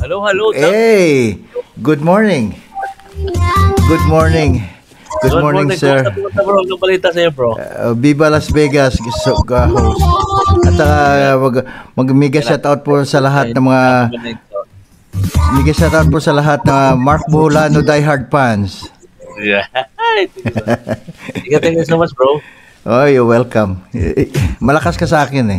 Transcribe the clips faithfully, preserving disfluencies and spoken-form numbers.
Hello, hello. Hey, good morning. Good morning. Good, good morning, morning, sir. Kumusta bro? Anong balita sa'yo, bro? Uh, Viva Las Vegas, so, uh, host. At uh, mag, mag mega shoutout po sa lahat ng mga mega shoutout po sa lahat ng Mark Buholano diehard fans. Yeah. Thank you, thank you so much, bro. Oh, you're welcome. Malakas ka sa akin eh.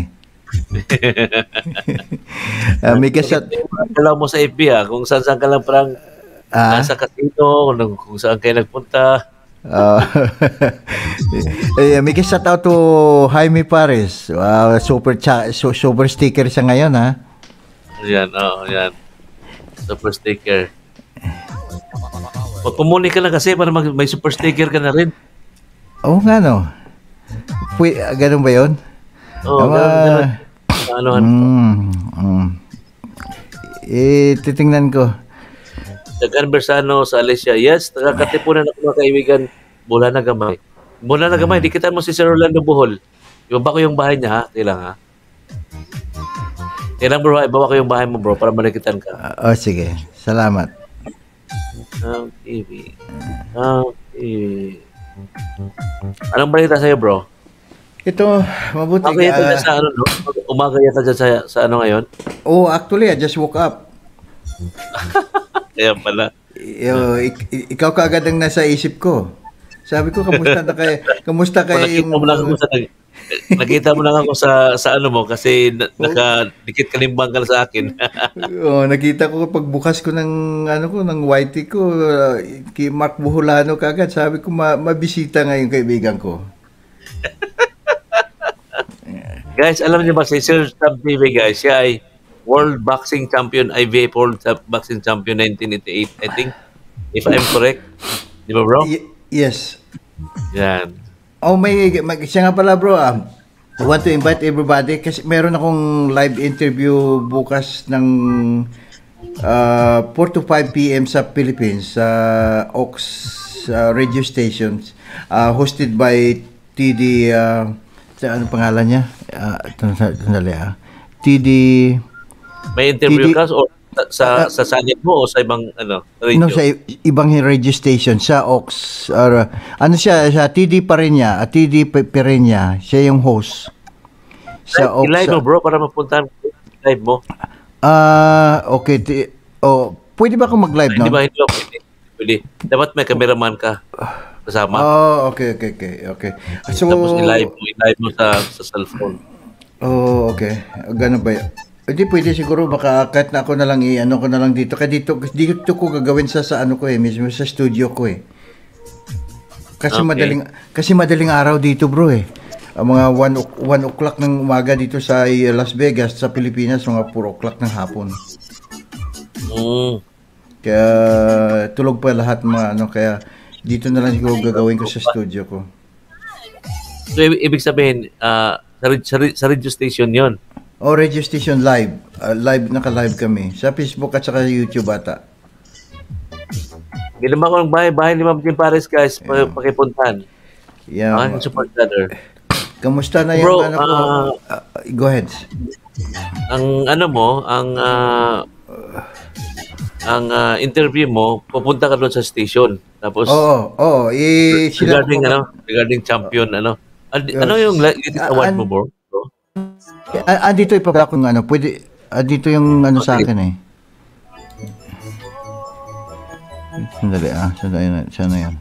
uh, mega shout Alam mo sa F B ha, kung saan saan ka lang parang ah? Nasa casino, kung, kung saan kayo nagpunta. Uh, eh, may shout out to Jaime Pares. Wow, super cha- so, super sticker siya ngayon ha. Yan, oh, yan. Super sticker. Magpumuni ka na kasi para mag- may super sticker ka na rin. Oo nga no. Pwede, ganun ba yun? Oo, Ama, ganun, ganun. Ano, mm, mm. Eh, titingnan ko. Dagan Bersano sa Alicia. Yes, nakakatipunan ako mga kaibigan. Mula na gamay. Mula na gamay, dikitan mo si Sir Rolando Bohol. Ibaba ko yung bahay niya ha. Kailang ha. Kailang bro, ibaba ko yung bahay mo bro para manikitan ka. Uh, oh, sige. Salamat. Ang T V. Ang T V. Anong balita sa'yo bro? Ito, mabuti ka. Okay, ito uh, sa ano, no? Umaga yata dyan sa, sa ano ngayon? Oh, actually, I just woke up. Kaya pala. Yo, ik- ikaw kaagad ang nasa isip ko. Sabi ko, kamusta na kayo? Kamusta kayo nakita yung... Mo lang ako sa, nakita mo lang ako sa, sa ano mo kasi na, nakadikit kalimbang ka sa akin. Oh, nakita ko pagbukas ko ng ano ko ng Y T ko, uh, kay Mark Buholano kaagad. Sabi ko, ma- mabisita ngayon kaibigan ko. Guys, alam niyo ba si Sir Stab T V guys, siya ay World Boxing Champion, I V F World Boxing Champion nineteen eighty-eight, I think, if I'm correct. Di ba bro? Y- yes. Yan. Oh, may, may siya nga pala bro, ah. I want to invite everybody kasi meron akong live interview bukas ng uh, four to five p.m. sa Philippines sa uh, Ox uh, radio stations, uh, hosted by T D uh, sa ano pangalan niya? Uh, sandali ah. T D May interview T D, ka o sa sa sanib mo o sa ibang ano radio? No, sa ibang radio station sa Ox or uh, ano siya sa T D pa rin niya, T D Pereña, siya yung host. Sa Ox. Live mo bro para mapuntahan live mo. Ah, uh, okay. T- oh, pwede ba akong mag-live no? Hindi ba hindi ba pwede? Pwede. Dapat may cameraman ka kasama. Oh, okay, okay, okay, okay. So, tapos i-live mo, i-live mo sa sa cellphone. Oh, okay. Ganun ba yun? Hindi pwede siguro baka kahit na ako na lang i-ano ko na lang dito. Kaya dito, dito ko gagawin sa sa ano ko eh, mismo sa studio ko eh. Kasi okay. madaling kasi madaling araw dito bro eh. Ang mga one o'clock ng umaga dito sa Las Vegas, sa Pilipinas, mga four o'clock ng hapon. Mm. Kaya tulog pa lahat mga ano, kaya dito na lang siguro gagawin ko sa studio ko. So, ibig sabihin, uh, sa, sa, sa radio station yon. O, oh, radio station live. Uh, live, naka-live kami. Sa Facebook at saka YouTube ata. Bilang ako ng bahay-bahay ni Ma'am Kim Pares, guys, yeah. Pakipuntahan. Yeah. Ang support brother. Kamusta na yung bro, ano ko? Uh, uh, go ahead. Ang ano mo, ang uh, ang uh, interview mo, pupunta ka doon sa station. Tapos, oo, oo. Eh, regarding, ko, ano, regarding champion, uh, ano. Ad, yes. Ano yung latest award uh, mo, bro? bro? Ah, dito ipapala ko ng ano, pwede, ah, dito yung ano okay. sa akin eh. Sandali ah, sandali na, sana yan.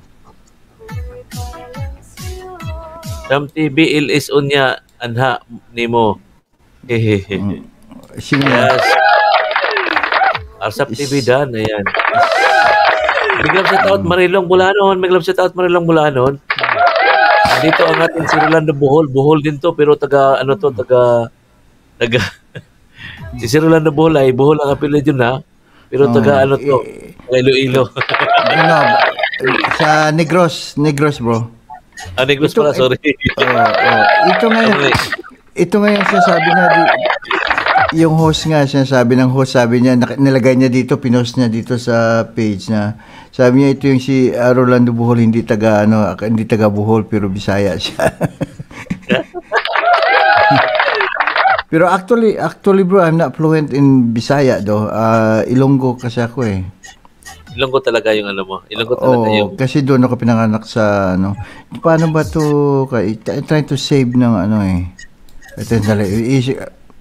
Sam T V L S unya anha nimo. Hehehe. Sino yes. Arsap T V dan, ayan. Miglab sa taot Marilong Bulanon, miglab sa taot Marilong Bulanon. Dito ang ating si Rolando Bohol, Bohol din to pero taga ano to, taga taga si Sir Rolando Bohol ay Bohol ang apelyido na. Pero taga oh, ano to, eh, Iloilo. Ano, sa Negros, Negros bro. Ah, Negros ito, pala, sorry. Uh, uh, ito ngayon, ito ngayon sinasabi na, di, yung host nga, sinasabi ng host, sabi niya, nilagay niya dito, pinost niya dito sa page na, sabi niya ito yung si uh, Rolando Bohol, hindi taga, ano, hindi taga Bohol, pero Bisaya siya. Pero actually, actually bro, I'm not fluent in Bisaya though. Uh, Ilonggo kasi ako eh. Ilonggo talaga yung ano mo. Ilonggo talaga Oo, yung... kasi doon ako pinanganak sa ano. Paano ba to? I try to save ng ano eh. Ito dali. Easy.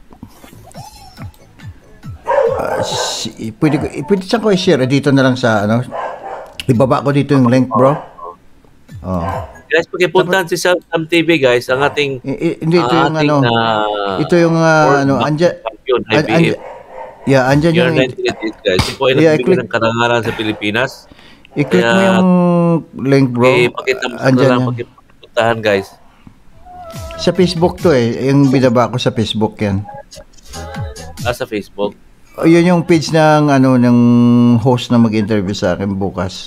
Uh, si, pwede ko, pwede saan ko i-share dito na lang sa ano. Ibaba ko dito yung link, bro. Oh. Guys, pakipuntahan si Sam Sam T V, guys. Ang ating... I, i, hindi, ito yung ating, ano. Uh, ito yung uh, ano. Andyan. I B F. Yeah, andyan Year yung... nineteen eighty-eight, guys. Ito po ay yeah, nagbibigay ng karangalan sa Pilipinas. I-click mo yung link, bro. Okay, pakita mo sa Andyan lang. yan. Pakipuntahan, guys. Sa Facebook to eh. Yung binaba ko sa Facebook yan. Ah, sa Facebook. O, yun yung page ng ano ng host na mag-interview sa akin bukas.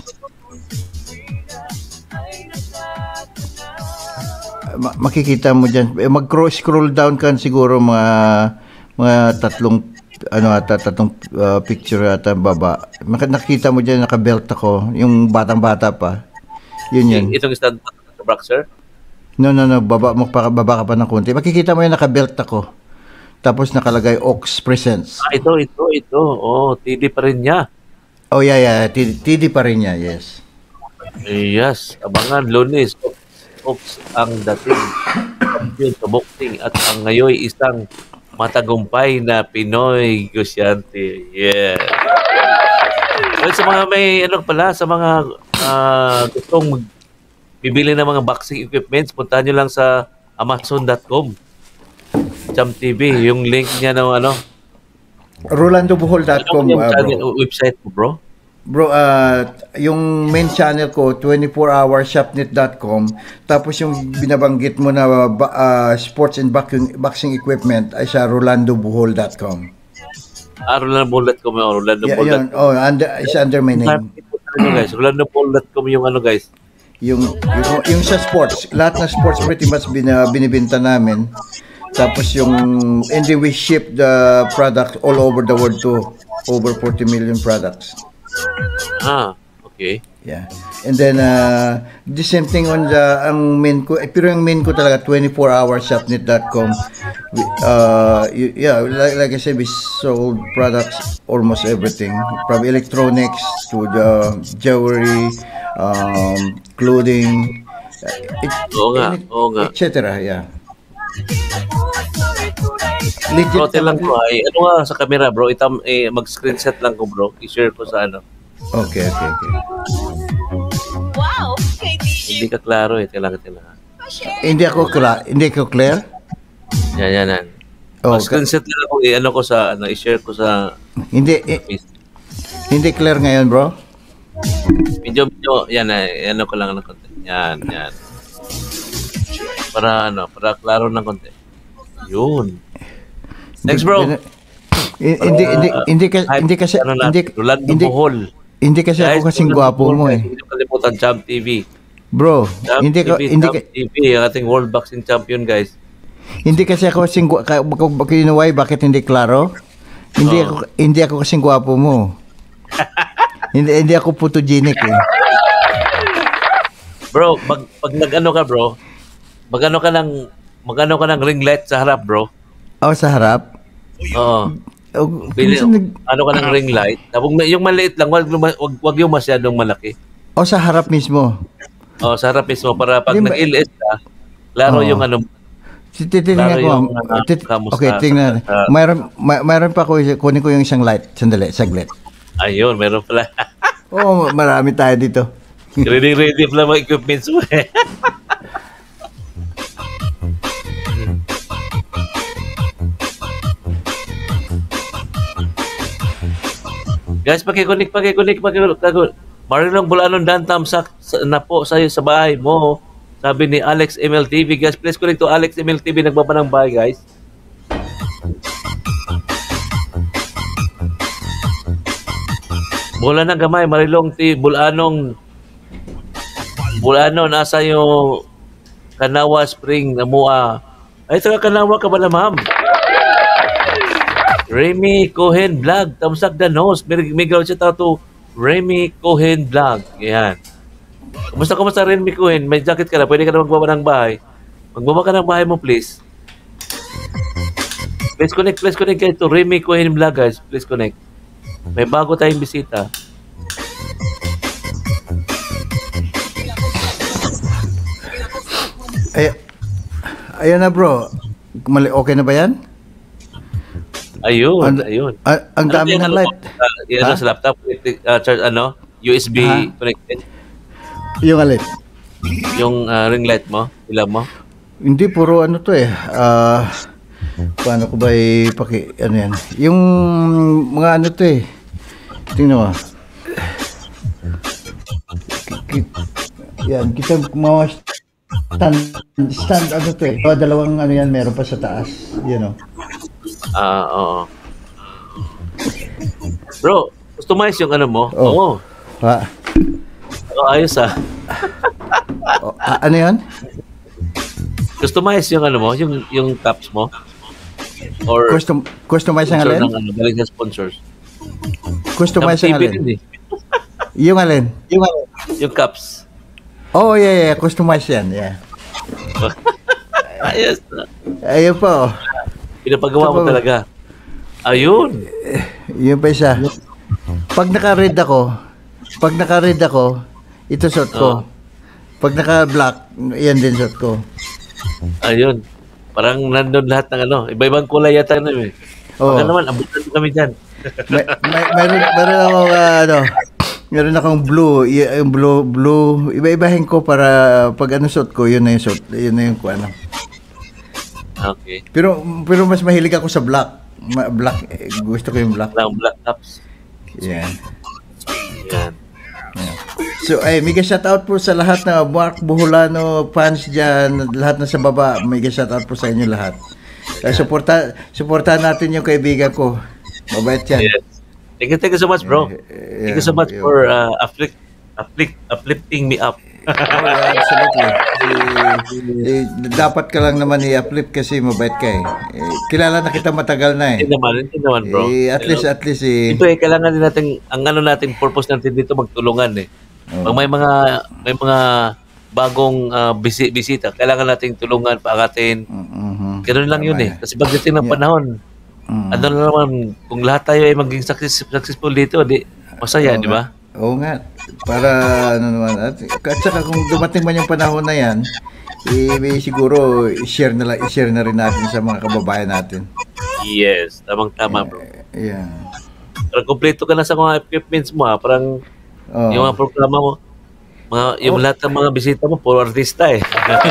Ma- makikita mo diyan. Mag-scroll down kan siguro mga mga tatlong ano ata tatlong uh, picture ata baba. Mak- nakita mo diyan naka-belt ako, yung batang-bata pa. Yun yun. Itong stand boxer? No, no, no. Baba mo pa, baba ka pa ng konti. Makikita mo yung naka-belt ako. Tapos nakalagay Ox Presents. Ah, ito, ito, ito. Oh, T D pa rin niya. Oh, yeah, yeah. T D pa rin niya, yes. Yes, abangan Lunes. Ops ang dating champion sa boxing at ang ngayon isang matagumpay na Pinoy negosyante. Yeah. Well, sa mga may ano pala, sa mga uh, gustong mag- bibili ng mga boxing equipments, puntahan nyo lang sa amazon dot com. Cham T V, yung link niya ng ano. rolando bohol dot com, Ano yung uh, channel- bro. website mo, bro? Bro, uh, yung main channel ko, twenty-four hour shopnet dot com. Tapos yung binabanggit mo na uh, sports and boxing, boxing equipment ay sa rolando bohol dot com. Ah, rolando bohol dot com. Oh, rolando Yeah, bohol dot com. yun. Oh, under, is under my name. Ano, guys? rolando bohol dot com yung ano, guys. Yung, yung, yung sa sports, lahat ng sports pretty much bin, uh, binibenta namin. Tapos yung, and then we ship the product all over the world to over forty million products. Ah, okay. Yeah. And then, uh, the same thing on the, ang main ko, eh, pero yung main ko talaga, twenty-four hour shopnet dot com. Uh, y- yeah, like, like I said, we sold products, almost everything. From electronics to the jewelry, um, clothing, it, Oo nga, it, oo nga. et cetera. Yeah. Legit Bro, lang naman. ko ay ano nga sa camera, bro. Itam eh, mag-screenshot lang ko, bro. I-share ko sa ano. Okay, okay, okay. Wow! Hindi ka klaro eh. Kailangan kailangan. Hindi ako clear. Hindi ko clear. Yan, yan, yan. Oh, Mag-screenshot lang ako. Eh, ano ko sa, ano, i-share ko sa hindi eh, Facebook. hindi clear ngayon, bro. Medyo, medyo, yan, eh, ano ko lang ng konti. Yan, yan. Para, ano, para klaro ng konti. Yun. Next, bro. Hindi hindi hindi hindi kasi Hype, hindi kasi ano hindi natin, Rolando hindi, Bohol. hindi kasi ako kasing Rolando gwapo Bohol, mo guys. eh. Hindi kalimutan, Cham T V. Bro, Cham hindi ko T V, hindi Cham ka- T V, ang ating World Boxing Champion, guys. hindi kasi ako kasing gwa- ka- bak- bak- you know why bakit hindi klaro? Hindi Oh. ako hindi ako kasing gwapo mo. hindi hindi ako photogenic eh. Bro, pag, pag nag-ano ka, bro, mag-ano ka ng, mag-ano ka ng ring light sa harap, bro. Ako sa harap. Oo. Oh, Bili, minsan nag- ano ka ng ring light. Tapos may- yung maliit lang, wag, luma- wag, wag yung masyadong malaki. oh, sa harap mismo. Oo, sa harap mismo, para pag Di ba- nag-L S ka, klaro Oo. yung ano, Titingnan Klaro ko. yung, ma'am. uh, Tit- kamusta okay, tingnan. sa- Mayroon may, mayroon pa ako, kunin ko yung isang light. Sandali, saglit. ayun, meron pala. Oh, marami tayo dito. ready, ready pala mga equipments mo eh. Guys, pakikunik, pakikunik, pakikunik. Marilong Bulanon Dan Tamsak sa- na po sa'yo sa bahay mo. Sabi ni Alex M L T V. Guys, please connect to Alex M L T V. Nagbaba ng bahay, guys. Bola ng gamay, Marilong T. Bulanong Bulano, nasa yung Kanawa Spring, Namua. Ay, taga Kanawa ka ba na, ma'am? Remy Cohen Vlog, Tamsak the nose. May, may gawin siya tao to Remy Cohen Vlog. Yan. Kumusta, kumusta Remy Cohen? May jacket ka na, pwede ka na magbaba ng bahay. Magbaba ka ng bahay mo, please. Please connect, please connect kayo to Remy Cohen Vlog, guys. Please connect. May bago tayong bisita. Ay, ayan na bro. Mali, okay na ba yan? Ayun, Ang- ayun. Ah, ang Ano dami yan, ng ano light. po? Uh, yan Ha? sa laptop, uh, charge, ano, U S B Ha? connected. Yung alin? Yung uh, ring light mo, ilaw mo. Hindi, puro ano to eh. Ah, paano ko ba ipaki, ano yan? Yung mga ano to eh. Tingnan mo. Ki- Yan, kita mga stand, stand ano to eh. Oh, dalawang ano yan, meron pa sa taas. Yan o. Ah, oo. Bro, customize yung ano mo. Oh. Oo. Ha? Oh, ayos ah. Oh, ah, ano yan? Customize yung ano mo, yung yung caps mo. Or Custom, customize ang sponsor alin? ng ano, galing sa sponsors. Customize Ng ang T V alin? din eh. Yung alin? Yung alin? Yung caps. Oh, yeah, yeah. Customize yan. Yeah. Ayos na. Ayun po. Pinapagawa mo Ito po. talaga. Ayun. Yun pa isa. Pag naka-red ako, pag naka-red ako, ito suot ko. Oo. Pag naka-black, yan din suot ko. Ayun. Parang nandun lahat ng ano. Iba-ibang kulay yata na eh. Oo. Baka naman, abutan mo kami dyan. May, may, meron, meron ako, uh, ano, meron akong blue, y- yung blue, blue, iba-ibahin ko para pag ano suot ko, yun na yung suot, yun na yung ano. Okay. Pero, pero mas mahilig ako sa black. Ma- black, eh, gusto ko yung black. Lang black caps. Yan. Yan. So, ay, mega shoutout po sa lahat na Mark Buholano fans dyan, lahat na sa baba, mega shoutout po sa inyo lahat. Uh, suporta, suportahan natin yung kaibigan ko. Mabait yan. Yes. Thank you, thank you so much, bro. Eh, Thank you so much yeah. for uh, uplift, uplift, uplifting me up. Oh, yeah, absolutely. Eh, eh, dapat ka lang naman i-uplift kasi mabait ka eh. eh. Kilala na kita matagal na eh. Hindi naman, hindi naman, bro. Eh, at least, at least eh. Ito eh, kailangan din natin, ang ano natin, purpose natin dito, magtulungan eh. Oh. Pag may mga, may mga bagong uh, bisi, bisita, kailangan nating tulungan, paakatin. Mhm. Ganun lang Tama yun eh. yan. Kasi pagdating ng Yeah. panahon, Mm. ano na naman, kung lahat tayo ay maging success, successful dito, di, masaya, Oo di nga. ba? Oo nga. Para ano naman. At, at saka kung dumating man yung panahon na yan, eh, may siguro i-share na, lang, i-share na rin natin sa mga kababayan natin. Yes, tamang-tama, bro. Ayan. Parang kompleto ka na sa mga equipments mo, ha? Parang Oo. yung mga programa mo, mga, yung Oh. lahat ng mga bisita mo, puro artista eh.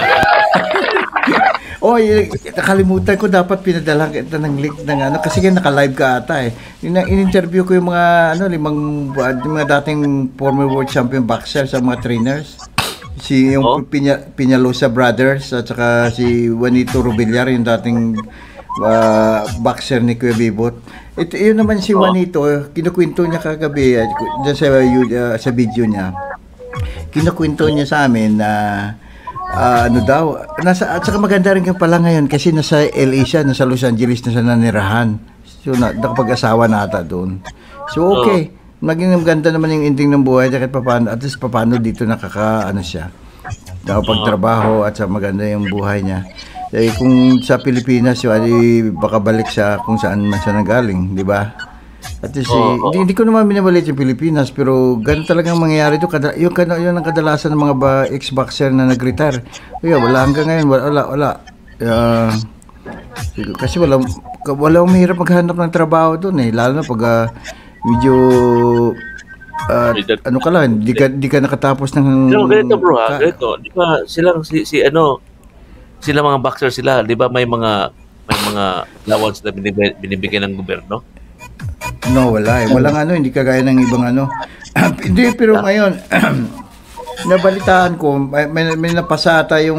Oh, y- nakalimutan ko dapat pinadala kita ng link ng ano kasi nga naka-live ka ata eh. In- in-interview ko yung mga ano limang uh, yung mga dating former world champion boxer sa mga trainers. Si yung Oh. Pinya, Piñalosa brothers at saka si Juanito Rubilar yung dating uh, boxer ni Kuya Bibot. Ito yun naman si Oh. Juanito, kinukwento niya kagabi uh, dyan sa uh, sa video niya. Kinukwento niya sa amin na Ah, ano daw, nasa, at saka maganda rin ka pala ngayon kasi nasa L A siya, nasa Los Angeles na siya nanirahan. So, na, nakapag-asawa na ata doon. So, okay. Naging maganda naman yung ending ng buhay kahit papaano, at least papaano dito nakaka, ano siya, nakapagtrabaho at sa maganda yung buhay niya. Eh, kung sa Pilipinas, yun, ay baka balik sa kung saan man siya nagaling, di ba? At least, Oo, eh, oo. hindi, hindi ko naman binabalit yung Pilipinas, pero ganun talagang mangyayari ito. Kada, yung, kada, yun ang kadalasan ng mga ba, ex-boxer na nag-retire. Kaya wala hanggang ngayon, wala, wala. wala. Ah, kasi wala, wala mahirap maghanap ng trabaho doon eh. Lalo na pag ah, medyo, ah, ano ka lang, di ka, di ka nakatapos ng... Pero ganito bro ha, ka- ganito. Di ba silang si, si ano, sila mga boxer sila, di ba may mga may mga allowance na binibigay, binibigyan ng gobyerno? No, wala eh. Walang ano, hindi kagaya ng ibang ano. Hindi, pero ngayon, nabalitaan ko, may, may, may napasa ata yung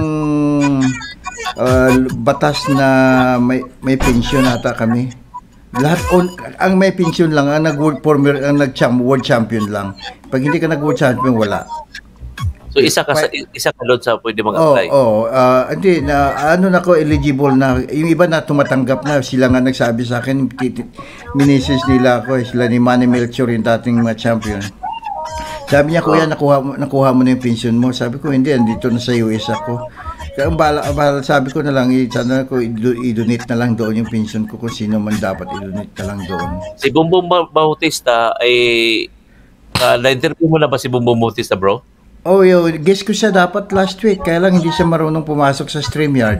ah, batas na may, may pensyon ata kami. Lahat, on, ang may pensyon lang, ang nag-world former, ang nag-champ, world champion lang. Pag hindi ka nag-world champion, wala. So isa ka sa, isa ka doon sa pwede Oo, mag-apply. oh, oh, hindi na ano na ko eligible na yung iba na tumatanggap na sila nga nagsabi sa akin titi- minisis nila ako eh, sila ni Manny Melchor yung dating mga champion. Sabi niya, kuya, nakuha mo, nakuha mo na yung pension mo. Sabi ko, hindi, andito na sa U S ako. Kaya ang bala, ang bala, sabi ko na lang, i- sana ko i- i-donate na lang doon yung pension ko kung sino man dapat i-donate na lang doon. Si Bumbong Ba- Bautista ay uh, na-interview mo na ba si Bumbong Bautista, bro? Oh, yo, guess ko siya dapat last week, kaya lang hindi siya marunong pumasok sa StreamYard.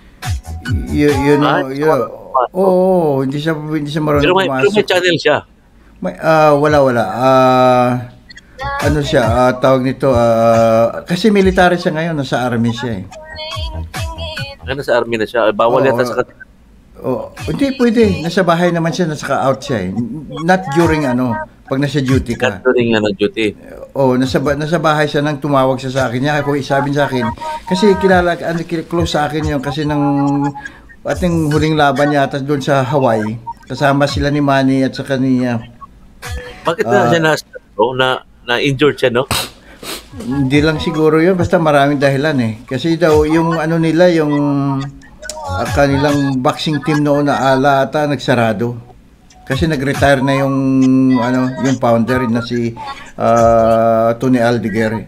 Y- yun, Ah, oh, yun. Oo, oh, hindi siya hindi siya marunong Pero may, pero pumasok. may channel siya. May, ah, wala, wala. Ah, ano siya, ah, tawag nito, ah, kasi military siya ngayon, nasa army siya eh. Ano sa army na siya? Bawal Oo, yata sa kat- Oh, hindi pwede. Nasa bahay naman siya, nasa out siya eh. Not during ano, pag nasa duty ka. during ano, duty. Oh, nasa ba- nasa bahay siya nang tumawag siya sa akin. Niya ako sabi sa akin kasi kilala ano kil- close sa akin 'yon kasi nang ating huling laban yata doon sa Hawaii. Kasama sila ni Manny at saka ni uh, Bakit na Ah. siya na, bro, na, na injured siya, no? hindi lang siguro 'yun, basta maraming dahilan eh. Kasi daw yung ano nila, yung ah, kanilang boxing team noon na ala ata nagsarado. Kasi nag-retire na yung ano, yung founder na si ah, Tony Aldeguer.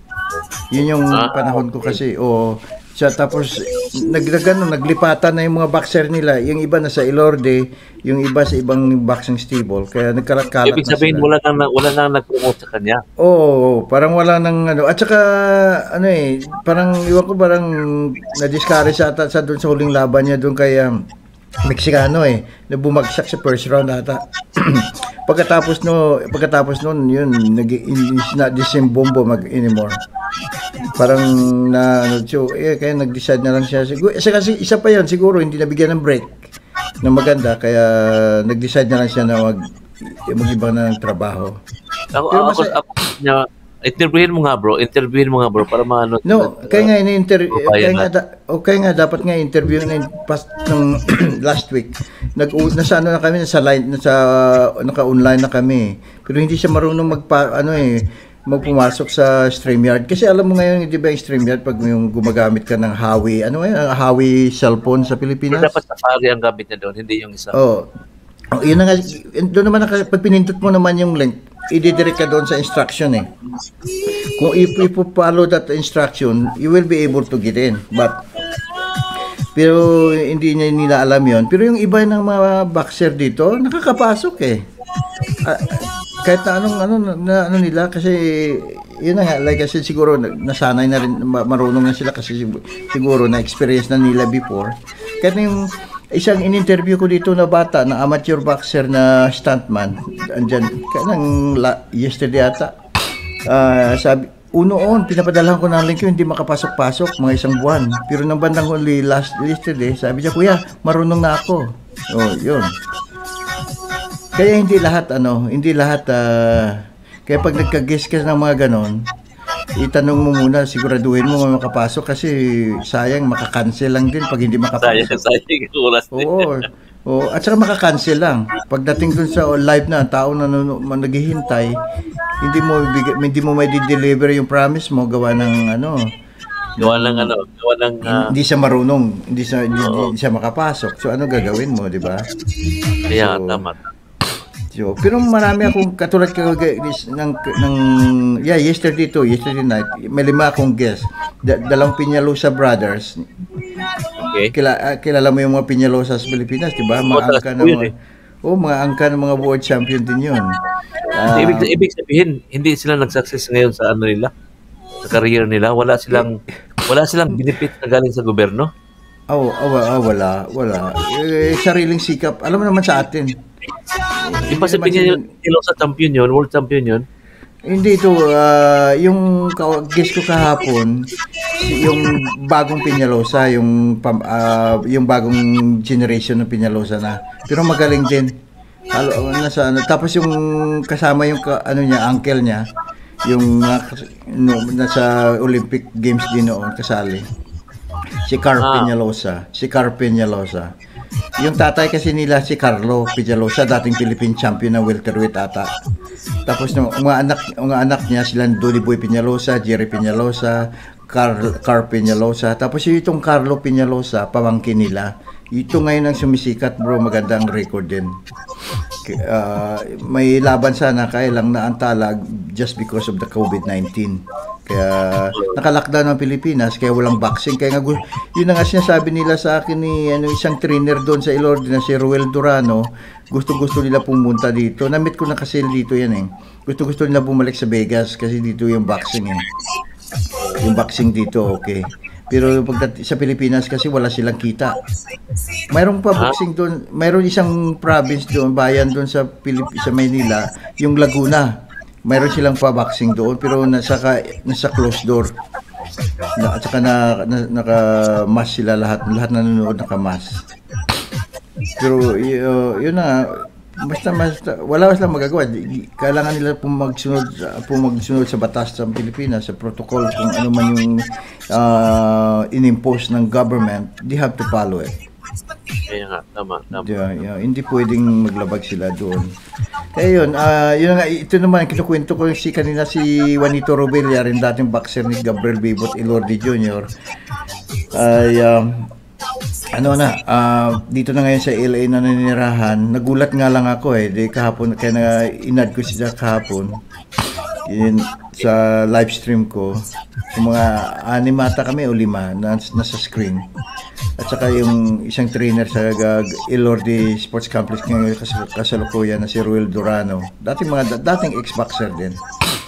Yun yung Ah, panahon ko kasi o siya tapos nagdagano naglipatan na yung mga boxer nila. Yung iba na sa Ilorde, yung iba sa ibang boxing stable. Kaya nagkalat-kalat Ibig na sabihin, sila. wala nang, wala nang nag-promote sa kanya. Oo, parang wala nang ano. At saka ano eh, parang iwan ko parang na-discourage ata sa doon sa huling laban niya doon kay um, Mexicano eh, na bumagsak sa first round ata. pagkatapos no, pagkatapos noon, yun, nag is not the same bombo mag anymore. Parang na ano, so, eh, kaya nag-decide na lang siya. Siguro, isa kasi isa pa 'yon, siguro hindi nabigyan ng break na maganda kaya nag-decide na lang siya na mag mag-iba na ng trabaho. Ako, Pero ako, masaya- ako, niya, interviewin mo nga, bro. Interviewin mo nga, bro, para maano. No, kaya nga ini-interview, Babayan kaya nga, natin. da, o kaya nga dapat nga interview na yung past ng last week. Nag nasa ano na kami, nasa line, nasa naka-online na kami. Pero hindi siya marunong magpa ano eh magpumasok sa StreamYard. Kasi alam mo ngayon, di ba yung StreamYard pag yung gumagamit ka ng Huawei, ano ngayon, ang Huawei cellphone sa Pero Pilipinas? dapat Safari ang gamit niya doon, hindi yung isa. Oh. Oh, yun na nga, doon naman naka, pag pinindot mo naman yung link, i-direct ka doon sa instruction eh. Kung if you follow that instruction, you will be able to get in. But pero hindi niya nila alam yon. Pero yung iba ng mga boxer dito, nakakapasok eh. Ah, kahit na anong ano na, ano nila kasi yun na nga like kasi siguro nasanay na rin ma- marunong na sila kasi sig- siguro na experience na nila before. Kahit na yung isang in-interview ko dito na bata na amateur boxer na stuntman andyan kanang la, yesterday ata ah sabi unoon pinapadalahan ko ng link yun, hindi makapasok-pasok mga isang buwan pero nang bandang huli last yesterday sabi niya kuya marunong na ako oh yun kaya hindi lahat ano hindi lahat ah, kaya pag nagka-guess ka ng mga ganon itanong mo muna siguraduhin mo kung makapasok kasi sayang makakancel lang din pag hindi Sayang, makapasok. sayang. Oras din. Oo. Oo, at saka makakancel lang. Pagdating dun sa live na tao na nanu- man- naghihintay, hindi mo ibigay, hindi mo may deliver yung promise mo gawa ng ano, Gawa ng ano, gawa ng... ah, hindi siya marunong, hindi siya hindi, hindi siya makapasok. So ano gagawin mo, di ba? kaya, so- tama. So, pero marami akong katulad ko ng, ng yeah, yesterday to, yesterday night, may lima akong guest. Da, dalawang Piñalosa brothers. Okay. Kila, ah, kilala mo yung mga Piñalosa sa Pilipinas, di ba? Mga Oo, angka talas ng po yun mga, oh, mga angka ng mga world champion din yun. Ah, ibig, ibig sabihin, hindi sila nag-success ngayon sa ano nila, sa career nila. Wala silang, wala silang benefit na galing sa gobyerno. oh, oh, oh, wala, wala. Eh, sariling sikap. Alam mo naman sa atin. Di ba sabihin niya, sa champion yun, world champion yun? Hindi ito, ah, yung ka- guess ko kahapon, yung bagong Peñalosa, yung pam- ah, yung bagong generation ng Peñalosa na. Pero magaling din. Halo, nasa ano, tapos yung kasama yung ka- ano niya, uncle niya, yung ah, no, nasa Olympic Games din noon kasali. Si Car Ah. Peñalosa, si Car Peñalosa. Yung tatay kasi nila si Carlo Peñalosa, dating Philippine champion ng welterweight ata. Tapos no, mga anak, mga anak niya sila Dolly Boy Peñalosa, Jerry Peñalosa, Car, Car Peñalosa. Tapos yung itong Carlo Peñalosa, pamangkin nila. Ito ngayon ang sumisikat, bro, magandang record din. Uh, may laban sana kaya lang naantalag just because of the COVID nineteen. Kaya naka-lockdown ang Pilipinas, kaya walang boxing. Kaya nga, gu- yun na nga sinasabi nila sa akin ni ano, isang trainer doon sa Ilorde na si Ruel Durano, gusto-gusto nila pumunta dito. Na-meet ko na kasi dito yan eh. Gusto-gusto nila bumalik sa Vegas kasi dito yung boxing eh. Yung boxing dito, okay. Pero pagdating sa Pilipinas kasi wala silang kita. Mayroong pa boxing doon, mayroon isang province doon, bayan doon sa Pilip sa Maynila, yung Laguna. Mayroon silang pa boxing doon pero nasa ka, nasa closed door. Na, at saka na, na naka-mask sila lahat, lahat nanonood naka-mask. Pero y- yun na, basta, basta wala silang magagawa. Di- Kailangan nila pong magsunod, pong magsunod sa batas ng Pilipinas, sa protocol, kung ano man yung uh, inimpose ng government, they have to follow it. Kaya nga, tama, tama. Yeah, yeah, hindi pwedeng maglabag sila doon. Kaya yun, ah, yun nga, ito naman, kinukwento ko si kanina si Juanito Robilla, rin dating boxer ni Gabriel Bibot Ilorde Junior Ay, um, ano na, ah, dito na ngayon sa L A na nanirahan, nagulat nga lang ako eh, di kahapon, kaya na inad ko siya kahapon, yun, sa live stream ko, yung mga anim ata kami o lima na nasa screen. At saka yung isang trainer sa Gag- Ilorde Sports Complex ngayon kas- kasalukuyan na si Ruel Durano. Dating mga dating ex-boxer din.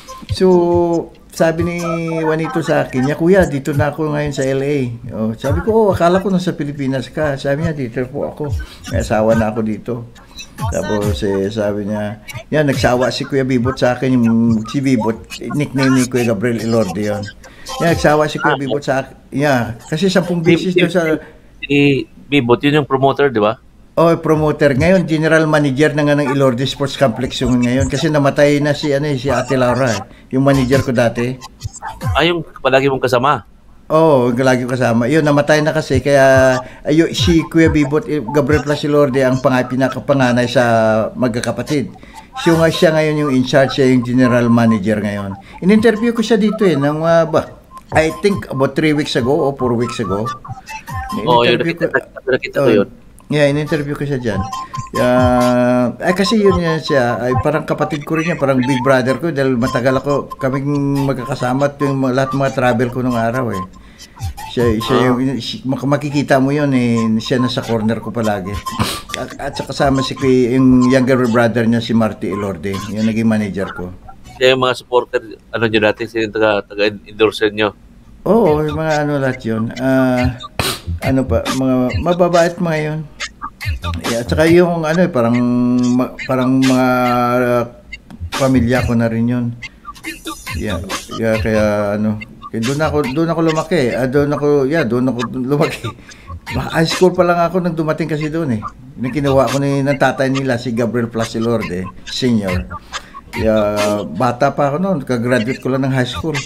So, sabi ni Juanito sa akin, "Ya kuya, dito na ako ngayon sa L A." Oh, sabi ko, "Oh, akala ko nasa Pilipinas ka." Sabi niya, "Dito po ako. May asawa na ako dito." Tapos eh, sabi niya, yan, nagsawa si Kuya Bibot sa akin, yung si Bibot, nickname ni Kuya Gabriel Ilorde yun. Yan, nagsawa si Kuya Bibot sa akin. Yeah, kasi sampung beses doon sa... Si Bibot, yun yung promoter, di ba? Oh, promoter. Ngayon, general manager na nga ng Ilorde Sports Complex yung ngayon. Kasi namatay na si, ano, eh, si Ate Laura, eh, yung manager ko dati. Ah, yung palagi mong kasama. Oo, oh, lagi ko kasama. Yun, namatay na kasi. Kaya ayo, si Kuya Bibot, eh, Gabriel Plas Ilorde, ang pang, pinakapanganay sa magkakapatid. Siya nga siya ngayon yung in charge, siya yung general manager ngayon. In-interview ko siya dito eh, nang, uh, ba, I think about three weeks ago o four weeks ago. Oo, oh, yun, In-interview nakita, nakita ko oh, yun. Yeah, in-interview ko siya dyan. Uh, ay, kasi yun yan siya, ay parang kapatid ko rin yan, parang big brother ko, dahil matagal ako, kaming magkakasama at yung mga- lahat ng mga travel ko nung araw eh. Siya, siya yung, si- mak- makikita mo yun eh, siya nasa corner ko palagi. At, at saka kasama si Kuya- yung younger brother niya, si Marty Ilorde, yung naging manager ko. Kaya yung mga supporter, ano nyo dati, sila yung taga, taga-endorser nyo. Oo, yung mga ano lahat yun. Ah, ano pa, mga mababait mga yun. Yeah, at saka yung ano eh, parang ma- parang mga uh, pamilya ko na rin yun. Yeah, yeah, kaya ano, kaya doon ako doon ako lumaki. Ah, doon ako, yeah, doon ako lumaki. High school pa lang ako nang dumating kasi doon eh. Nung kinuha ko ni ng tatay nila si Gabriel Plas Ilorde, senior. Yeah, bata pa ako noon, ka-graduate ko lang ng high school.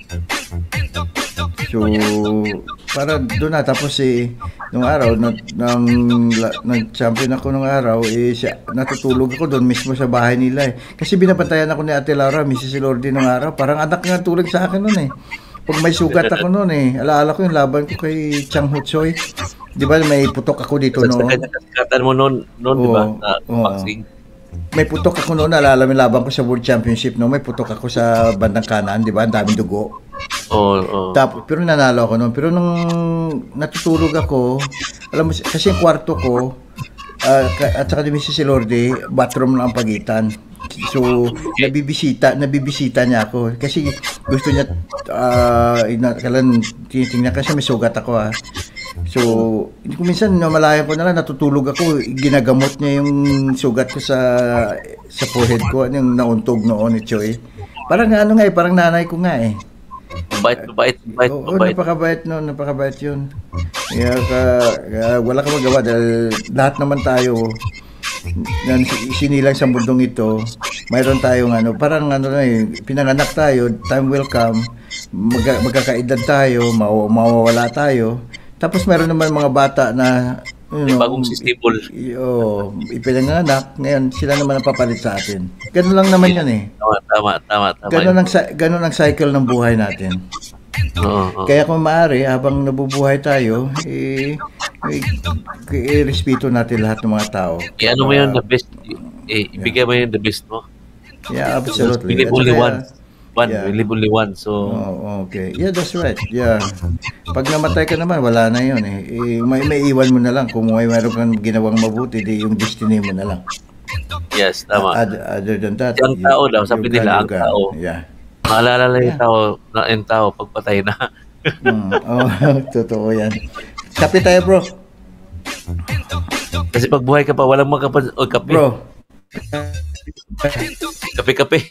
So, para doon na. Tapos eh, nung araw, nang, nang, nag-champion ako nung araw, eh, siya, natutulog ako doon mismo sa bahay nila eh. Kasi binabantayan ako ni Ate Laura, Missus Ilorde nung araw. Parang anak nga tulog sa akin noon eh. Pag may sugat ako noon eh, alaala ko yung laban ko kay Chang Ho Choi. Di ba may putok ako dito noon? Katan mo noon, noon di ba? Oo, Sa oo. boxing. May putok ako noon, alala mo yung laban ko sa World Championship no, may putok ako sa bandang kanan, di ba? Ang daming dugo. Oo, oo. Tapos, pero nanalo ako noon. Pero nung natutulog ako, alam mo, kasi yung kwarto ko, ah, ka- at saka ni Missus Ilorde, bathroom lang ang pagitan. So, nabibisita, nabibisita niya ako. Kasi gusto niya, ah, ina, kailan tinitingnan kasi may sugat ako ah. So, hindi ko minsan namalayan ko na lang, natutulog ako, ginagamot niya yung sugat ko sa sa forehead ko, yung nauntog noon ni Choy. Parang ano nga eh, parang nanay ko nga eh. Mabait, mabait, mabait, Oo, mabait. napakabait no, napakabait yun. Kaya ka, kaya wala ka magawa dahil lahat naman tayo na sinilang sa mundong ito, mayroon tayong ano, parang ano na eh, pinanganak tayo, time will come, magka, magkakaedad tayo, maw, mawawala tayo. Tapos mayroon naman mga bata na you May know, bagong sistibol. oh, ipinanganak, ngayon sila naman ang papalit sa atin. Ganun lang naman yan eh. Tama, tama, tama, tama. Ganun ang, cy- ganun ang cycle ng buhay natin. Oo, oo. Kaya kung maaari, habang nabubuhay tayo, eh, eh, eh, respeto natin lahat ng mga tao. Eh, ano mo yun, the best, eh, ibigay mo yun the best mo. Yeah, absolutely. Bigay At only saka, one. One, Yeah. we live only one. So, Oh, okay. Yeah, that's right. Yeah. Pag namatay ka naman, wala na yun eh. Eh, may, may iwan mo na lang. Kung may meron kang ginawang mabuti, di yung destiny mo na lang. yes, Uh, tama. other, other than that, Kasi ang you, tao daw, you're sabi gone, nila, you're ang gone. tao, Yeah. maalala lang yung Yeah. tao, na yung tao, pagpatay na. Mm. Oh, totoo yan. Kape tayo, bro. Kasi pag buhay ka pa, walang makapan... O, kape. Bro. Kape-kape.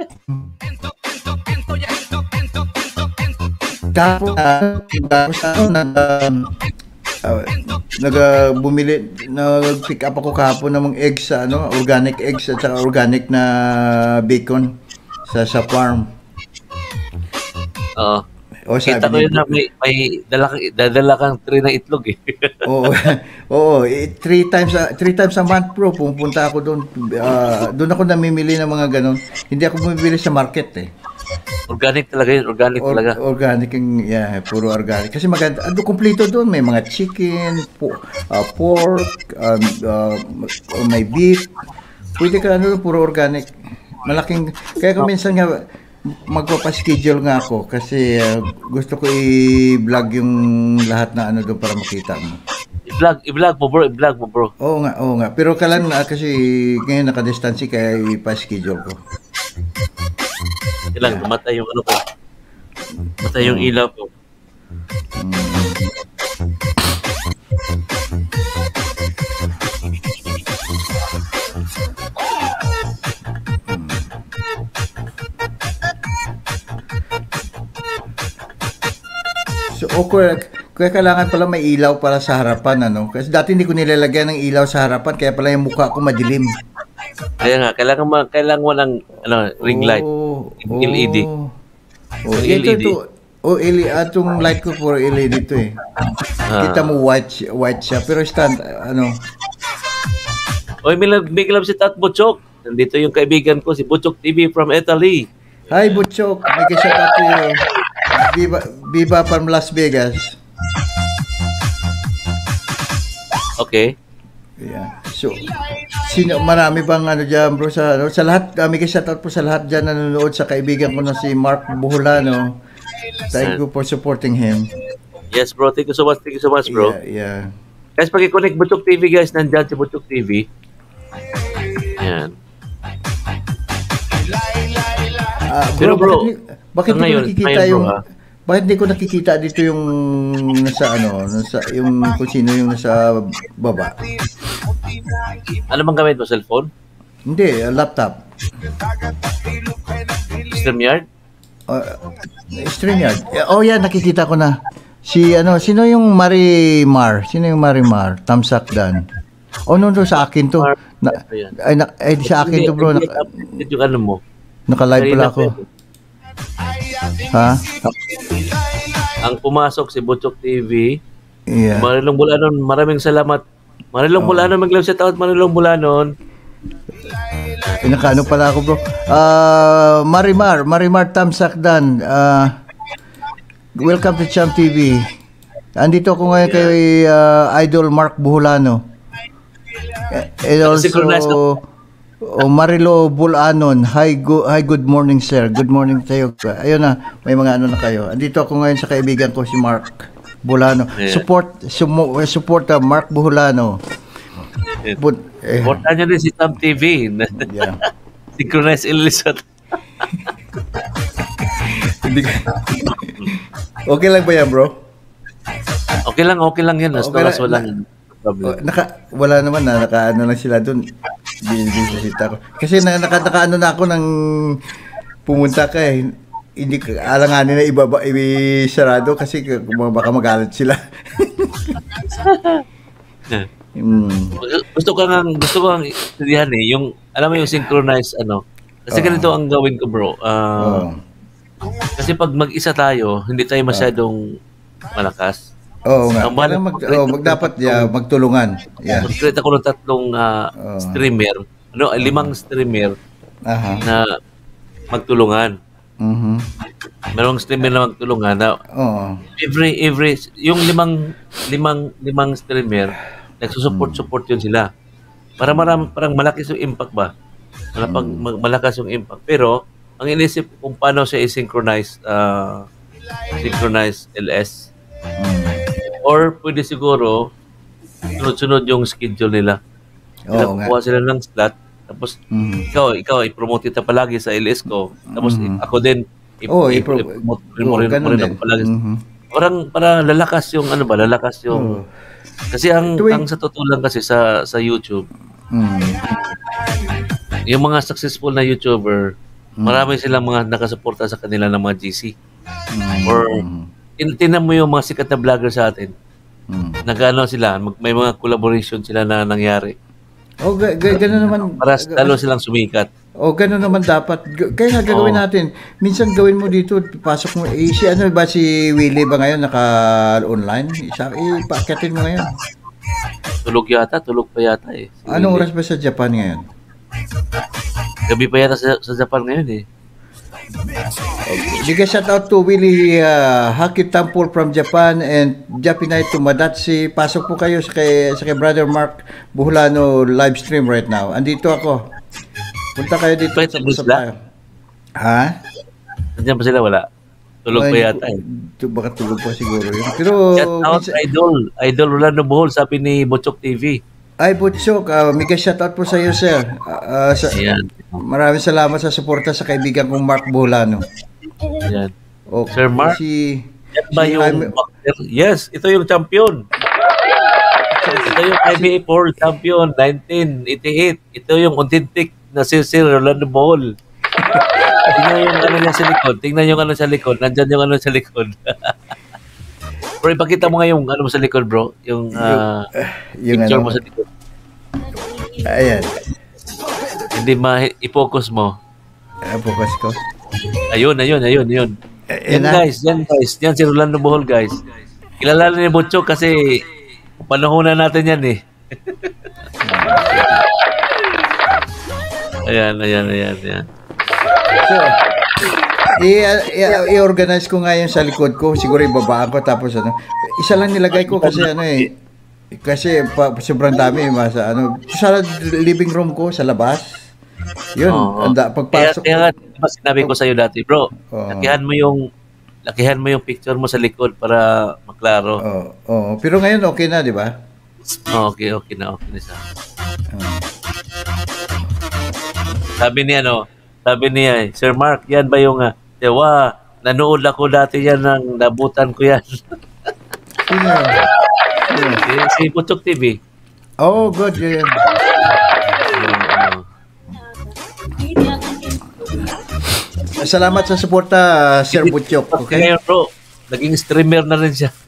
Tapos, uh, tapos ano, nag, um, uh, nag, uh, bumili, nag-pick up ako kahapon ng mga eggs, sa, ano, organic eggs at saka organic na bacon sa sa farm. Oo. O, sabi Kita ko ni- yun na may, may dala, kang- dadala kang tray na itlog eh. Oo, oo, eh, three times a, three times a month, bro, pumunta ako doon. Ah, doon ako namimili ng mga ganun. Hindi ako bumibili sa market eh. Organic talaga yun, organic Or, talaga. organic yung, yeah, puro organic. Kasi maganda, ano, kumpleto doon. May mga chicken, po, ah, pork, um, ah, may beef. Pwede ka, ano, puro organic. Malaking, kaya kung minsan nga, magpapaschedule nga ako kasi ah, gusto ko i-vlog yung lahat na ano doon para makita mo. I-vlog, i-vlog mo bro, i-vlog mo bro. Oo nga, oo nga. Pero kailan ah, kasi ngayon naka-distance kaya ipa-schedule ko. Kailang, matay yung ano ko. Matay yung ilaw ko. So, okay, kaya kailangan pala may ilaw para sa harapan, ano? Kasi dati hindi ko nilalagyan ng ilaw sa harapan, kaya pala yung mukha ko madilim. Kaya nga, kailangan mo, kailangan mo ng ano, ring light. Oh, L E D. Oh, oh Yung ito, L E D. ito. Oh, L E D. Atong light ko for L E D to eh. Ah. Kita mo white, si- white siya. Pero stand, ano, Oy, may, love- may love si Tat Butchok. Nandito yung kaibigan ko, si Butchok T V from Italy. hi Butchok, may shout out to you. Viva, Viva from Las Vegas. Okay. Yeah. So, sino, marami bang ano dyan bro sa, ano, sa lahat, kami kasi shout out po sa lahat dyan nanonood sa kaibigan ko na si Mark Buholano. Thank you for supporting him. Yes bro, thank you so much, thank you so much bro. Yeah, yeah. Guys, pag-connect Butchok T V guys, nandyan si Butchok T V. Yan. Ah, Pero bro, bakit, bakit sa hindi ngayon- ko nakikita ngayon, bro, yung ha? bakit hindi ko nakikita dito yung nasa ano, nasa yung kung sino yung nasa baba? Ano bang gamit mo? Cellphone? Hindi, ah, laptop. StreamYard? Uh, StreamYard. Oh, yeah, nakikita ko na. Si ano, sino yung Marimar? Sino yung Marimar? Tamsak Dan. Oh, no, no, sa akin to. Na, Ayan. ay, na, ay, sa akin to, bro. Hindi, Naka, update yung ano mo. naka-live pala ako. Ha? Ang pumasok si Butchok T V. Yeah. Marilong Bulanon, maraming salamat. Marilong Oh. Bulanon, mag-love shout out Marilong Bulanon. Eh, nakaano pala ako, bro. Ah, Marimar, Marimar Tamsak Dan. Ah, welcome to Champ T V. Andito ako ngayon kay ah, Idol Mark Buholano. Eh, And Synchronize also, oh, Marilo Bulanon. Hi, go, hi, good morning, sir. Good morning tayo. Ayun na, may mga ano na kayo. Andito ako ngayon sa kaibigan ko si Mark Buholano. Yeah. Support, sumo, support ah, Mark Buholano. But, eh, Portan nyo din si Tam T V. yeah. Synchronize Illicit. Hindi ka- Okay lang ba yan, bro? Okay lang, okay lang yan. As Okay long as lang. walang O, problem. naka, wala naman na, naka, ano lang sila doon. Binisita ko. Kasi na, naka, naka, ano na ako nang pumunta ka eh. Hindi ka, alanganin na ibaba, ibisarado kasi k- baka magalit sila. Hmm. Gusto ko nga, gusto ko nga yan eh. Yung, alam mo yung synchronize ano. Kasi Oo. ganito ang gawin ko bro. Ah, Oo. Kasi pag mag-isa tayo, hindi tayo masyadong malakas. Oo nga. Ang bala- Kailangan mag, oh, mag, dapat yeah, magtulungan. Yeah. Mag-create ako ng tatlong ah, Oo. streamer. Ano, limang streamer Aha. na magtulungan. Mhm. Merong streamer na magtulungan na Oo. every every yung limang limang limang streamer nagsusupport-support yun sila. Para maram, parang malaki yung impact ba? Para pag mag- malakas yung impact. Pero ang inisip kung paano siya i-synchronize, uh, synchronize L S. Or pwede siguro, sunod-sunod yung schedule nila. Oo nga. Kuha sila ng slot. Tapos, Mm. ikaw, ikaw, i-promote kita palagi sa L S ko. Tapos, Mhm. ako din, i- Oo, i- i-pro- i-promote mo Oo, rin, mo ganun rin din. ako palagi. Mhm. Parang, para lalakas yung, ano ba, lalakas yung, Oo. kasi ang, Tuwing- ang sa totoo lang kasi sa, sa YouTube, Mm. yung mga successful na YouTuber, marami silang mga nakasuporta sa kanila ng mga G C. Mm. Or, Mm. tin- tinan mo yung mga sikat na vlogger sa atin. Mm. Nag-ano sila, mag- may mga collaboration sila na nangyari. Oh, ga- ga- ganun naman. Para lalo silang sumikat. O, gano'n naman dapat. G- Kaya nga gagawin Oo. natin. Minsan gawin mo dito, pasok mo. Eh, si ano ba, si Willie ba ngayon naka-online? Isa, eh, paakyatin mo ngayon. Tulog yata, tulog pa yata eh. Si Anong Willie. oras ba sa Japan ngayon? Gabi pa yata sa, sa Japan ngayon eh. Bigay shout out to Willie uh, Haki Temple from Japan and Japinay to Madatsi. Pasok po kayo sa kay, sa kay Brother Mark Buhlano live stream right now. Andito ako. Punta kayo dito. Wait, nandun usap sila? tayo. Ha? Nandiyan pa sila, wala. Tulog Ay, pa yata eh. tu- Baka tulog pa siguro yun. Pero, Shout out minsan- Idol. Idol Rolando Bohol, sabi ni Bochok T V. ay, Butchok, uh, mega shout out po sa iyo, sir. Ah, ah, sa, Ayan. maraming salamat sa suporta sa kaibigan kong Mark Buhlano. Ayan. O, Sir Mark? Si, Yan ba si yung Jaime- boxer? Yes, ito yung champion. Ito yung I B A four champion, nineteen eighty-eight. Ito yung authentic na si Sir Rolando Bohol. Tingnan yung ano niya sa likod. Tingnan yung ano sa likod. Nandyan yung ano sa likod. Bro, ipakita mo nga yung ano mo sa likod, bro. Yung ah, yung picture ano, mo sa likod. ayan. Hindi ma-focus mo. Ah, focus ko. Ayun, ayun, ayun, ayun. Eh, Yan na- guys, yan guys. Yan si Rolando Bohol, guys. Kilala ni Butchok kasi panahonan natin yan eh. Ayan, ayan, ayan, ayan. So, i- i- i-organize ko nga yung sa likod ko. Siguro ibabaan ko tapos ano. Isa lang nilagay ko kasi ano eh. Kasi pa, sobrang dami masa ano. Sa living room ko sa labas. Yun, Oo. anda, pagpasok Kaya, kaya nga, diba sinabi ko sa'yo dati, bro, Oo. lakihan mo yung lakihan mo yung picture mo sa likod para maklaro. Oh, oh, pero ngayon okay na, di ba? Oh, okay, okay na, okay na siya. Sabi niya, ano, sabi niya, Sir Mark, yan ba yung, uh, diba, nanood ako dati yan ng nabutan ko yan. Sino yun? Sino? si, si Butchok T V. Oh, good. Yan. Oo. Salamat sa suporta, Sir Butchok. Okay. Okay? Ngayon, bro, naging streamer na rin siya.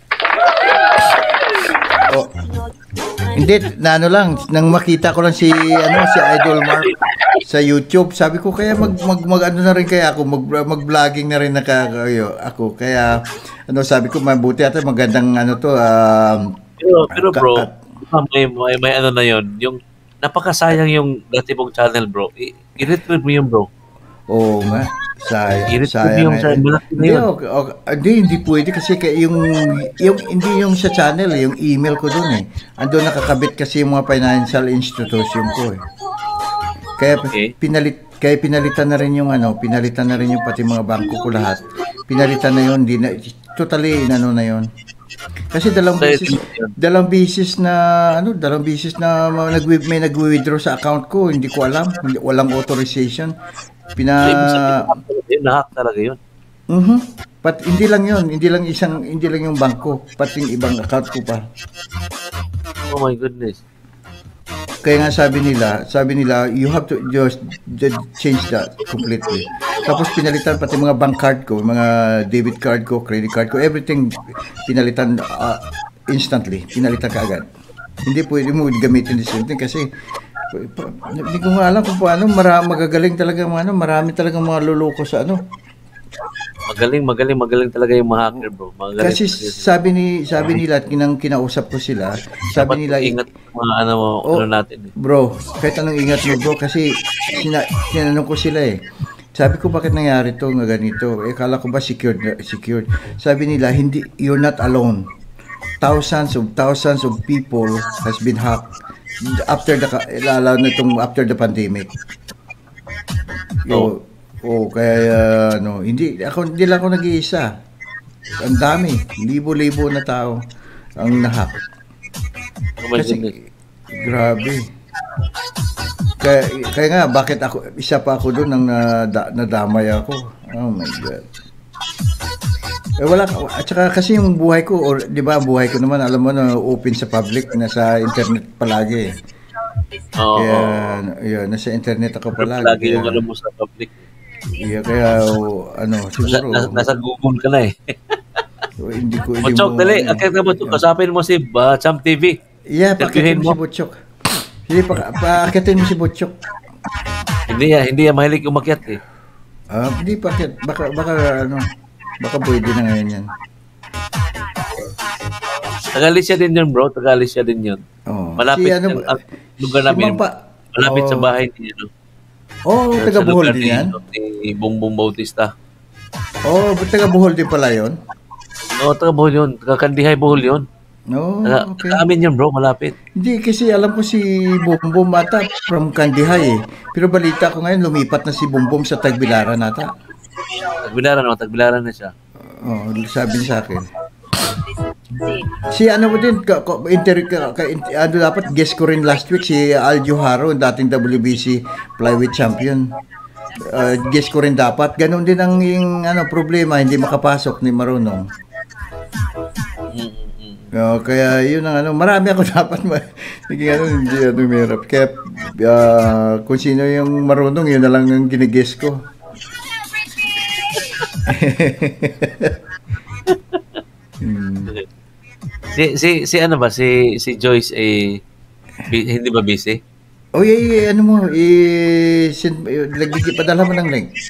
Oh. Hindi, na ano lang, nang makita ko lang si ano si Idol Mark sa YouTube, sabi ko kaya mag mag, mag ano na rin kaya ako mag mag-vlogging na rin nakakayo ako. Kaya ano sabi ko mabuti ata magandang ano to um, Pero, pero bro, Ka- diba may, may, may ano na yon, yung napakasayang yung dati mong channel, bro. I- I-retrieve mo yun, bro. oo nga. Sayang. I-retrieve mo sayang yung nga. channel. Malaki na Hindi, yun. okay, okay. Hindi, hindi pwede kasi kaya yung, yung, hindi yung sa channel, eh, yung email ko dun eh. Ando nakakabit kasi yung mga financial institution ko eh. Kaya Okay. pinalit, kaya pinalitan na rin yung ano, pinalitan na rin yung pati mga bangko ko lahat. Pinalitan na yun, di na, totally inano na yun. Kasi dalawang Kaya beses, yun. dalawang beses na, ano, dalawang beses na nag may nag-withdraw sa account ko, hindi ko alam, hindi, walang authorization. Pina, So, ibig sabihin, nahack talaga yun, nahack talaga yun. Mhm. Pat hindi lang 'yon, hindi lang isang hindi lang yung bangko, pati yung ibang account ko pa. Oh my goodness. Kaya nga sabi nila, sabi nila you have to just, just change that completely. Tapos pinalitan pati mga bank card ko, mga debit card ko, credit card ko, everything pinalitan uh, instantly, pinalitan kaagad. Hindi pwede mo gamitin the same thing kasi pa- hindi ko nga alam kung paano, marami magagaling talaga mga ano, marami talaga mga luloko sa ano. Magaling, magaling, magaling talaga yung mga hacker, bro. Magaling Kasi talaga yun. sabi ni sabi nila at kinang kinausap ko sila, Dapat sabi nila ingat mga ano, Oh. ano natin. Eh. bro, kahit anong ingat mo bro kasi sina, tinanong ko sila eh. Sabi ko bakit nangyari to nga ganito? Eh kala ko ba secured na- secured. Sabi nila hindi you're not alone. Thousands of thousands of people has been hacked after the ka- lalo na itong after the pandemic. Yo, Oo, kaya ano, hindi ako hindi lang ako nag-iisa. Ang dami, libo-libo na tao ang nahack. Oh my Kasi goodness. grabe. Kaya, kaya nga, bakit ako, isa pa ako doon nang nada, nadamay ako. Oh my God. Eh, wala, at saka kasi yung buhay ko, or, di ba, buhay ko naman, alam mo na, open sa public, nasa internet palagi. Oo. Kaya, oo. yun, nasa internet ako Pero palagi. palagi Kaya, yung ano mo sa public. yeah, kaya, o, ano, Nasa, siguro, nasa, nasa Google ka na eh. hindi ko, hindi Butchok, mo, dali. ano, Akit na Butchok. Kasapin mo si uh, Champ T V. yeah, pakitin Interviewin mo si mo. Butchok. Sige, pa, pakitin mo si Butchok. Hindi yan. Hindi yan. Mahilig umakyat eh. Ah, hindi, pakit. Baka, baka, ano, baka pwede na ngayon yan. Tagalisya din yun, bro. Tagalisya din yun. Oh, Malapit si ano, yung ang lugar si namin. Mampa. Malapit sa Oh, bahay ni ano. oh, Sa, taga sa Bohol lugar din ni, yan. ano, ni Bongbong Bautista. Oh, taga Bohol din pala yon. Oo, taga Bohol yun. Taga Kandihay, Bohol yun. No, Taga, okay. taga amin yun, bro. Malapit. Hindi, kasi alam ko si Bumbum ata from Kandihay eh. Pero balita ko ngayon, lumipat na si Bumbum sa Tagbilaran ata. Tagbilaran, no? Tagbilaran na siya. Oh, sabi niya sa akin. Si ano mo din, ka, ka, interview ka, ka, in- ano dapat, guest ko rin last week, si Aljo Haro, dating W B C flyweight champion. Uh, guest ko rin dapat. Ganon din ang yung, ano, problema, hindi makapasok ni Marunong. Mm, mm, mm. Oh, kaya yun ang ano, marami ako dapat ma naging ano, hindi ano mahirap. Kaya ah, kung sino yung marunong, yun na lang ang ginigess ko. Hmm. Si, si, si ano ba? Si, si Joyce, eh, bi- hindi ba busy? Oh, yeah, yeah, ano mo, eh, send, eh, lagi, padala mo ng link.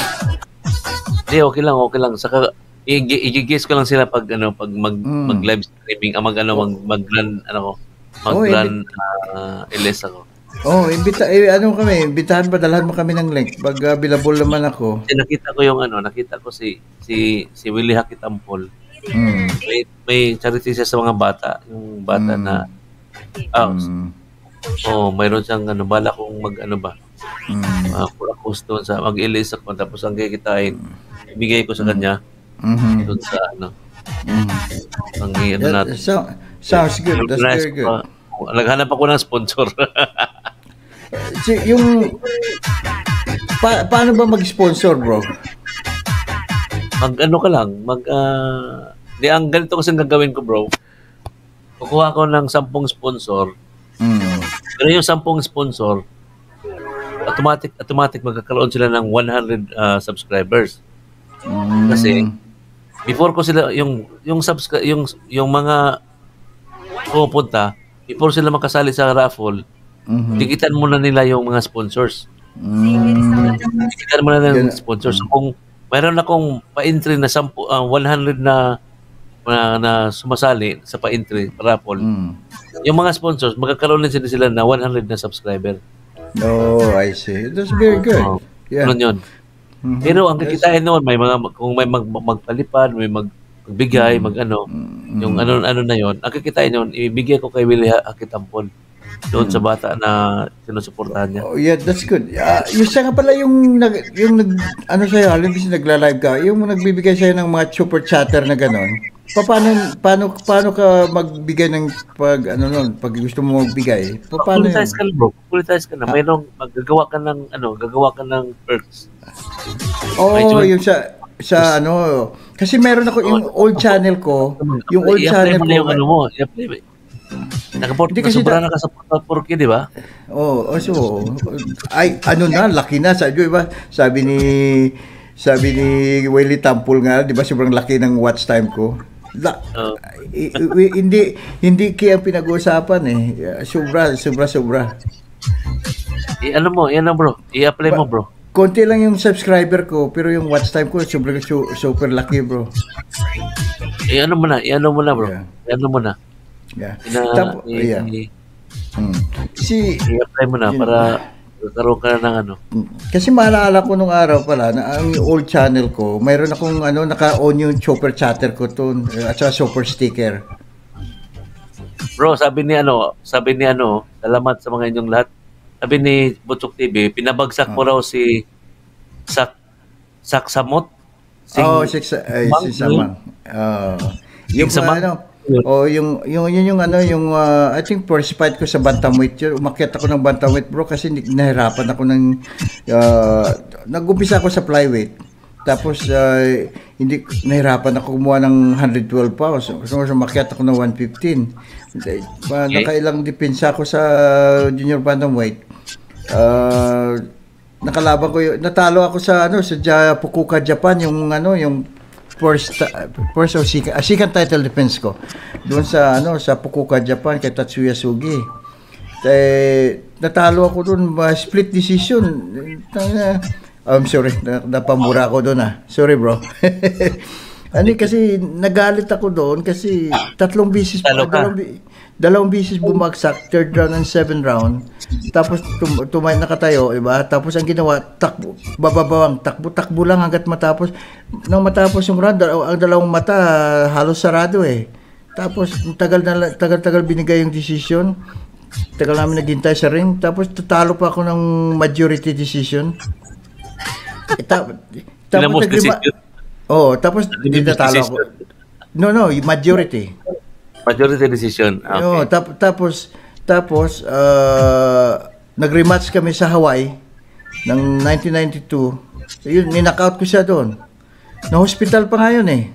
Hindi, okay lang, okay lang. Saka, i- i-guess ko lang sila pag, ano, pag mag, Mm. mag live streaming, ah, mag, ano, mag, mag run, ano ko, mag Oh, run, imbi- uh, L S ako. oh, imbita, eh, ano kami, imbitahan, padalahan mo kami ng link. Pag uh, available naman ako. Kasi nakita ko yung, ano, nakita ko si, si, si Willie Hakitampol. Mm, May, may charity siya sa mga bata. Yung bata Mm. na, ah, mm, oh, mayroon siyang, ano, bala kung mag, ano ba, mm, uh, post doon sa, mag-L S ako, tapos ang kikitain, ibigay ko sa kanya, mhm, doon sa, ano, mhm. ang, ano That, natin. so, sounds good. That's Organize very ko pa. good. Naghanap ako ng sponsor. Si, yung, pa, paano ba mag-sponsor, bro? mag ano ka lang, mag ah, di ang ganito kasi ang gagawin ko, bro. Kukuha ko ng sampung sponsor. Mm. Pero yung sampung sponsor, automatic automatic magkakaroon sila ng one hundred ah, subscribers. Mm. Kasi before ko sila yung yung subscri- yung yung mga pupunta, before sila makasali sa raffle, Mhm. dikitan muna nila yung mga sponsors. Mm. Dikitan muna nila Yan. yung sponsors. So, kung mayroon akong pa-entry na sampu, ah, one hundred na na, na sumasali sa pa-entry raffle, Mm. yung mga sponsors, magkakaroon din sila, sila na one hundred na subscriber. Oh, I see. That's very good. Oh, Yeah. ganun yun. Mhm. Pero ang That's- kikitain noon, may mga, kung may mag, magpalipad, may mag, magbigay, mag ano, Mm. yung ano, ano na yon, ang kikitain noon, ibigay ko kay Willie Hakitampol doon sa bata na sinusuportahan niya. Oh, yeah, that's good. Ah, yung siya nga pala yung nag yung nag ano sa'yo, halimbawa nagla-live ka, yung nagbibigay sa'yo ng mga super chatter na gano'n. Pa- Paano paano paano ka magbigay ng pag ano nun, pag gusto mo magbigay? Pa- Paano yun? Monetize ka na, bro. Monetize ka na. Mayroong maggagawa ka ng ano, gagawa ka ng perks. Oo, May join- yung sa sa ano, kasi meron ako yung old channel ko, yung old I-apply channel mo ko. na yung ano mo. I-apply mo. Nakaport, Hindi kasi nasubra da- na ka sa porky, di ba? Oh, oh, so ay ano na, laki na sa di ba? Sabi ni sabi ni Willie Tampol nga, di ba sobrang laki ng watch time ko. La, Oh. i- i- hindi hindi kaya ang pinag-uusapan eh. Sobra, sobra, sobra. I, ano mo, yan na, bro. I-apply mo, bro. Konti lang yung subscriber ko, pero yung watch time ko sobrang su- super laki, bro. I-ano mo na, i-ano mo na, bro. Yeah. I-ano mo na. Yeah. Ina, Tapo, i- yeah. i- Hmm. Si i-apply mo na Yun. para magkaroon ka na ng ano. Kasi maalala ko nung araw pala na ang old channel ko, mayroon akong ano, naka-on yung super chatter ko to at saka super sticker. Bro, sabi ni ano, sabi ni ano, salamat sa mga inyong lahat. Sabi ni Butchok T V, pinabagsak mo raw si Sak Saksamot? Sing, Oh, six ay Mang, si Samang. Oh. Yung Sing Samang? ano, oh, yung yung yun yung ano, yung uh, I think first fight ko sa bantamweight yun. Umakyat ako ng bantamweight, bro, kasi ni- nahirapan ako ng uh, nag-umpisa ako sa flyweight. Tapos uh, hindi nahirapan ako kumuha ng one hundred twelve pounds. So, so umakyat ako ng one fifteen. Uh, Okay. nakailang depensa ako sa junior bantamweight. Uh, nakalaban ko yung, natalo ako sa ano sa Ja- Fukuoka, Japan, yung ano yung first uh, first or second, uh, second title defense ko doon sa ano sa Fukuoka, Japan, kay Tatsuya Sugi. Eh, natalo ako doon by split decision. Tanga- I'm sorry, na, napamura ako doon ah. Sorry, bro. Ano kasi nagalit ako doon kasi tatlong bisis Talo ka. dalawang, bi- dalawang bisis bumagsak, third round and seventh round. Tapos tum- tumay nakatayo, iba? Tapos ang ginawa, takbo, bababawang, takbo, takbo lang hanggat matapos. Nang matapos yung round, dal- ang dalawang mata halos sarado eh. Tapos tagal na tagal-tagal binigay yung decision. Tagal namin naghintay sa ring. Tapos tatalo pa ako ng majority decision. Eh, ta- Ilan mo nagrima- decision? Oh, tapos Ilan mo dinatalo ako. decision? No, no, yung majority. Majority decision. Okay. No, tap- tapos tapos uh, nag-rematch kami sa Hawaii ng nineteen ninety-two. Yun, ninakaut ko siya doon. Na-hospital pa nga yun eh.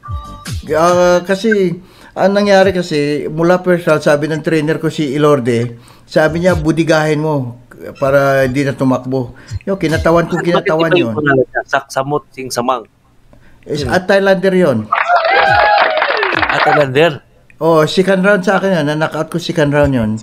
Ah, kasi ang nangyari kasi mula first round, sabi ng trainer ko si Ilorde, sabi niya budigahin mo para hindi na tumakbo. Yo, kinatawan ko kinatawan Bakit iba yun. yung pangalan niya? Saksamot, Sing Samang. Is at Thailander yon. At Alander. Oh, second round sa akin yan. Na-knockout ko second round yon.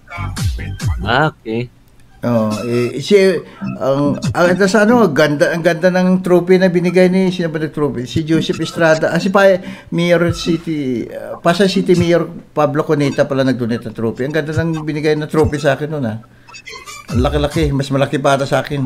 Ah, okay. Oh, eh, si ang ang ito sa ano, ganda ang ganda ng trophy na binigay ni sino ba nag-trophy? Si Joseph Estrada, ah, si pa Mayor City, uh, Pasay City Mayor Pablo Coneta pala nag-donate ng trophy. Ang ganda ng binigay na trophy sa akin noon ah. Ang laki-laki, mas malaki pa ata sa akin.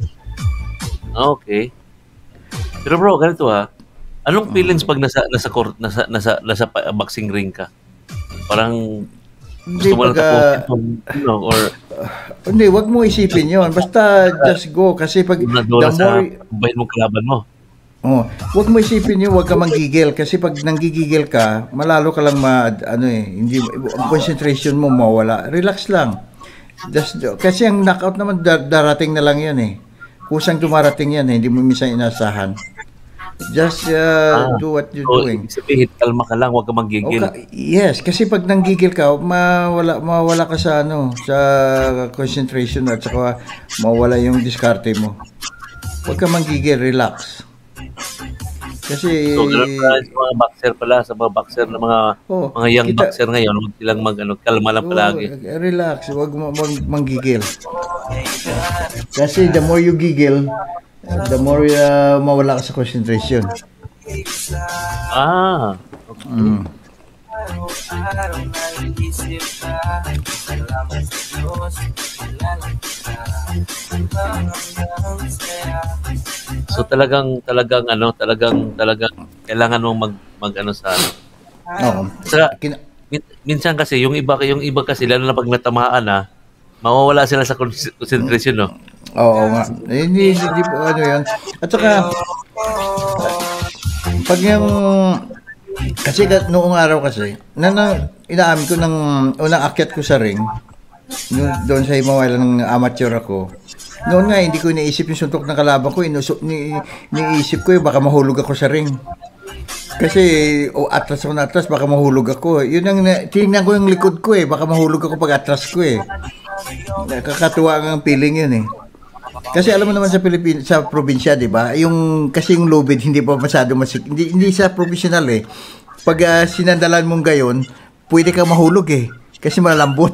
Ah, okay. Pero bro, ganito ha. Anong feelings pag nasa nasa court, nasa nasa nasa pa- boxing ring ka? Parang Hindi gusto mo lang pag, ah, tapusin mo, no? Or hindi, wag mo isipin 'yon. Basta just go kasi pag the nadola sa more bayan mong kalaban mo. oh, wag mo isipin yun, wag ka manggigil kasi pag nanggigigil ka, malalo ka lang ma ano eh, hindi ang concentration mo mawala. Relax lang. Just, kasi ang knockout naman dar- darating na lang 'yan eh. Kusang dumarating 'yan eh, hindi mo minsan inasahan. Just uh, Ah, do what you're So, doing. ibig sabihin, kalma ka lang, huwag ka manggigil. Okay, yes, kasi pag nanggigil ka, mawala mawala ka sa ano, sa concentration at saka mawala yung diskarte mo. Huwag ka manggigil, relax. Kasi So, ganun pala sa mga boxer pala, sa mga boxer na mga oh, mga young kita- boxer ngayon, huwag silang mag, ano, kalma lang palagi. oh, relax, huwag mo mag, manggigil. Kasi the more you giggle, the more uh, mawala ka sa concentration. Ah, Mm. so talagang, talagang, ano, talagang, talagang, kailangan mong mag, mag ano sa, ano. Oo. Sa, Kina- min, minsan kasi, yung iba, yung iba kasi, lalo na pag natamaan na, mawawala sila sa con- concentration, no? Oo nga. Eh, Hindi, hindi po ano yan. At saka, pag yung, kasi ka- noong araw kasi, na, na inaamin ko ng unang akyat ko sa ring, no, doon sa Himawala ng amateur ako, noon nga, hindi ko iniisip yung suntok ng kalaban ko, inuso, ni, iniisip ko, eh, baka mahulog ako sa ring. Kasi, o atras ako na atras, baka mahulog ako. Yun ang, na- tinignan ko yung likod ko eh, baka mahulog ako pag atras ko eh. Nakakatuwa ang feeling yun eh. Kasi alam mo naman sa Pilipinas, sa probinsya, 'di ba? Yung kasi yung lubid hindi pa masyado masik. Hindi, hindi sa professional eh. Pag ah, sinandalan mong gayon, pwede kang mahulog eh kasi malambot.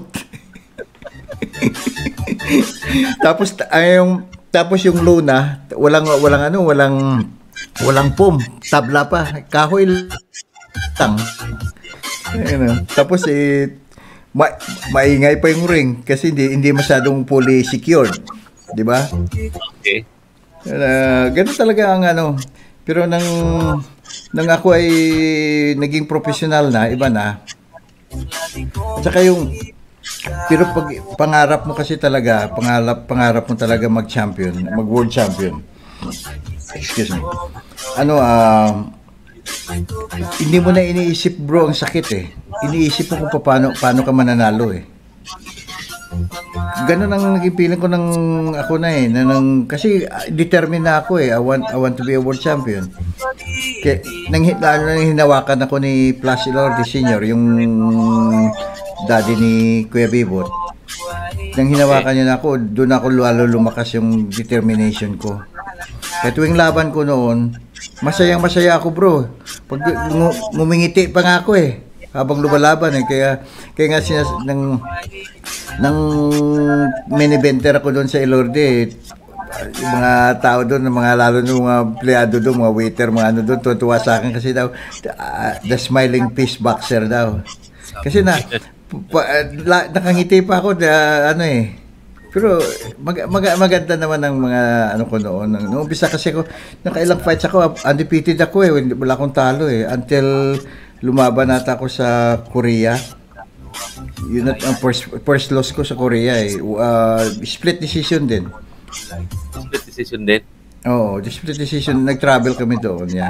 tapos ay yung tapos yung luna, walang walang ano, walang walang foam, tabla pa, kahoy lang. Ayun, oh. Tapos eh ma- maingay pa yung ring kasi hindi hindi masyadong fully secured. 'Di ba? Okay. Uh, ganun talaga ang ano. Pero nang nang ako ay naging professional na, iba na. At saka yung pero pag pangarap mo kasi talaga, pangarap pangarap mo talaga mag-champion, mag-world champion. excuse me. Ano, ah, hindi mo na iniisip bro ang sakit eh. Iniisip mo kung paano, paano ka mananalo eh. Ganun ang naging feeling ko ng ako na eh. Na nang, kasi uh, determined na ako eh. I want, I want to be a world champion. Kaya, nang, lalo na hinawakan ako ni Plus Ilorde Senior, yung daddy ni Kuya Bibot. Nang hinawakan niya na ako, doon ako lalo lumakas yung determination ko. Kaya tuwing laban ko noon, masayang masaya ako bro. Pag ngumingiti pa nga ako eh. Habang lumalaban eh. Kaya, kaya nga sinas, nang, nang mini-venter ako doon sa Ilorde eh, yung mga tao doon, mga lalo ng mga empleyado doon, mga waiter, mga ano doon, tuwa sa akin kasi daw, uh, the smiling fish boxer daw. Kasi na, pa, la, nakangiti pa ako, da, ano eh. Pero mag, mag, maganda naman ang mga ano ko noon. Nung umpisa kasi ko, nakailang fights ako, undefeated ako eh, wala akong talo eh. Until lumaban nata ako sa Korea. Yun at ang first, first loss ko sa Korea eh. Uh, split decision din. Split decision din? Oo, split decision. Nag-travel kami doon, yeah.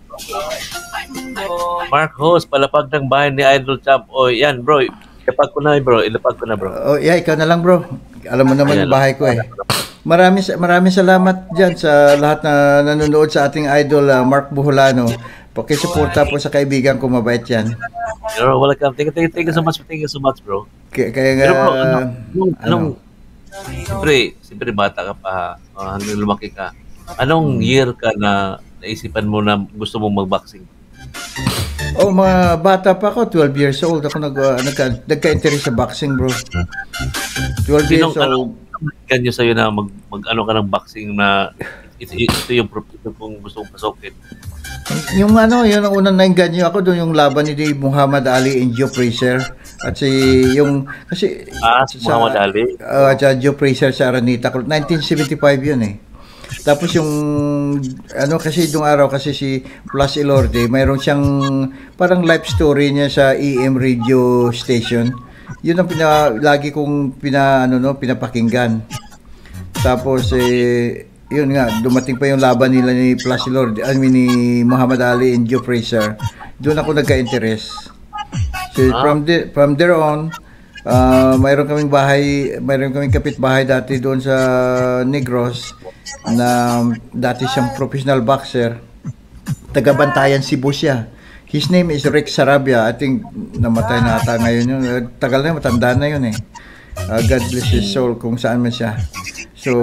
Mark Host, palapag ng bahay ni Idol Champ. O yan bro, ilapag ko na bro, ilapag ko na bro. Oh, yeah, ikaw na lang bro. Alam mo naman yung bahay ko eh. Maraming maraming salamat diyan sa lahat na nanonood sa ating idol uh, Mark Buholano. Paki-suporta po sa kaibigan ko, mabait yan. You're welcome. Thank you, thank you, thank you so much. Thank you so much, bro. Kaya, kaya nga, Pero bro, ano, anong, ano? anong siyempre, siyempre bata ka pa, uh, hanggang lumaki ka. Anong year ka na naisipan mo na gusto mong mag-boxing? Oh, mga bata pa ako, twelve years old. Ako nag, uh, nagka, nagka-interest sa boxing, bro. twelve years old. Ganyo sa'yo na mag, mag ano ka ng boxing na ito, ito yung profession kung gusto kong pasokin. Yung ano, yun ang unang nainganyo ako doon, yung laban ni Muhammad Ali and Joe Frazier. At si, yung, kasi, ah, si sa, Muhammad Ali? Uh, sa Joe Frazier sa Araneta. nineteen seventy-five yun eh. Tapos yung, ano kasi, yung araw kasi si Plus Ilorde, mayroon siyang, parang life story niya sa E M radio station. Yun ang pina, lagi kong pina, ano no, pinapakinggan. Tapos, eh, yun nga, dumating pa yung laban nila ni Plus Ilorde, I mean, ni Muhammad Ali and Joe Frazier. Doon ako nagka-interest. So, ah. from, the, from there on, uh, mayroon kaming bahay, mayroon kaming kapitbahay dati doon sa Negros, na dati siyang professional boxer. Taga-Bantayan, Cebu siya. His name is Rick Sarabia. I think namatay na ata ngayon yun. Tagal na, matanda na yun eh. Uh, God bless his soul kung saan man siya. So,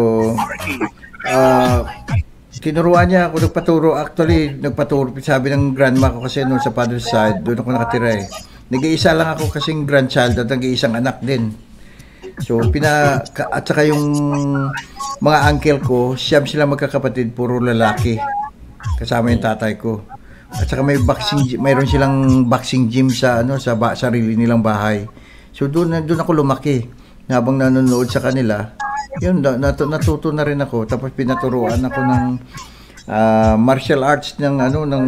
uh, tinuruan niya ako, nagpaturo. Actually, nagpaturo. Sabi ng grandma ko kasi noon sa father's side, doon ako nakatira eh. Nag-iisa lang ako kasing grandchild at nag-iisang anak din. So, pina, at saka yung mga uncle ko, siyam sila magkakapatid, puro lalaki. Kasama yung tatay ko. At saka may boxing, mayroon silang boxing gym sa ano sa ba, sarili nilang bahay. So doon doon ako lumaki. Habang nanonood sa kanila, yun nat, natuto na rin ako. Tapos pinaturuan ako ng uh, martial arts ng ano ng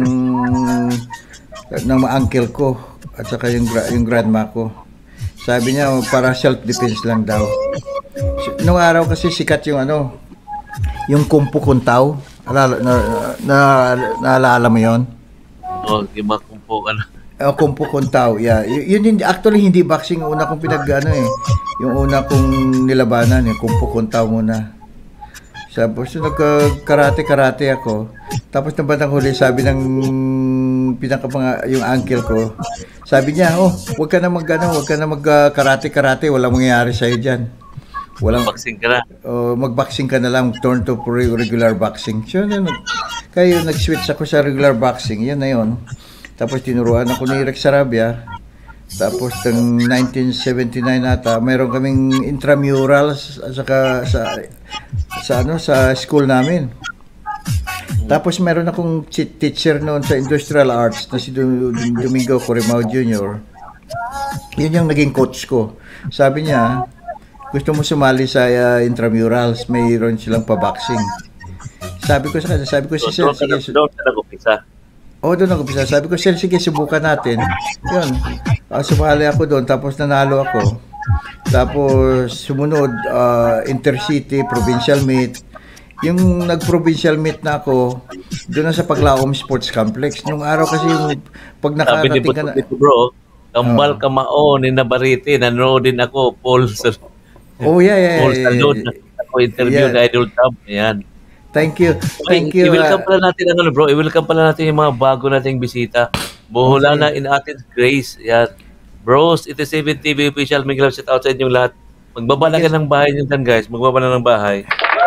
ng uncle ko at saka yung yung grandma ko. Sabi niya para self defense lang daw. So, nung araw kasi sikat yung ano yung Kung Fu Kuntaw. Alala, na, na, naalala mo yun? Oo, oh, iba Kung Fu ano. Uh, Kung Fu Kuntaw, yeah. Y- yun hindi, actually hindi boxing una kong pinag ano eh. Yung una kong nilabanan, yung Kung Fu Kuntaw muna. Tapos nagka-karate-karate ako. Tapos na batang huli, sabi ng pinaka mga yung uncle ko, sabi niya, oh, wag ka na mag ano, wag ka na mag-karate-karate, walang mangyayari sa'yo dyan. Walang boxing ka na. Uh, mag-boxing ka na lang, turn to regular boxing. So, yun, kaya nag-switch ako sa regular boxing, yun na yun. Tapos tinuruan ako ni Rex Sarabia. Tapos ng nineteen seventy-nine ata, mayroon kaming intramurals saka sa sa ano sa school namin. Tapos meron akong teacher noon sa industrial arts na si Domingo Corimao Junior Yun yung naging coach ko. Sabi niya, gusto mo sumali sa uh, intramurals, mayroon silang pa-boxing. Sabi ko sa kanya, sabi ko si Sir, sige. Doon ka nag-umpisa. Oo, doon nag-umpisa. Sabi ko, Sir, sige, subukan natin. Yun. Uh, sumali ako doon, tapos nanalo ako. Tapos sumunod, uh, intercity, provincial meet, yung nag-provincial meet na ako, doon na sa Paglaom Sports Complex. Nung araw kasi yung pag Sabi ni nakarating ka na... Buto bro, kambal kamao ni Nabarite, nanood din ako, Paul sa Oh, yeah, yeah, Paul yeah, Salud, yeah. nakita ko interview Yeah. na Idol Tab. Ayan. Thank you. Thank Ay, you. i-welcome ah, pala natin ang ano bro, i-welcome pala natin yung mga bago nating bisita. Boholana Okay. in Athens Grace. Ayan. Bros, ito seven T V official, may shout out sa inyong lahat. Magbaba na ka ng bahay nyo dyan guys, magbaba na ng bahay.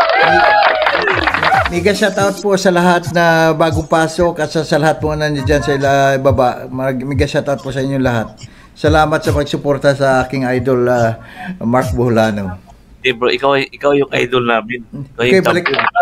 Mega shoutout po sa lahat na bagong pasok at sa, sa lahat po na nandiyan sa ila, baba. Mag- Mega shoutout po sa inyo lahat. Salamat sa pagsuporta sa aking idol ah, Mark Boholano. Eh bro, ikaw, ikaw yung idol namin. Ikaw Okay, yung balik. champion.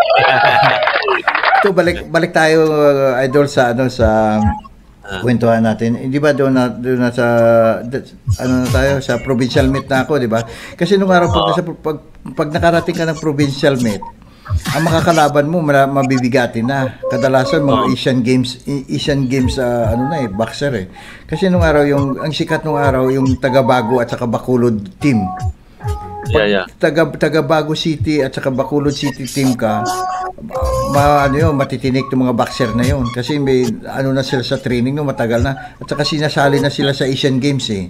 Ito balik balik tayo uh, idol sa ano sa kwentuhan natin. Hindi ba doon na doon na sa d- ano na tayo sa provincial meet na ako, di ba? Kasi nung araw pag, nasa, pag, pag nakarating ka ng provincial meet, ang makakalaban mo mara- mabibigati na. Kadalasan mga Asian Games i- Asian Games ah, ano na eh boxer eh. Kasi nung araw yung ang sikat nung araw yung taga Bago at saka Bacolod team. Yeah, yeah. Taga taga Bago City at saka Bacolod City team ka, ma ano yun, matitinik yung mga boxer na yun kasi may ano na sila sa training no, matagal na at saka sinasali na sila sa Asian Games eh.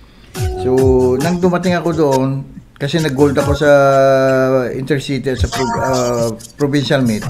So nang dumating ako doon kasi nag-gold ako sa intercity at sa pro- ah, provincial meet,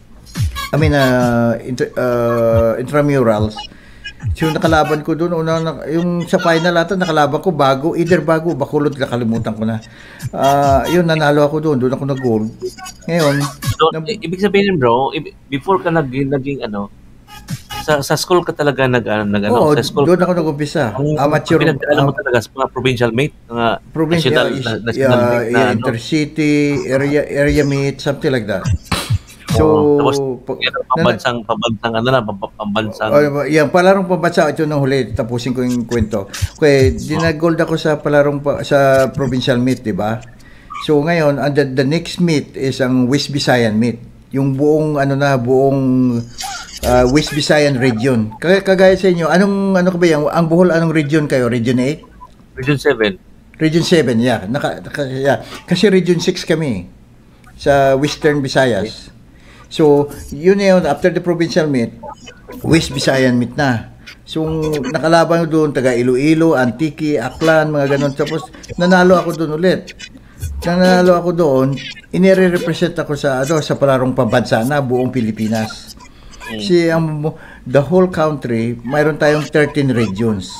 I mean uh, inter, uh, intramurals. So nakalaban ko doon una na, yung sa final ata nakalaban ko Bago, either Bago Bacolod, nakalimutan ko na. Ah, yun nanalo ako doon, doon ako nag-gold. Ngayon, So, na- i- ibig sabihin bro, i- before ka naging, naging ano, sa sa school ka talaga nag, ano, nag ano, oo, sa school doon ako nag-umpisa. ang Amateur, pinag-alam mo um, talaga sa mga provincial mate, mga provincial, national, is, na- national yeah, meet na yeah, ano. intercity, area area meet, something like that. So, Oo. Tapos, pag- yan, na- pambansang, pambansang, ano na, pam- pambansang, Oh, yan, palarong pambansa, ito nang huli, tapusin ko yung kwento. Okay, dinagold ako sa palarong pa, sa provincial meet, di ba? So ngayon, and the, the next meet is ang West Visayan meet. Yung buong ano na, buong uh, West Visayan region. Kaya kagaya sa inyo, anong ano ka ba yan? Ang Bohol anong region kayo? Region eight? Region seven. Region seven, yeah. Naka, naka, yeah. Kasi Region six kami sa Western Visayas. So, yun na yun, after the provincial meet, West Visayan meet na. So, nakalaban ko doon, taga Iloilo, Antique, Aklan, mga ganun. Tapos, nanalo ako doon ulit. Nang nanalo ako doon, inire-represent ako sa, ano, sa palarong pambansa na buong Pilipinas. Kasi ang, the whole country, mayroon tayong thirteen regions.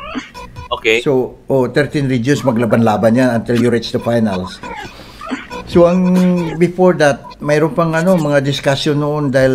Okay. So, oh, thirteen regions maglaban-laban yan until you reach the finals. So, ang before that, mayroon pang ano, mga discussion noon dahil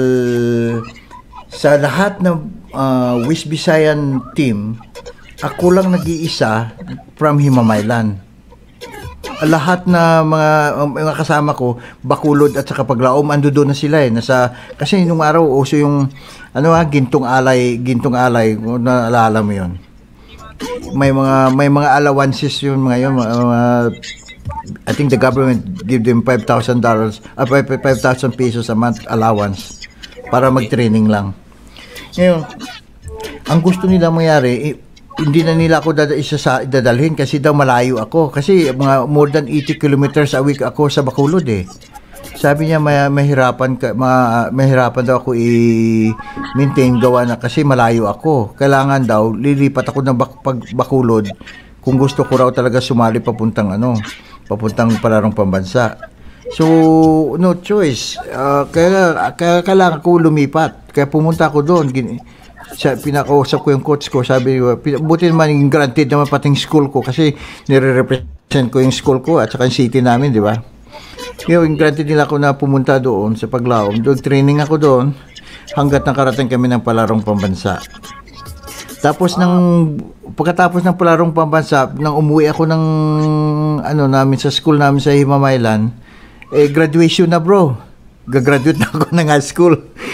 sa lahat ng uh, West Visayan team, ako lang nag-iisa from Himamaylan. Lahat na mga um, mga kasama ko, Bacolod at saka Paglaom, ando doon na sila eh. Nasa, kasi nung araw, uso yung ano ha, gintong alay, gintong alay, kung naalala mo yun. May mga may mga allowances yun mga yun, mga, mga I think the government give them five thousand dollars, uh, five thousand pesos a month allowance para mag-training lang. Ngayon, ang gusto nila mangyari, eh, hindi na nila ako dada, isa sa, dadalhin kasi daw malayo ako. Kasi mga more than eighty kilometers a week ako sa Bacolod eh. Sabi niya may mahirapan ka, ma, mahirapan daw ako i-maintain gawa na kasi malayo ako. Kailangan daw lilipat ako ng bak, pag Bacolod kung gusto ko raw talaga sumali papuntang ano, papuntang palarong pambansa. So, no choice. Uh, kaya, kaya kailangan ko lumipat. Kaya pumunta ako doon. Gin, sa, pinakausap ko yung coach ko. Sabi ko, buti naman yung granted naman pating school ko kasi nire-represent ko yung school ko at saka yung city namin, di ba? Yung granted nila ako na pumunta doon sa Paglaom. Doon training ako doon hanggat nakarating kami ng palarong pambansa. Tapos ng pagkatapos ng palarong pambansa, nang umuwi ako ng ano namin sa school namin sa Himamaylan, eh graduation na bro. Gagraduate na ako ng high school.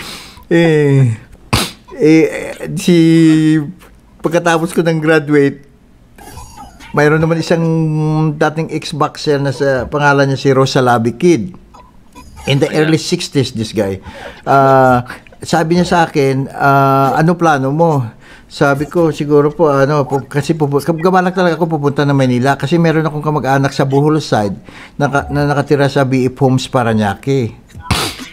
Eh, eh si pagkatapos ko ng graduate, mayroon naman isang dating ex-boxer na sa pangalan niya si Rosalabi Kid. In the early sixties, this guy. Uh, sabi niya sa akin, uh, ano plano mo? Sabi ko, siguro po, ano, po, kasi gabalak talaga ako pupunta na Manila kasi meron akong kamag-anak sa Bohol side na, na nakatira sa B F Homes, Parañaque.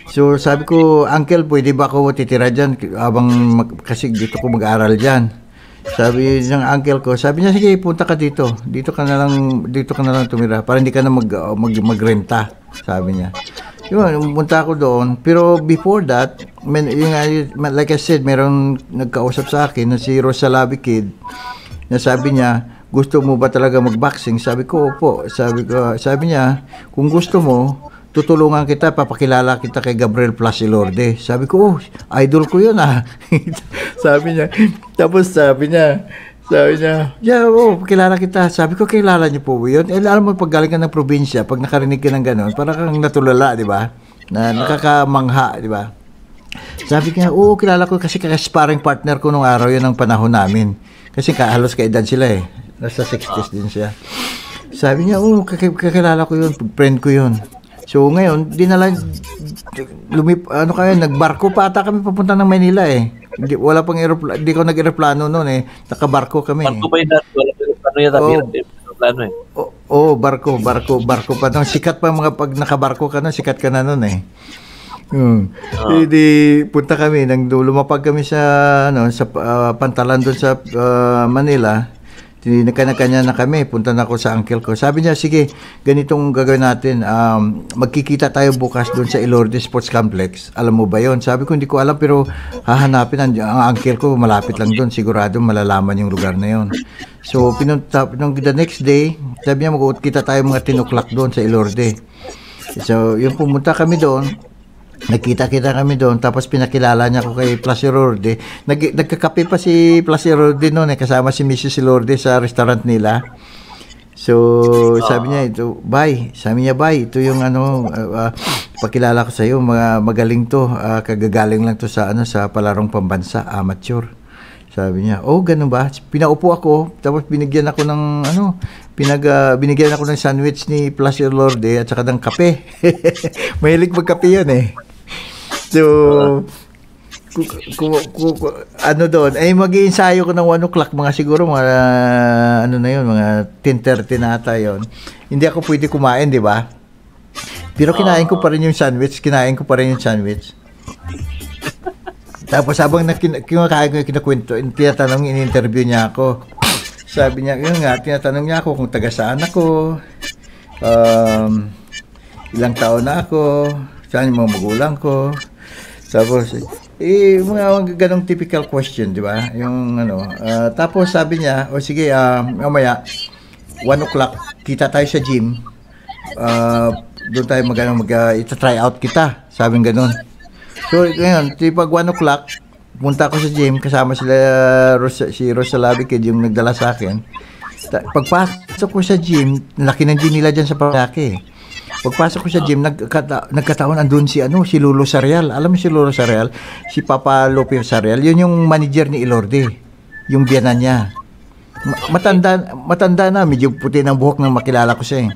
So sabi ko, Uncle, pwede ba ako titira dyan habang mag, kasi dito ko mag-aral dyan. Sabi ng uncle ko, sabi niya, sige, punta ka dito. Dito ka na lang, dito ka na lang tumira para hindi ka na mag, mag, magrenta, sabi niya. Yun, punta ako doon. Pero before that, man, yung, like I said, meron nagkausap sa akin na si Rosalabi Kid na sabi niya, gusto mo ba talaga mag-boxing? Sabi ko, opo. Sabi ko, sabi niya, kung gusto mo, tutulungan kita, papakilala kita kay Gabriel Plasilorde. Sabi ko, oh, idol ko yun ah. Sabi niya. Tapos sabi niya, sabi niya, yeah, oh, kilala kita. Sabi ko, kilala niyo po yun. Eh, alam mo, pag galing ka ng probinsya, pag nakarinig ka ng gano'n, parang kang natulala, di ba? Na nakakamangha, di ba? Sabi niya, oo, kilala ko kasi sparring partner ko nung araw yun ang panahon namin. Kasi halos kaedad sila eh. Nasa sixties din siya. Sabi niya, oo, kakilala ko yun, friend ko yun. So ngayon, di na lang lumip ano kaya nagbarko pa ata kami papunta ng Manila eh. Hindi wala pang aeroplano, hindi ko nag-aeroplano noon eh. Nakabarko kami. Barko ba yun dati? Wala pa aeroplano yata. Oh, aeroplano eh. Oo, oh, barko, barko, barko pa. Nung sikat pa mga pag nakabarko ka na, sikat ka na noon eh. Hmm. Oh. Hindi punta kami nang lumapag kami sa ano sa uh, Pantalan doon sa uh, Manila. Tinakanya na kami, punta na ako sa uncle ko. Sabi niya, sige, ganitong gagawin natin. Um, magkikita tayo bukas doon sa Ilorde Sports Complex. Alam mo ba yon? Sabi ko, hindi ko alam, pero hahanapin. Ang, ang uncle ko, malapit lang doon. Sigurado malalaman yung lugar na yon. So, pinunta, nung the next day, sabi niya, magkikita tayo mga ten o'clock doon sa Ilorde. So, yung pumunta kami doon, nagkita-kita kami doon, tapos pinakilala niya ako kay Plasilorde. Nag, nagkakape pa si Plasilorde noon eh, kasama si Missus Lorde sa restaurant nila. So, sabi niya, ito, bye. Sabi niya, bye. Ito yung ano, uh, uh, pakilala ko sa iyo, mga magaling to, uh, kagagaling lang to sa ano sa palarong pambansa, amateur. Sabi niya, oh, ganun ba? Pinaupo ako, tapos binigyan ako ng ano, pinag uh, binigyan ako ng sandwich ni Plasilorde at saka ng kape. Mahilig magkape yun eh. So, ku, ku, ku, ku, ano doon, ay mag-iinsayo ko ng one o'clock, mga siguro, mga, uh, ano na yun, mga ten thirty na ata yun. Hindi ako pwede kumain, di ba? Pero kinain ko pa rin yung sandwich, kinain ko pa rin yung sandwich. Tapos habang nakin, kinakain ko yung kinakwento, tinatanong, in-interview niya ako. Sabi niya, yun nga, tinatanong niya ako kung taga saan ako, um, ilang taon na ako, saan yung mga magulang ko. Tapos, eh, mga ganong typical question, di ba? Yung ano, uh, tapos sabi niya, o oh, sige, uh, mamaya, one o'clock, kita tayo sa gym, uh, doon tayo mag, mag uh, ita-try out kita, sabi ng ganon. So, ngayon, pag one o'clock, punta ako sa gym, kasama sila, Rosa, si Rosalabi Kid, yung nagdala sa akin. Pagpasok ko sa gym, laki ng gym nila dyan sa Paranaque. Pagpasok ko sa gym, nagkata, nagkataon andun si, ano, si Lolo Sarial. Alam mo si Lolo Sarial? Si Papa Lopez Sarial. Yun yung manager ni Ilorde. Yung biyanan niya. Matanda, matanda na, medyo puti ng buhok nang makilala ko siya eh.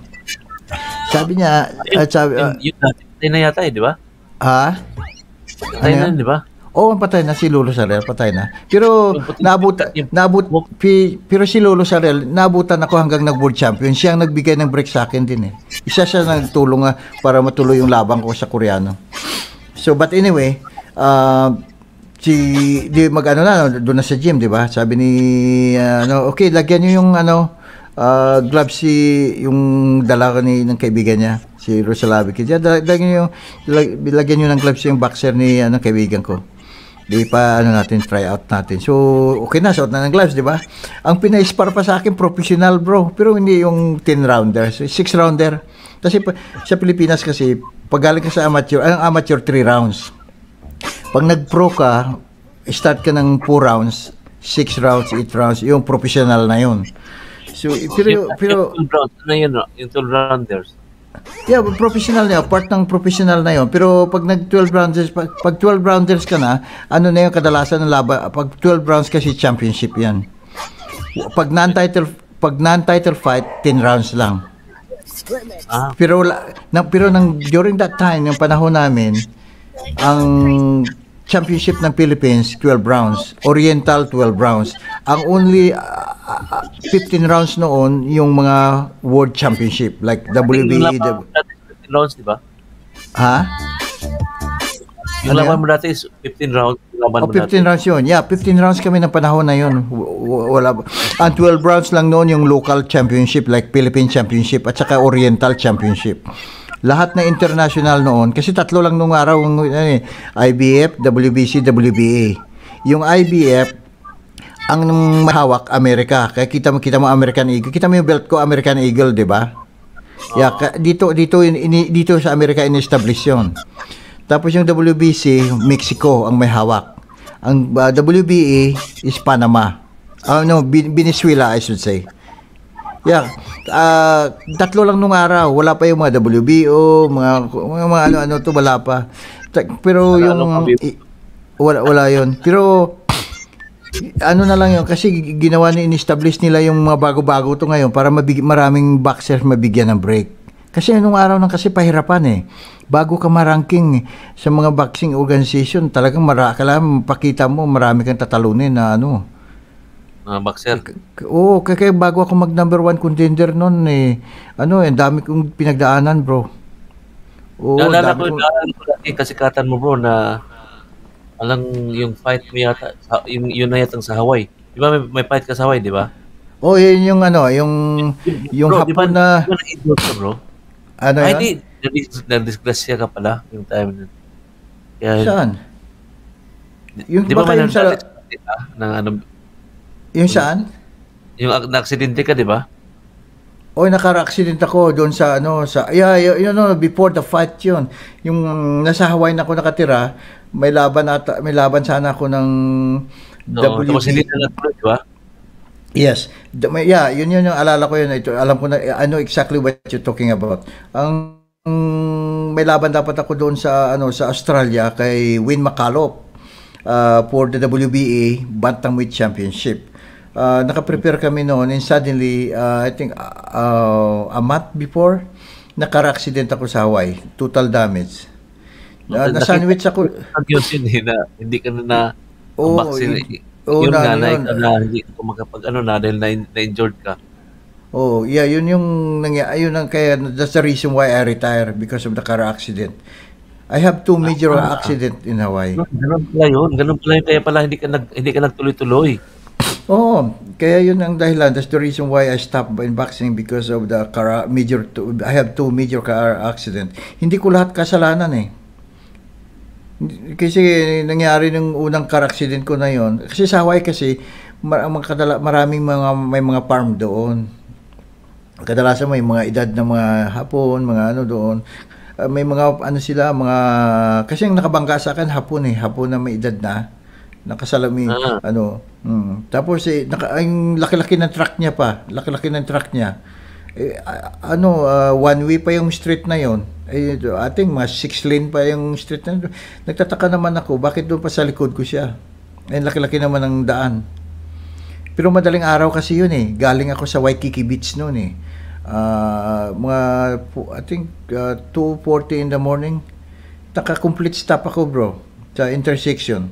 Sabi niya, at sabi, uh, yun natin na yata eh, di ba? Ha? Patay na, di ba? Oo, oh, patay na si Lolo Sarial, patay na. Pero naabot naabot pi, pero si Lolo Sarial, naabutan ako hanggang nag-world champion. Siya ang nagbigay ng break sa akin din eh. Isa siya nagtulong uh, para matuloy yung labang ko sa Koreano. So but anyway, uh, si di mag-ano na doon na sa gym, di ba? Sabi ni uh, ano, okay, lagyan niyo yung ano uh, gloves si yung dala ni ng kaibigan niya, si Rosalabi Kid. Lagyan niyo lagyan niyo ng gloves yung boxer ni ano kaibigan ko. Di pa ano natin try out natin. So okay na, suot na ng gloves, di ba? Ang pina-spar pa sa akin professional, bro, pero hindi yung ten rounders, six rounder. Kasi pa, sa Pilipinas kasi pag galing ka sa amateur, ang amateur three rounds. Pag nag-pro ka, start ka ng four rounds, six rounds, eight rounds, yung professional na yun. So pero pero yung twelve rounds na yun, yung twelve rounders. Yeah, professional na yun, part ng professional na yun. Pero pag nag-twelve rounders, pag, pag twelve rounders ka na, ano na yung kadalasan ng laban, pag twelve rounds kasi championship yan. Pag non-title, pag non-title fight, ten rounds lang. Ah. Pero, na, pero nang, during that time, yung panahon namin, ang championship ng Philippines, twelve rounds. Oriental, twelve rounds. Ang only uh, fifteen rounds noon, yung mga world championship. Like W B E. fifteen rounds, di ba? Ha? Yung Ano laban yan? mo dati is fifteen rounds. Yung laban O, mo dati. fifteen rounds yun. Yeah, fifteen rounds kami ng panahon na yun. W- w- Wala. Ang twelve rounds lang noon yung local championship like Philippine Championship at saka Oriental Championship. Lahat na international noon, kasi tatlo lang nung araw, ang, ano eh, I B F, W B C, W B A. Yung I B F, ang mahawak, Amerika. Kaya kita mo, kita mo American Eagle. Kita mo yung belt ko, American Eagle, di ba? Yeah, ka- dito, dito, ini, dito sa Amerika in-establish yun. Tapos yung W B C, Mexico ang may hawak. Ang uh, W B A is Panama. Uh, no, Bin- Venezuela, I should say. Yeah. Uh, tatlo lang nung araw. Wala pa yung mga W B O, mga, mga, mga ano-ano to, wala pa. Ta- Pero Ano, yung... ano, i- wala, wala yun. Pero... ano na lang yun, kasi ginawa ni in-establish nila yung mga bago-bago to ngayon para mabig- maraming boxers mabigyan ng break. Kasi nung araw nang kasi pahirapan eh. Bago ka ma-ranking sa mga boxing organization, talagang mara, kailangan pakita mo marami kang tatalunin na ano. Mga boxer. K- Oo, kaya, kaya bago ako mag number one contender noon eh, ano eh, dami kong pinagdaanan bro. Oo, Naalala dami ko, kong... naalala ko dati kasikatan mo bro na alang yung fight mo yata, sa- yung, yun na yatang sa Hawaii. Di ba may, may fight ka sa Hawaii, di ba? Oh, yun yung ano, yung yung Bro, di ba, hapon na di ba na-injured ka bro? ano Ay, yun? di, nadis- nadisgrasya ka pala yung time na. Kaya, Saan? Yung di ba baka man yung sa nadisgrasya ka ng ano, yung saan? yung ak- na-aksidente ka, di ba? Oy, naka-accident ako doon sa ano sa yeah, you, you know, before the fight yun. Yung nasa Hawaii na ako nakatira, may laban ata, may laban sana ako ng No, W B. tapos hindi na natuloy, di ba? Yes. The, may, yeah, yun yun yung alala ko yun. Ito, alam ko na, I know exactly what you're talking about. Ang mm, may laban dapat ako doon sa ano sa Australia kay Win McCallop uh, for the W B A Bantamweight Championship. Uh, naka-prepare kami noon and suddenly, uh, I think uh, a month before, naka-accident ako sa Hawaii. Total damage. Uh, na-sandwich ako. Ang yun yun eh, na hindi ka na na Oo, vaccine. y- oo, Yun na- nga, na, yun. ikaw na hindi ka makapag ano na dahil na, na-injured ka. Oh, yeah, yun yung nangyari. Ayun ang kaya, that's the reason why I retire because of the car accident. I have two major Ah. accident in Hawaii. Ganun pala yun. Ganun pala yun. Kaya pala hindi ka, nag, hindi ka nagtuloy-tuloy. Oo, kaya yun ang dahilan. That's the reason why I stopped in boxing because of the car major. Two, I have two major car accident. Hindi ko lahat kasalanan eh. Hindi- Kasi nangyari ng unang car accident ko na yon. Kasi sa Hawaii kasi mar- mga kadala- maraming mga may mga farm doon. Kadalasan may mga edad na mga Hapon, mga ano doon. Ah, may mga ano sila, mga kasi ang nakabangga sa akin Hapon eh, Hapon na may edad na nakasalamin Ah. ano. Mm. Tapos eh naka, ang laki-laki ng truck niya pa, laki-laki ng truck niya. Eh, a- ano, ah, one way pa yung street na yon. Eh, ating mga six lane pa yung street na yun. Nagtataka naman ako, bakit doon pa sa likod ko siya? Eh, laki-laki naman ng daan. Pero madaling araw kasi yun eh. Galing ako sa Waikiki Beach noon eh. Ah, mga, po- I think, uh, two forty in the morning. Naka-complete stop ako bro, sa intersection.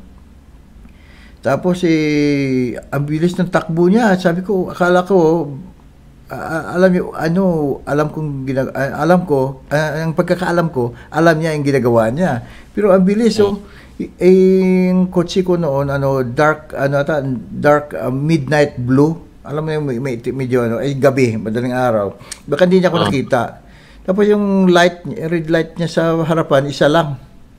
Tapos eh, ang bilis ng takbo niya. Sabi ko, akala ko, ah, alam niyo, ano, alam kong ginag ah, alam ko, ah, ang pagkakaalam ko, alam niya yung ginagawa niya. Pero ang bilis, oh, y- eh, yung kotse ko noon, ano, dark, ano ata, dark ah, midnight blue. Alam mo yung may, may, medyo, ano, ay gabi, madaling araw. Baka hindi niya ako Ah. nakita. Tapos yung light, red light niya sa harapan, isa lang.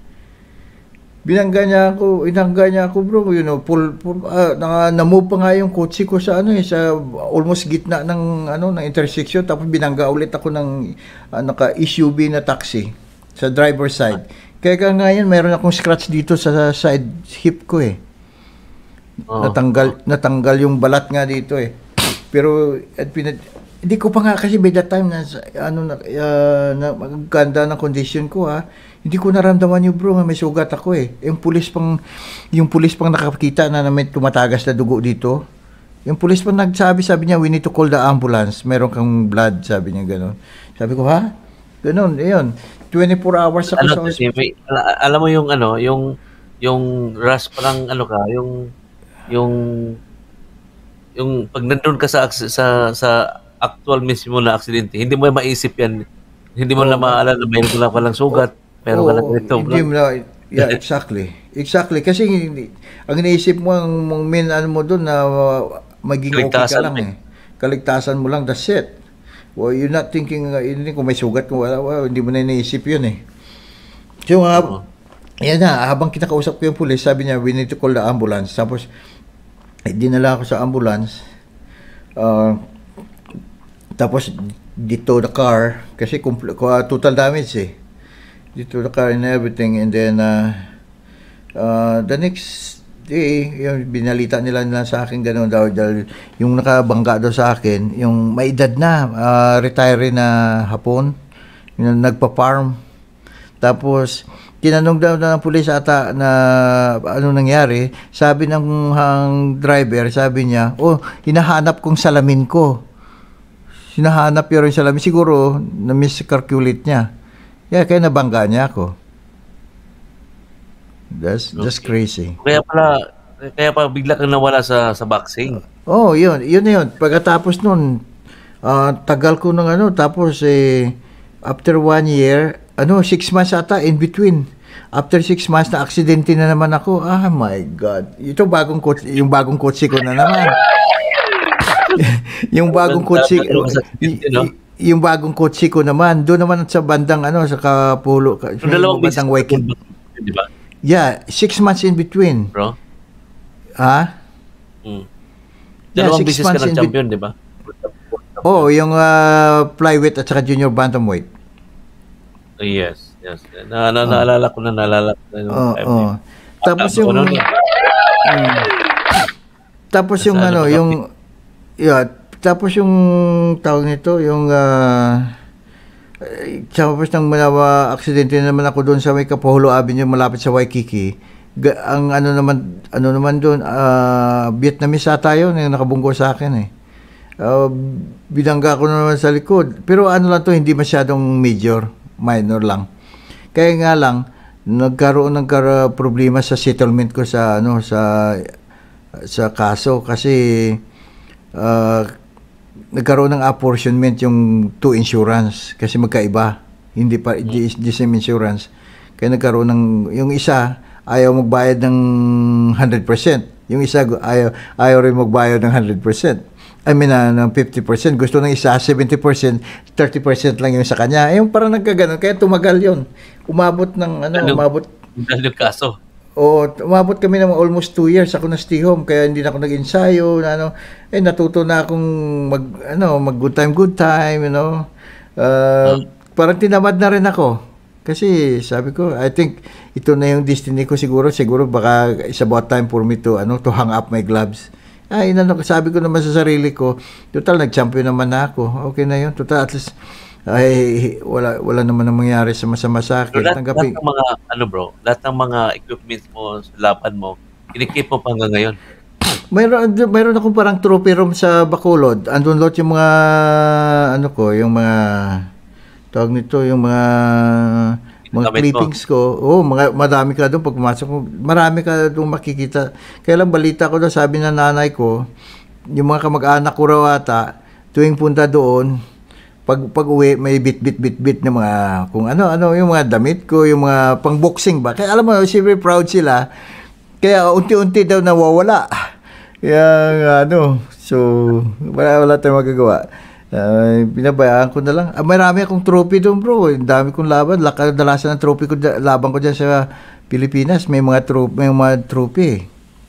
Binangga niya ako, inangga niya ako bro, you know, pull, pull ah, na, na-move pa nga yung kotse ko sa ano eh, sa almost gitna ng ano ng intersection, tapos binangga ulit ako ng ah, naka-S U V na taxi sa driver side. Kaya ka ngayon mayroon akong scratch dito sa side hip ko eh. Oo. Natanggal natanggal yung balat nga dito eh. Pero at pinad, hindi ko pa nga kasi by that time na ano na, uh, na maganda ng condition ko ha. Hindi ko naramdaman yung bro nga may sugat ako eh. Yung pulis pang yung pulis pang nakakita na, na may tumatagas na dugo dito. Yung pulis pang nagsabi, sabi niya, we need to call the ambulance. Meron kang blood, sabi niya gano'n. Sabi ko, ha? Gano'n, ayun. twenty-four hours ako Ano sa kasi, hospital. may, ala- alam mo yung ano, yung yung rush parang ano ka, yung yung yung pag nandun ka sa aks- sa sa actual mismo na aksidente, hindi mo maisip yan. Hindi mo Oo. na maalala na mayroon ka lang palang sugat, meron ka lang Oo, ganito. hindi mo na, Yeah, exactly. Exactly. Kasi ang iniisip mo, ang ang main ano mo doon na uh, maging okay ka Kaligtasan lang mo eh. eh. Kaligtasan mo lang, that's it. Well, you're not thinking, uh, hindi kung may sugat, kung wala, wala, hindi mo na iniisip yun eh. So, uh, Oo. yan na, habang kinakausap ko yung pulis, sabi niya, we need to call the ambulance. Tapos, eh, dinala ako sa ambulance. Uh, tapos, dito the car, kasi compl- uh, total damage eh. Dito the car and everything. And then, uh, uh, the next day, yung binalita nila na sa akin gano'n daw, dahil yung nakabangga daw sa akin, yung may edad na, uh, retiree na hapon, yung nagpa-farm. Tapos, tinanong daw na ng pulis ata na ano nangyari, sabi ng hang driver, sabi niya, oh, hinahanap kong salamin ko. Hinahanap yun yung salamin. Siguro, na-miscalculate niya. Yeah, kaya nabangga niya ako. That's, that's crazy. Kaya pala, kaya pa bigla kang nawala sa sa boxing. Oh, yun, yun na yun. Pagkatapos nun, ah, tagal ko ng ano, tapos eh, after one year, ano, six months ata, in between. After six months, na aksidente na naman ako. Ah, my God. Ito bagong coach, yung bagong kotse ko na naman. yung bagong kotse, Nagkakaroon ka sa aksidente, no? y- yung bagong kotse ko naman, doon naman sa bandang ano, sa Kapulo, ka- Yung dalawang beses bandang ka Waikiki. tumba- di ba, Yeah, six months in between. bro? Ha? Mm. Yeah, Dalawang six beses ka months in ng champion, di ba? Oh, yung ah, flyweight at saka junior bantamweight. Yes, yes. Na, na, naalala ko na, naalala ko na yung Oo. time Oh, na yun. Tapos Tama yung ko nun eh. mm, tapos yung Nasa ano, ano ka, yung yeah, tapos yung tawag nito, yung ah eh, tapos nang malawa aksidente naman ako doon sa may Kapaholo Avenue malapit sa Waikiki. Ga- ang ano naman ano naman doon, ah Vietnamese ata yun, yung nakabunggo sa akin eh. Ah, binangga ko naman sa likod. Pero ano lang to, hindi masyadong major, minor lang. Kaya nga lang nagkaroon ng kar- problema sa settlement ko sa ano sa sa kaso kasi ah, nagkaroon ng apportionment yung two insurance kasi magkaiba, hindi pa di, di same insurance, kaya nagkaroon ng yung isa ayaw magbayad ng one hundred percent, yung isa gu- ayaw, ayaw rin magbayad ng one hundred percent, I mean uh, ng fifty percent, gusto ng isa seventy percent, thirty percent lang yung sa kanya, yung parang nagkaganon, kaya tumagal yun, umabot ng ano, Ano? umabot Dahil yung kaso. o umabot kami ng almost two years ako na stay home, kaya hindi na ako nag-ensayo na ano, eh natuto na akong mag ano mag good time good time, you know. Uh, parang tinamad na rin ako kasi sabi ko, I think ito na yung destiny ko, siguro siguro baka it's about time for me to ano to hang up my gloves. Ay, inano, sabi ko naman sa sarili ko, total nag-champion naman na ako, okay na yun, total at least ay wala wala naman nang mangyari sa masama sa So, akin, lahat, lahat tanggapin. ng mga, ano bro, lahat ng mga equipments mo, sa laban mo, kinikip mo pa hanggang ngayon. Mayroon mayroon akong parang trophy room sa Bacolod. Andun lot yung mga ano ko, yung mga tawag nito, yung mga mga Gamit mo. clippings ko. Oh, mga madami ka doon pag pumasok mo. Marami ka doon makikita. Kaya lang balita ko daw, sabi ng nanay ko, yung mga kamag-anak ko raw ata, tuwing punta doon, pag pag uwi may bit bit bit bit na mga kung ano ano yung mga damit ko, yung mga pang boxing ba. Kaya alam mo, super proud sila. Kaya unti-unti daw nawawala. Kaya ano, so wala, wala tayong magagawa. Uh, binabayaan ko na lang. Ah, marami akong trophy doon, bro. Ang dami kong laban. Kadalasan ng trophy ko, laban ko dyan sa Pilipinas. May mga trophy, may mga trophy.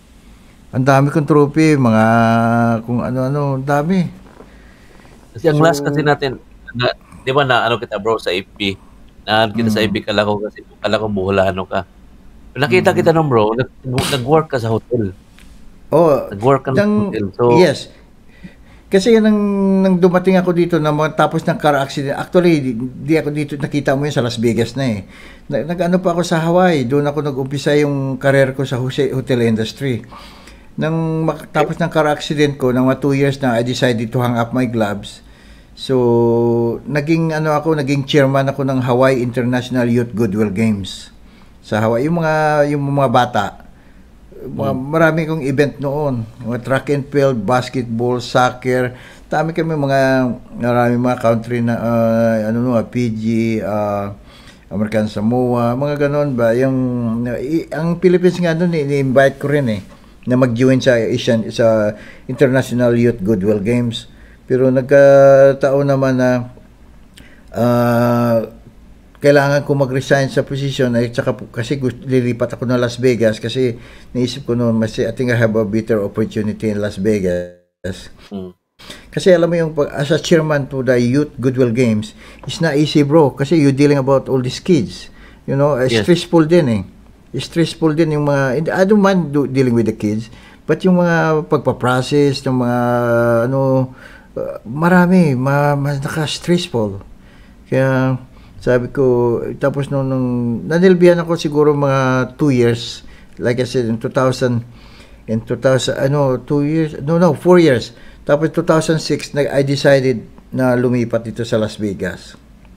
Ang dami kong trophy, mga kung ano-ano, ang dami. Kasi ang So- last kasi natin, na, di ba na ano kita bro sa F B, na kita sa F B, kala ko kasi, kala ko Buholano ka. Nakita kita nung bro, nag, nag-work ka sa hotel. Oh, Nag-work ka sa nang- hotel. So, yes. Kasi nang, nang dumating ako dito na tapos ng car accident, actually, di, di ako dito, nakita mo yun sa Las Vegas na eh. Nag, nag-ano pa ako sa Hawaii, doon ako nag-umpisa yung career ko sa hose- hotel industry. Nang mak- tapos ng car accident ko, ng mga two years na, I decided to hang up my gloves. So, naging ano ako, naging chairman ako ng Hawaii International Youth Goodwill Games. Sa Hawaii, yung mga, yung mga bata, mga, marami kong event noon, mga track and field, basketball, soccer, dami kami mga marami mga country na uh, ano no, P G, uh, American Samoa, mga ganon ba. Yung, i- ang Philippines nga doon, ini-invite ko rin eh, na mag-join sa Asian, sa International Youth Goodwill Games. Pero nagkataon naman na ah, kailangan ko mag-resign sa position ay tsaka po- kasi gusto, lilipat ako ng Las Vegas kasi naisip ko noon mas I think I have a better opportunity in Las Vegas. Mm. Kasi alam mo yung pag- as a chairman to the Youth Goodwill Games, it's not easy bro kasi you're dealing about all these kids. You know, eh, Yes. stressful din eh. Stressful din yung mga, and I don't mind do, dealing with the kids, but yung mga pagpaprocess, yung mga ano, uh, marami, ma, mas naka-stressful. Kaya sabi ko, tapos nung, nung nanilbihan ako siguro mga two years, like I said, in two thousand, in two thousand, ano, two years, no, no, four years. Tapos two thousand six, na, I decided na lumipat dito sa Las Vegas.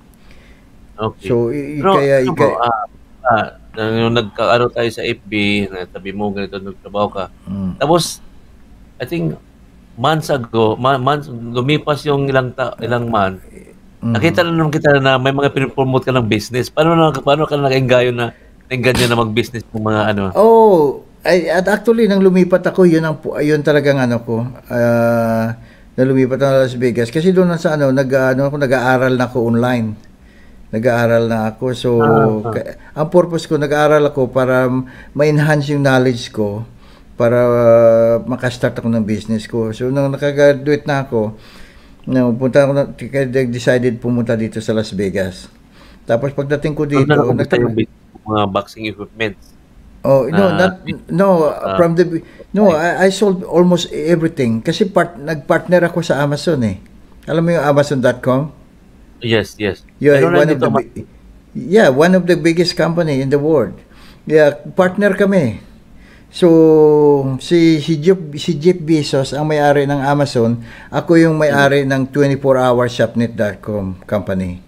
Okay. So, i- i- Pero, kaya, ano i- mo, kaya- ah, ah, nung nagkaano tayo sa F B, sabi mo ganito, nagtrabaho ka. Mm. Tapos, I think, months ago, ma- months, lumipas yung ilang ta- ilang month, Mm. nakita na naman kita na may mga pinopromote ka ng business. Paano na paano ka nakaenggayo na naengganyo na mag-business ng mga ano? Oh, ay, at actually nang lumipat ako, yun ang pu- yun talagang ano ko. Ah, na lumipat ako sa Las Vegas kasi doon na sa ano, nag ano ako nag-aaral na ako online. Nag-aaral na ako. So, Ah, ah. ka- ang purpose ko nag-aaral ako para ma-enhance yung knowledge ko para uh, maka-start ako ng business ko. So, nung nakagraduate na ako, no, punta ako na, kaya decided pumunta dito sa Las Vegas. Tapos pagdating ko Doon dito, na nakumpita nagtaka- yung business ng mga boxing equipment. Oh, no, Ah, not no ah, from the no, I, I sold almost everything kasi part nag-partner ako sa Amazon eh. Alam mo yung amazon dot com? Yes, yes. Yeah, Pero one of nandito the ma- bi- yeah, one of the biggest company in the world. Yeah, partner kami. So, si si Jeff, si Jeff Bezos ang may-ari ng Amazon, ako yung may-ari ng twenty-four hour shopnet dot com company.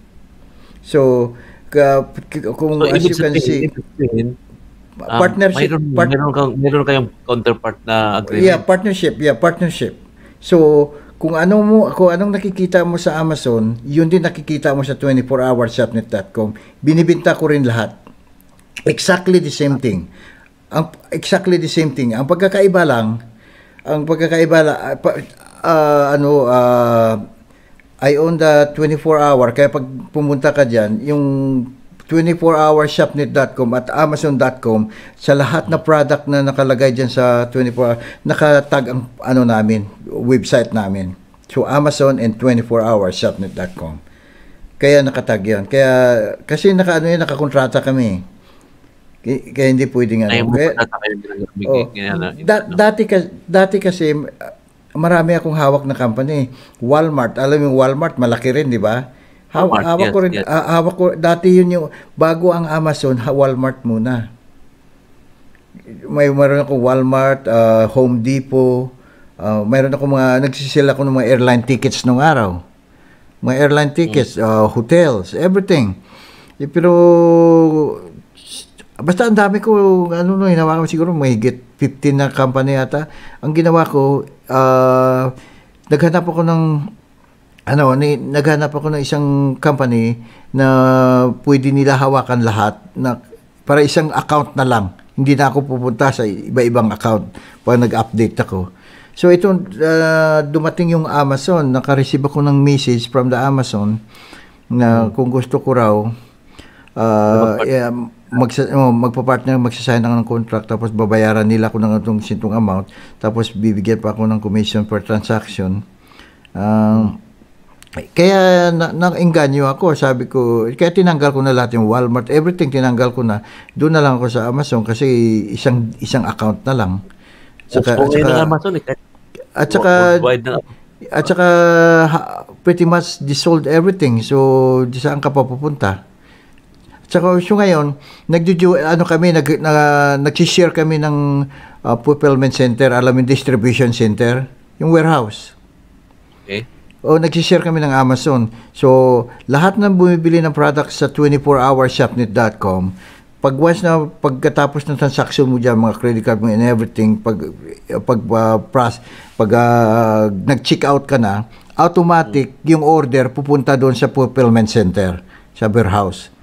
So, ka, kung So, as ibig you can sabihin, see, ibig sabihin, um, partnership, mayroon, part- mayroon, kang, mayroon kayong counterpart na agreement. Yeah, partnership. Yeah, partnership. So, kung anong mo kung anong nakikita mo sa Amazon, yun din nakikita mo sa twenty-four hour shopnet dot com. Binibenta ko rin lahat. Exactly the same thing. Ang exactly the same thing. Ang pagkakaiba lang, ang pagkakaiba lang, ah, pa- ah, ano ah, I own the twenty-four hour kaya pag pumunta ka diyan, yung twenty-four hour shopnet dot com at amazon dot com sa lahat na product na nakalagay diyan sa twenty-four hour nakatag ang ano namin, website namin. So Amazon and twenty-four hour shopnet dot com. Kaya nakatag 'yan. Kaya kasi naka ano 'yan, nakakontrata kami. Kaya, kaya hindi pwedeng ano. Ay, mo Kaya- pa kayo ginagawa. Oh, Ginagawa- da- dati, ka- dati kasi uh, marami akong hawak na company. Walmart, alam mo yung Walmart, malaki rin, di ba? Haw- Walmart, hawak yes, ko rin, yes. ah, hawak ko, dati yun yung, bago ang Amazon, ha- Walmart muna. May meron ako Walmart, ah, Home Depot, ah, mayroon ako mga, nagsisell ako ng mga airline tickets nung araw. Mga airline tickets, ah, hotels, everything. Eh, pero, basta ang dami ko, ano no, hinawa ko siguro mahigit fifteen na company yata. Ang ginawa ko, ah, naghanap ako ng, ano, ni, naghanap ako ng isang company na pwede nila hawakan lahat na para isang account na lang. Hindi na ako pupunta sa iba-ibang account pag nag-update ako. So ito, ah, dumating yung Amazon, naka-receive ako ng message from the Amazon na kung gusto ko raw, ah, yeah, magsa, oh, magpa-partner, magsasign ako ng contract, tapos babayaran nila ako ng itong sintong amount, tapos bibigyan pa ako ng commission per transaction. Um, kaya na, na-engganyo ako, sabi ko, kaya tinanggal ko na lahat yung Walmart, everything tinanggal ko na, doon na lang ako sa Amazon kasi isang isang account na lang. Saka, So, at ngayon saka, ng Amazon, eh, kahit at saka, worldwide na. at saka ha- pretty much dissolved everything, so di saan ka pa pupunta? Tsaka so ngayon, nagjuju ano kami nag na, nag-share kami ng uh, fulfillment center, alam mo, distribution center, yung warehouse. Okay. O nag-share kami ng Amazon. So lahat ng bumibili ng products sa twenty-four hour shopnet dot com, pag once na pagkatapos ng transaction mo diyan, mga credit card mo and everything, pag pag uh, pras, pag uh, nag-check out ka na, automatic yung order pupunta doon sa fulfillment center, sa warehouse.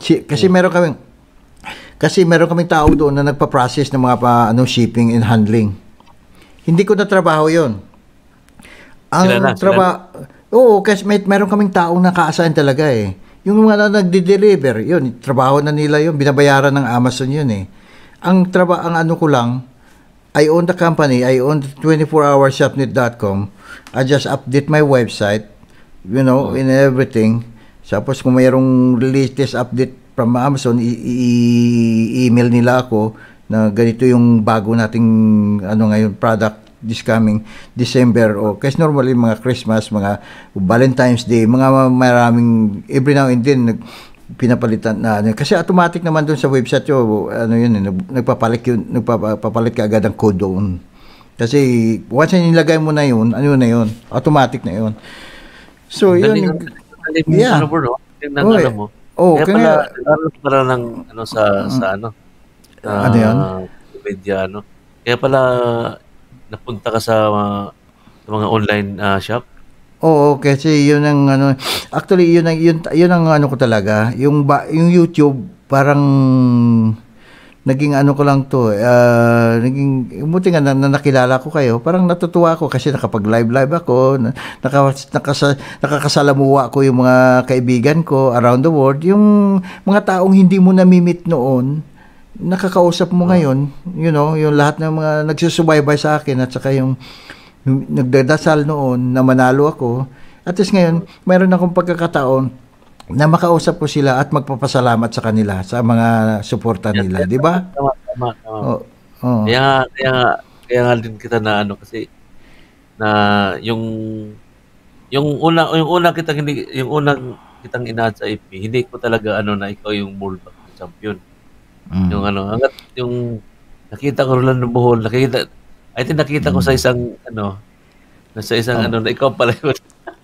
Si, kasi Hmm. meron kaming kasi meron kaming tao doon na nagpa-process ng mga pa, ano, shipping and handling. Hindi ko na trabaho 'yon. Sila na, Ang sila na. trabaho, oo, kasi may, meron kaming taong naka-assign talaga eh. Yung mga na nagde-deliver, yun, trabaho na nila yun, binabayaran ng Amazon yun eh. Ang traba, ang ano ko lang, I own the company, I own twenty-four hour shopnet dot com. I just update my website, you know, in everything. Tapos kung mayroong latest update from Amazon, i- i- email nila ako na ganito yung bago nating ano ngayon product this coming December o kasi normally mga Christmas, mga Valentine's Day, mga maraming every now and then nag, pinapalitan na ano. Kasi automatic naman doon sa website yo ano yun eh, nag- nagpapalit yun, nagpapalit ka agad ng code doon. Kasi once na nilagay mo na yun, ano na yun, automatic na yun. So yun, Galing ang galing mo, yeah. ano bro, no? Tingnan Oh, ano eh. mo. Oh, Kaya kaya, pala, ano pala ng, ano, sa, sa, ano, sa ano yun? media, ano. Kaya pala, napunta ka sa, uh, sa mga online uh, shop. Oo, kasi yun ang ano, actually yun ang yun, yun ang ano ko talaga, yung ba, yung YouTube parang naging ano ko lang to, ah, naging buti nga na, na nakilala ko kayo, parang natutuwa ako kasi nakapag live live ako, na, naka, nakasa, nakakasalamuha ko yung mga kaibigan ko around the world, yung mga taong hindi mo namimit noon, nakakausap mo ngayon, you know, yung lahat ng mga nagsusubaybay sa akin at saka yung yung nagdadasal noon na manalo ako. At least ngayon, mayroon akong pagkakataon na makausap ko sila at magpapasalamat sa kanila sa mga suporta nila, di ba? Tama, tama, tama. Oh, oh. Kaya nga, kaya nga, kaya nga din kita na ano kasi na yung yung una yung una kitang hindi yung unang kitang inaad sa I P, hindi ko talaga ano na ikaw yung world champion. Mm. Yung ano, hanggat yung nakita ko Rolando Bohol, nakita I think nakita ko sa isang ano, sa isang Oh. ano na ikaw pala yun.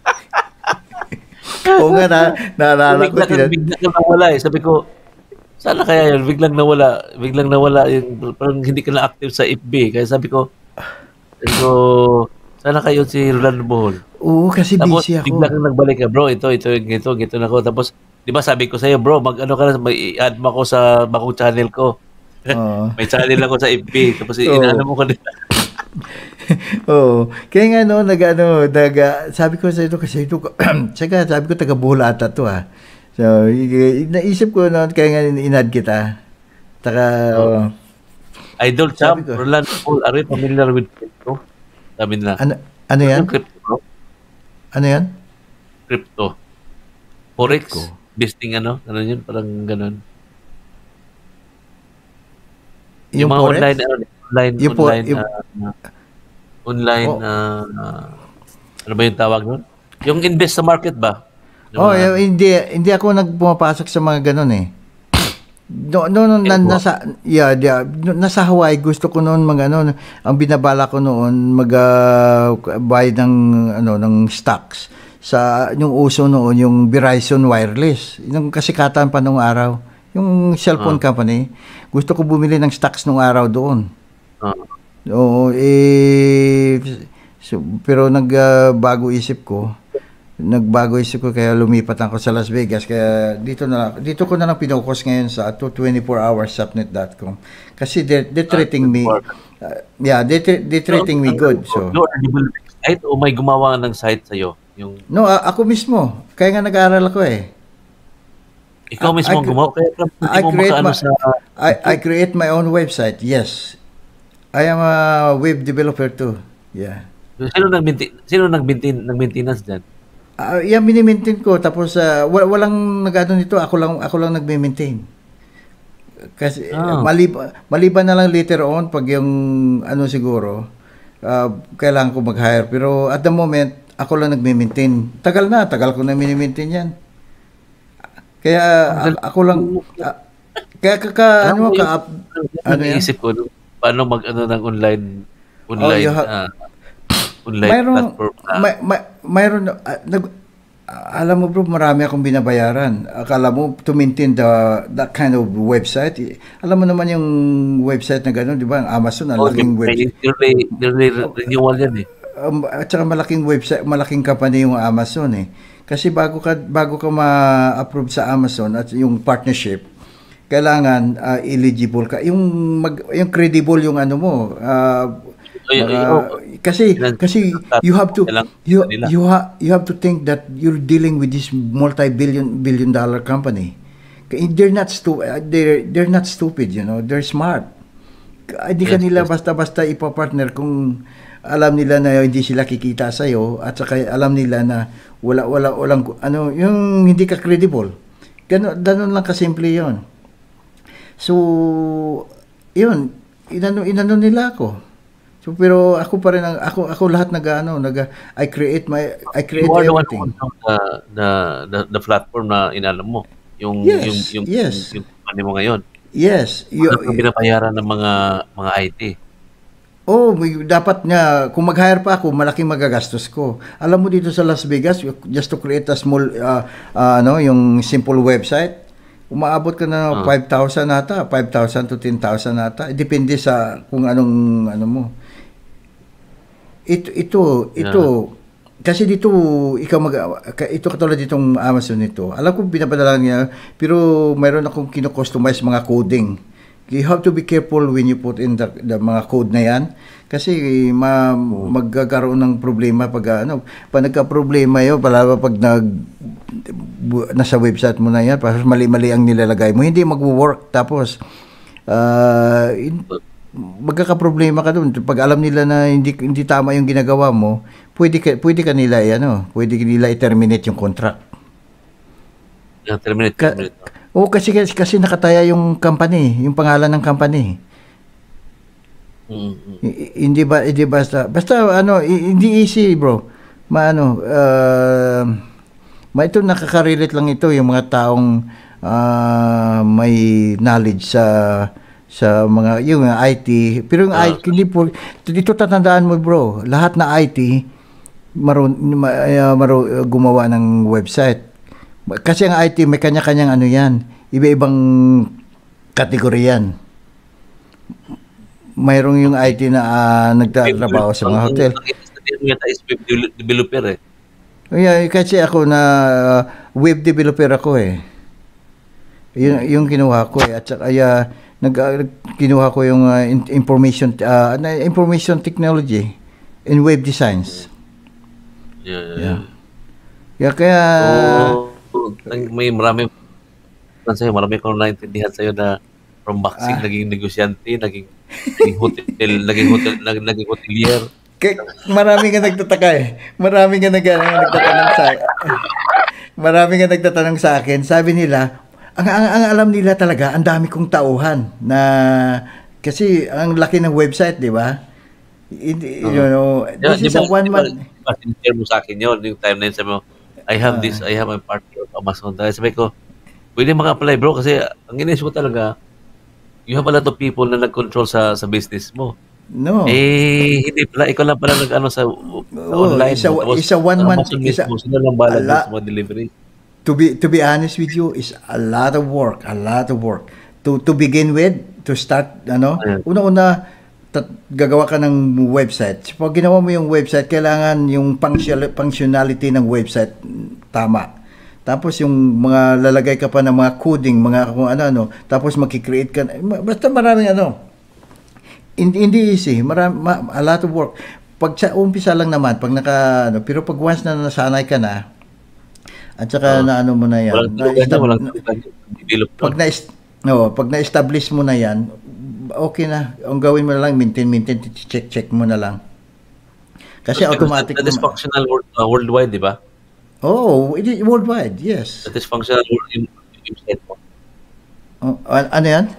Oo nga, na, naalala ko. bigla, Tina, bigla ka nawala eh. Sabi ko, sana kaya yun? Biglang nawala. Biglang nawala. Yung, parang hindi ka na active sa F B. Kaya sabi ko, sabi ko, sana kayo si Rolando Bohol. oo, kasi Tapos, busy ako. bigla kang nagbalik ka, bro, ito, ito, ito, ito na ako. Tapos, di ba sabi ko sa'yo, bro, mag-ano ka na, may i-add mo ako sa bakong channel ko. Oo. May channel ako sa F B. Tapos, Oo. inaano mo ko din. Oo. Kaya nga no, nag ano, nag, ah, sabi ko sa ito kasi ito, tsaka sabi ko taga Bohol ata to ah. So, i- naisip ko noon, kaya nga inad kita. Taka, Oo. oh, Idol Sabi champ, ko. Rolando Bohol, are you familiar with crypto? Sabi nila. ano, ano yan? Yung crypto, bro? Ano yan? Crypto. Forex. Crypto. Bisting ano? Ano yun? Parang ganun. Yung, Yung mga forex? online, ano, online, Yung po- online, yung- ah, online, Oh. ah, ah, ano ba yung tawag nun? Yung invest sa market ba? Yung Oh, mga- yung- hindi hindi ako nagpumapasok sa mga ganun eh. No, no, no na, Eh, nasa yeah, yeah, no, nasa Hawaii gusto ko noon mag ano, ang binabala ko noon mag ah, buy ng ano ng stocks sa yung uso noon yung Verizon Wireless, yung kasikatan pa nung araw, yung cellphone company. Gusto ko bumili ng stocks nung araw doon. ah, Oo, eh, so, pero nagbago isip ko. Nagbago isip ko kaya lumipat ako sa Las Vegas. Kaya dito na dito ko na lang pinokus ngayon sa twenty-four hour shopnet dot com. Kasi they're, they're treating me uh, yeah, they they're treating me good. So, You are developing site o may gumawa ng site sa'yo? Yung, no, a- ako mismo. Kaya nga nag-aaral ako eh. ikaw mismo I- ang gumawa? Kaya ka hindi I mo create makaano my sa... I, I create my own website. Yes. I am a web developer too. Yeah. Sino nag-maintain, sino nag-maintain, nag-maintenance dyan? Ah, yan mini-maintain ko tapos ah, wa- walang nagano nito, ako lang ako lang nagme-maintain. Kasi Ah. maliban, maliban na lang later on pag yung ano siguro ah, kailangan ko mag-hire pero at the moment ako lang nagme-maintain. Tagal na, tagal ko na mini-maintain yan. Kaya a- ako lang ah, kaya kaka ano mo ka yung- up- ano yan? Naisip ko, no, paano mag-ano ng online, online, you have- ah, online Mayroon, platform na. may, may, mayroon, ah, nag, ah, alam mo bro, marami akong binabayaran. Akala mo to maintain the, that kind of website. eh, Alam mo naman yung website na gano'n, di ba? Ang Amazon, ang Oh, laking may website. yearly, yearly renewal yan eh. Um, at saka malaking website, malaking company yung Amazon eh. Kasi bago ka bago ka ma-approve sa Amazon at yung partnership, kailangan ah, eligible ka. Yung mag, yung credible yung ano mo. ah, Ay, ay, mga- oh, kasi Kailan- kasi you have to kailangan you nila. you ha, you have to think that you're dealing with this multi-billion billion dollar company. They're not stu they're they're not stupid, you know. They're smart. Hindi Yes, kanila yes. basta-basta ipapartner kung alam nila na hindi sila kikita sa iyo at saka alam nila na wala wala walang ano yung hindi ka credible. Ganun, ganun lang kasimple 'yon. So, 'yun, inano inano nila ako. So pero ako pa rin ang ako ako lahat nag-ano, nag I create my I create You are the one everything. who owns the, the, the, the platform na inalam mo. Yung, Yes, yung, yung, yes. yung, yung company mo ngayon. Yes, you, Ano yung pinapayaran ng mga mga I T? oh, may- dapat nga, kung mag-hire pa ako, malaking magagastos ko. Alam mo dito sa Las Vegas, just to create a small, uh, uh, ano, yung simple website, umaabot ka na Ah. five thousand nata, five thousand to ten thousand nata. Depende sa kung anong, ano mo. Ito, ito, ito, kasi dito, ikaw mag, ka- ito katulad ditong Amazon nito. Alam ko pinapadala niya, pero mayroon akong kino-customize mga coding. You have to be careful when you put in the, the mga code na yan. Kasi ma, magkakaroon ng problema pag ano, pag nagka-problema yun, pala pag nag, bu- nasa website mo na yan, parang mali-mali ang nilalagay mo, hindi mag-work. Tapos, ah, in- magkakaproblema ka doon. Pag alam nila na hindi hindi tama yung ginagawa mo, pwede ka, pwede ka nila, eh, ano, pwede nila i-terminate yung contract. Yeah, terminate, Ka- terminate. Oo, kasi, kasi kasi nakataya yung company, yung pangalan ng company. Mm, mm. I- i- hindi ba hindi basta basta ano i- hindi easy, bro. Maano uh, ma ito nakaka-relate lang ito yung mga taong ah, may knowledge sa sa mga yung mga I T, pero yung Ah. I T hindi po dito tatandaan mo, bro, lahat na I T maroon ma, uh, maro, gumawa ng website. Kasi ang I T may kanya-kanyang ano yan, iba-ibang kategorya yan. Mayroong yung I T na ah, nagtatrabaho sa mga hotel. Ang ang- ang yata is web de- developer eh. Yeah, kasi ako na uh, web developer ako eh. Yun yung kinuha ko eh. At saka uh, nag, uh, kinuha ko yung uh, in- information uh, na- information technology in web designs. Yeah, yeah. Yeah. Yeah, kaya So, ang- may marami sa'yo, marami kong naintindihan sa'yo na from boxing, Ah. naging negosyante, naging, naging hotel, naging hotel, naging, naging hotelier. Kaya marami nga nagtataka eh. Marami nga nag, nagtatanong sa Marami nga nagtatanong sa akin. Sabi nila, ang, ang, ang alam nila talaga, ang dami kong tauhan na kasi ang laki ng website, di ba? Hindi- You know, Yeah, this di is ba, a one di ba, man. di ba, sinishare mo sa akin yun, yung time na yun, sabi mo, I have Ah. this, I have a partner of Amazon. Dahil sabi ko, pwede maka-apply bro, kasi ang inisip ko talaga, you have a lot of people na nag-control sa sa business mo. No. Eh, hindi pala, ikaw lang pala nag-ano sa, sa Oo, online. isa- mo. Tapos, isa one ang man- Amazon isa- mismo, sila lang bahala ala- sa mga delivery. To be to be honest with you, is a lot of work, a lot of work. To to begin with, to start ano, Ayan. una-una tat, gagawa ka ng website. Pag ginawa mo yung website, kailangan yung functional, functionality ng website mm, tama. Tapos yung mga lalagay ka pa ng mga coding, mga kung ano-ano, tapos makikreate ka, ma- basta maraming ano. Hindi, hindi easy, marami, ma, a lot of work. Pag sa umpisa lang naman, pag naka, ano, pero pag once na nasanay ka na, at saka Oo. na ano mo na yan, Walang na, tulugan estab- na, walang tulugan. Develop pag na no, pag na-establish mo na yan, okay na. Ang gawin mo na lang, maintain, maintain, check, check mo na lang. Kasi automatic That is naman. functional world, uh, worldwide, di ba? Oh, it is worldwide, yes. That is functional world in yung website mo. Oh, an- ano yan?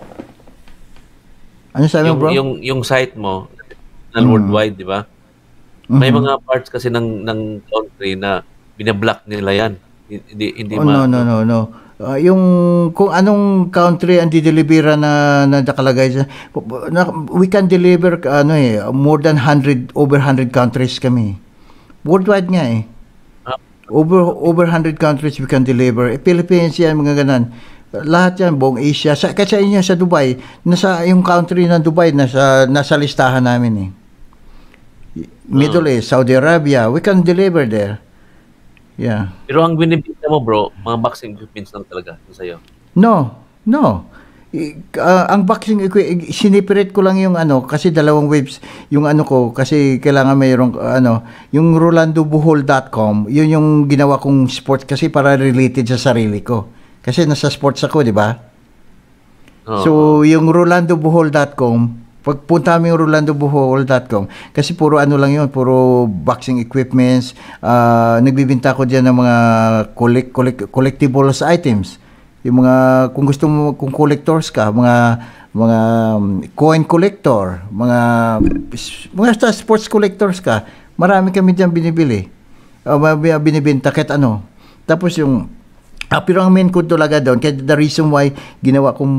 Ano sabi mo, Yung, bro? yung, yung site mo, functional Mm. worldwide, di ba? May Mhm. mga parts kasi ng ng country na binablock nila yan. Hindi, hindi Oh, no, ma- no, no, no. Ah, yung kung anong country ang didelibera na, na nakalagay sa na, we can deliver ano eh more than one hundred over one hundred countries kami. Worldwide nga eh. Ah. Over over one hundred countries we can deliver. Eh, Philippines yan, mga ganan. Lahat yan, buong Asia. Sa, kasi inyo sa Dubai, nasa yung country ng Dubai, nasa, nasa listahan namin eh. Middle East, Saudi Arabia, we can deliver there. Yeah. Pero ang binibenta mo, bro, mga boxing equipments lang talaga sa sa'yo. No, no. I- ah, ang boxing equi- siniperate ko lang yung ano kasi dalawang waves yung ano ko kasi kailangan mayroong uh, ano yung rolando buhol dot com yun yung ginawa kong sports kasi para related sa sarili ko kasi nasa sports ako, di ba? Oo. So yung rolando buhol dot com pagpunta mo yung rolando buhol dot com kasi puro ano lang yun, puro boxing equipments, ah, nagbibinta ko diyan ng mga collect, collect, collectibles items. Yung mga kung gusto mo kung collectors ka, mga mga um, coin collector, mga mga sta- sports collectors ka, marami kami diyan binibili. Uh, binibenta kahit ano. Tapos yung ah, pero ang main ko talaga doon, kaya the reason why ginawa kong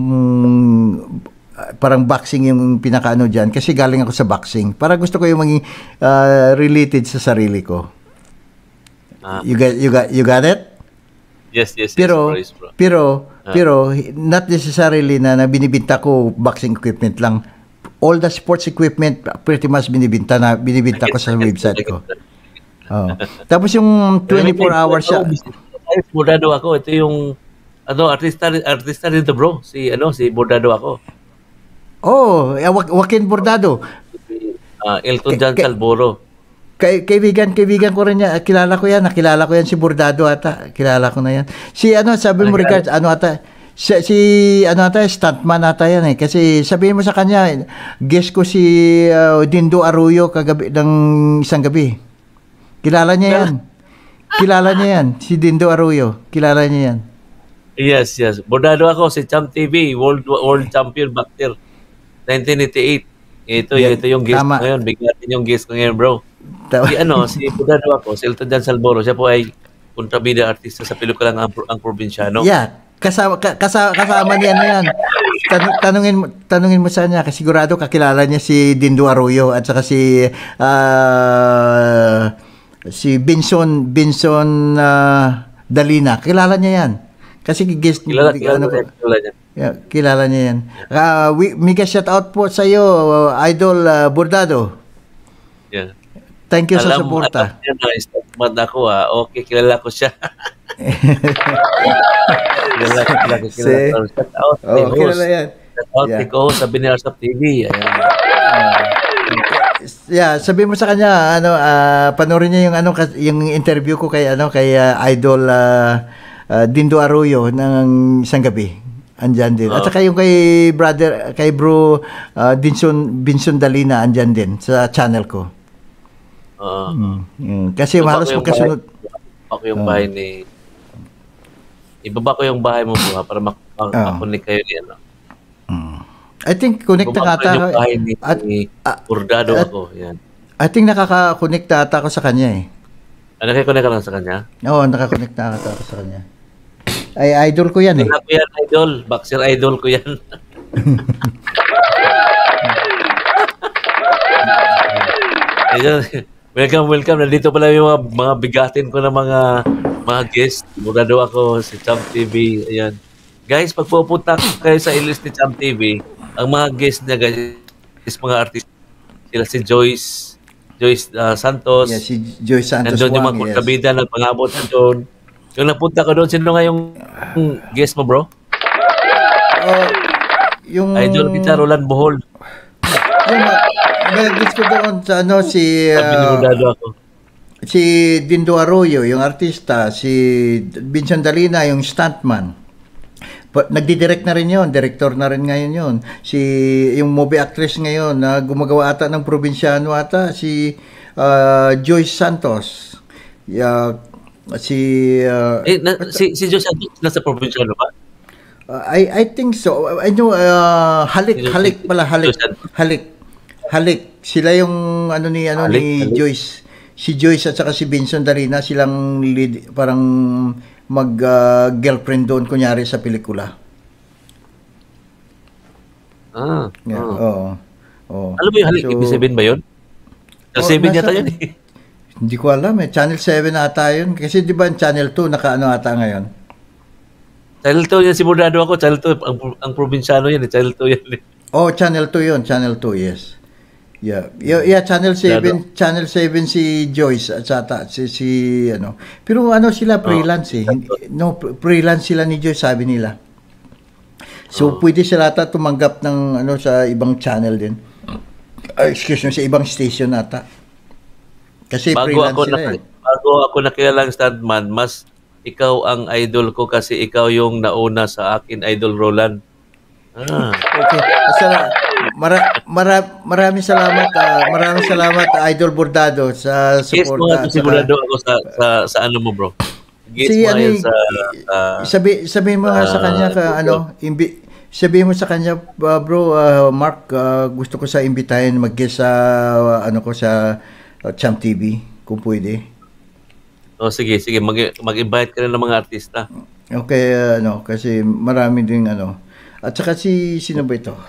ah, parang boxing yung pinakaano diyan kasi galing ako sa boxing. Para gusto ko yung maging ah, related sa sarili ko. Ah, You got you got you got it? yes, yes, yes, Pero bro, yes, bro. pero Ah. pero not necessarily na, na binibenta ko boxing equipment lang. All the sports equipment pretty much binibenta na binibenta ko sa website ko. Oh. Tapos yung twenty-four hours siya. Ay, bordado ako. Ito yung ano, artista artista rin to, bro. Si ano, si bordado ako. Oh, eh, Wa- Joaquin Bordado. Si ah, Elton John Ke- ke- Salvoro. Kay, kaibigan, kaibigan ko rin yan. Kilala ko yan. Nakilala ko yan si Bordado ata. Kilala ko na yan. Si ano, sabi mo, Ah, Ricardo, ano ata, si, si ano ata, stuntman ata yan eh. Kasi sabihin mo sa kanya, guest ko si uh, Dindo Arroyo kagabi, ng isang gabi. Kilala niya yan. Kilala niya yan. Si Dindo Arroyo. Kilala niya yan. Yes, yes. Bordado ako si Champ T V, World World Champion back there nineteen eighty-eight. Ito, Yeah, ito yung guest tama. ko ngayon. Bigatin yung guest ko ngayon, bro. Ta- Si ano, si Bordado ako, si Elton John Salvoro. Siya po ay kontrabida artista sa pelikulang ang, ang probinsyano. Yeah, kasama ka- kasama, kasama niya na yan. Tan- tanungin mo tanungin mo sa kanya kasi sigurado kakilala niya si Dindo Arroyo at saka si ah, si Binson Binson ah, Dalina. Kilala niya yan. Kasi guest Kilala, ano kilala, ko, kilala niya. yeah, kilala niya yan. Ah, we, mega shout out po sa iyo, Idol ah, Bordado. Yeah. Thank you sa Alam mo, suporta. alam niya na, stuntman ako ah. Okay, kilala ko siya. kilala ko, kilala ko, kilala Si- ko. Shout out, Oh, kay host. kilala yan. Shout out, Yeah. kay co-host sa Binarsap T V. Ayan. Yeah, sabi mo sa kanya ano ah, panoorin niya yung ano kas- yung interview ko kay ano kay ah, Idol ah, ah, Dindo Arroyo ng isang gabi. Andyan din. At Oh. saka yung kay brother kay bro ah, Binson Binson Dalina andyan din sa channel ko. Oo. Mm, kasi Ibaba halos ko yung magkasunod. bahay- ibaba ko yung bahay ni ibaba ko yung bahay mo buha para mak- mak- Ah. makunik kayo ni ano. I think connect na Ibaba ko ata yung bahay ni, at, ni ah, Bordado at- ako. Yan. I think nakaka-connect na ata ako sa kanya eh. Ano kayo ka lang sa kanya? Oo, nakakonect na ata ako sa kanya. Ay idol ko yan eh. Wala ko yan, idol. Boxer idol ko yan. Ayun. Welcome, welcome. Nandito pala yung mga, mga bigatin ko na mga mga guest. Bordado ako, si Champ T V. Ayan. Guys, pag pupunta kayo sa i-list ni Champ T V, ang mga guest niya guys, is mga artist. Sila si Joyce, Joyce ah, Santos. Yeah, si Joy Santos Nandun yung mga Wang, yes. kontrabida, nagpangabot na doon. Yung napunta ko doon, sino nga yung yung guest mo, bro? Oh, yung Idol kita, Roland Bohol. yung nag-guess ko doon sa ano si Sabi ni ah, Bordado ako. si Dindo Arroyo, yung artista, si Vincent Dalina, yung stuntman. Pa- Nagdi-direct na rin yon, director na rin ngayon yon. Si yung movie actress ngayon na gumagawa ata ng probinsyano ata si ah, Joyce Santos. Yeah, si ah, Eh, na, si, si Diyos Santos, nasa probinsya ano ba? Uh, I I think so. I know uh, halik Sino- halik pala halik Susan? halik halik. Sila yung ano ni ano Halik, ni halik. Joyce. Si Joyce at saka si Vincent Darina silang lead, parang mag uh, girlfriend doon kunyari sa pelikula. Ah, Yeah, ah. oo. Oo. Alam mo yung halik, So, ibig sabihin ba yun? Sa Oh, seven nasa- yata yun eh. Hindi ko alam eh. Channel seven ata yun. Kasi di ba Channel two nakaano ata ngayon? Channel two yan si Bordado ako, Channel two, ang, ang probinsyano yan eh, Channel two yan eh. Oh, Channel two yun. Channel two, yes. Yeah. Yeah, yeah, Channel seven, Channel seven si Joyce at sata si, si ano. Pero ano sila Oo, freelance eh. exacto. Hindi- No, freelance sila ni Joyce sabi nila. So Oo. pwede sila ata tumanggap ng ano sa ibang channel din. Ay, excuse me, sa ibang station ata. Kasi Bago freelance ako sila na eh. bago ako nakilalang stuntman, mas ikaw ang idol ko kasi ikaw yung nauna sa akin, Idol Roland. Ah, Okay. Sala, mara, mara, maraming salamat, ah, maraming salamat Idol Bordado sa yes mo suporta nga at sigurado saka ako sa sa sa ano mo, bro. Gets si mo ano nga yan eh, sa sa sabi sabihin mo nga sa kanya sa ka Google. ano, imbi, sabihin mo sa kanya ah, bro, ah, Mark, ah, gusto ko sa imbitahin mag-guest sa ah, ano ko sa uh, Champ T V kung pwede. Oh, sige, sige, mag mag-invite ka rin ng mga artista. Okay, ah, ano, kasi marami ding ano. At saka si sino ba ito?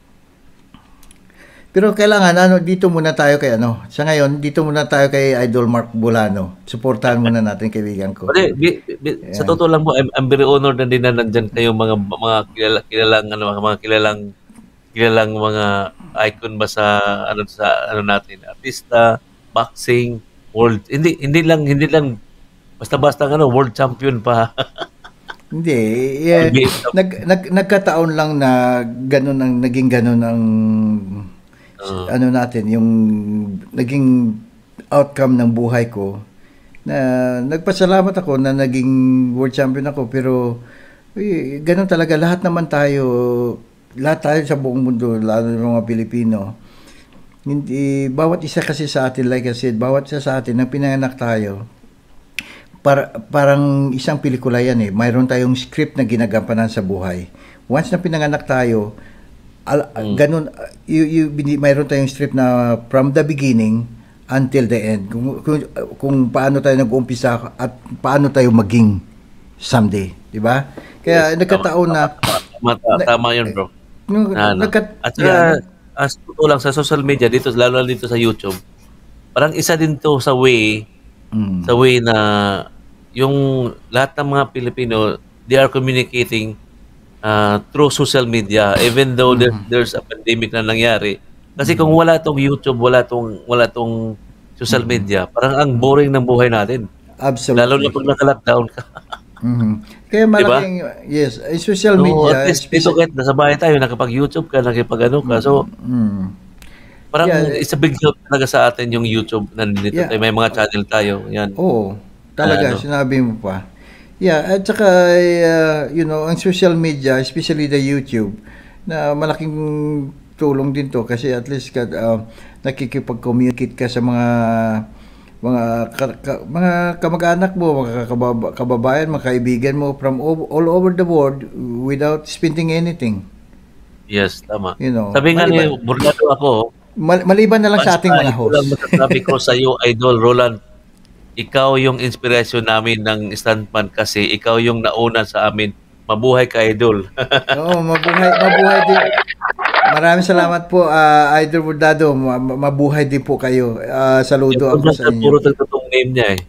Pero kailangan ano dito muna tayo kay ano. Sa ngayon dito muna tayo kay Idol Mark Bulano. Suportahan muna natin kaibigan ko. Kasi bi, bi, sa Ayan. totoo lang po, I'm, I'm very honored na din na nandyan kayo mga mga kilala, kilalang ano mga, mga kilalang kilalang mga icon ba sa ano sa ano natin, artista, boxing, world. Hindi hindi lang hindi lang basta-basta ano, world champion pa. Hindi, eh, N B A nag, nag, nagkataon lang na ganun ang naging ganun ang Uh, ano natin, yung naging outcome ng buhay ko na nagpasalamat ako na naging world champion ako pero eh, ganun talaga lahat naman tayo lahat tayo sa buong mundo lalo ng mga Pilipino hindi bawat isa kasi sa atin like I said bawat isa sa atin nang pinanganak tayo para, parang isang pelikula yan eh mayroon tayong script na ginagampanan sa buhay once na pinanganak tayo al, Mm. ganun you, you, bini- mayroon tayong script na from the beginning until the end kung, kung, kung paano tayo nag-uumpisa at paano tayo maging someday di ba kaya yes, nagkataon tama, na tama, tama, na- tama yun, bro. nung Na, ano. nagkat At yeah, saka, as totoo lang sa social media dito, lalo na dito sa YouTube, parang isa din to sa way, mm, sa way na yung lahat ng mga Pilipino, they are communicating uh, through social media, even though there, mhm, there's a pandemic na nangyari. Kasi kung wala tong YouTube, wala tong wala tong social media, parang ang boring ng buhay natin. Lalo na absolutely. pag naka-lockdown ka. Mhm. Kaya Di ba? malaking, yes, eh, social So, media, at least dito especially, kahit nasa bahay tayo, nakapag-YouTube ka, nakipag-ano ka. So, mm, parang yeah, it's a big help talaga sa atin yung YouTube. Nandito yeah, tayo, may mga channel tayo. Yan. oo, Na talaga, ano. sinabi mo pa. Yeah, at saka, uh, you know, ang social media, especially the YouTube, na malaking tulong din to kasi at least ka, uh, nakikipag-communicate ka sa mga mga ka- ka- mga kamag-anak mo, mga kababa- kababayan, mga kaibigan mo from o- all over the world without spending anything, Yes, tama. you know. Sabi nga ni Maliban, Burlado ako, mal- maliban na lang sa ating basta mga ito lang host. masasabi ko sa iyo, Idol Roland, ikaw yung inspirasyon namin ng stuntman kasi ikaw yung nauna sa amin. Mabuhay ka, Idol. Oo, mabuhay, mabuhay din. Maraming salamat po, ah, Idol Bordado. Ma- ma- Mabuhay din po kayo. Ah, Yung saludo ako sa Burlado, puro inyo. tagtutong name niya eh.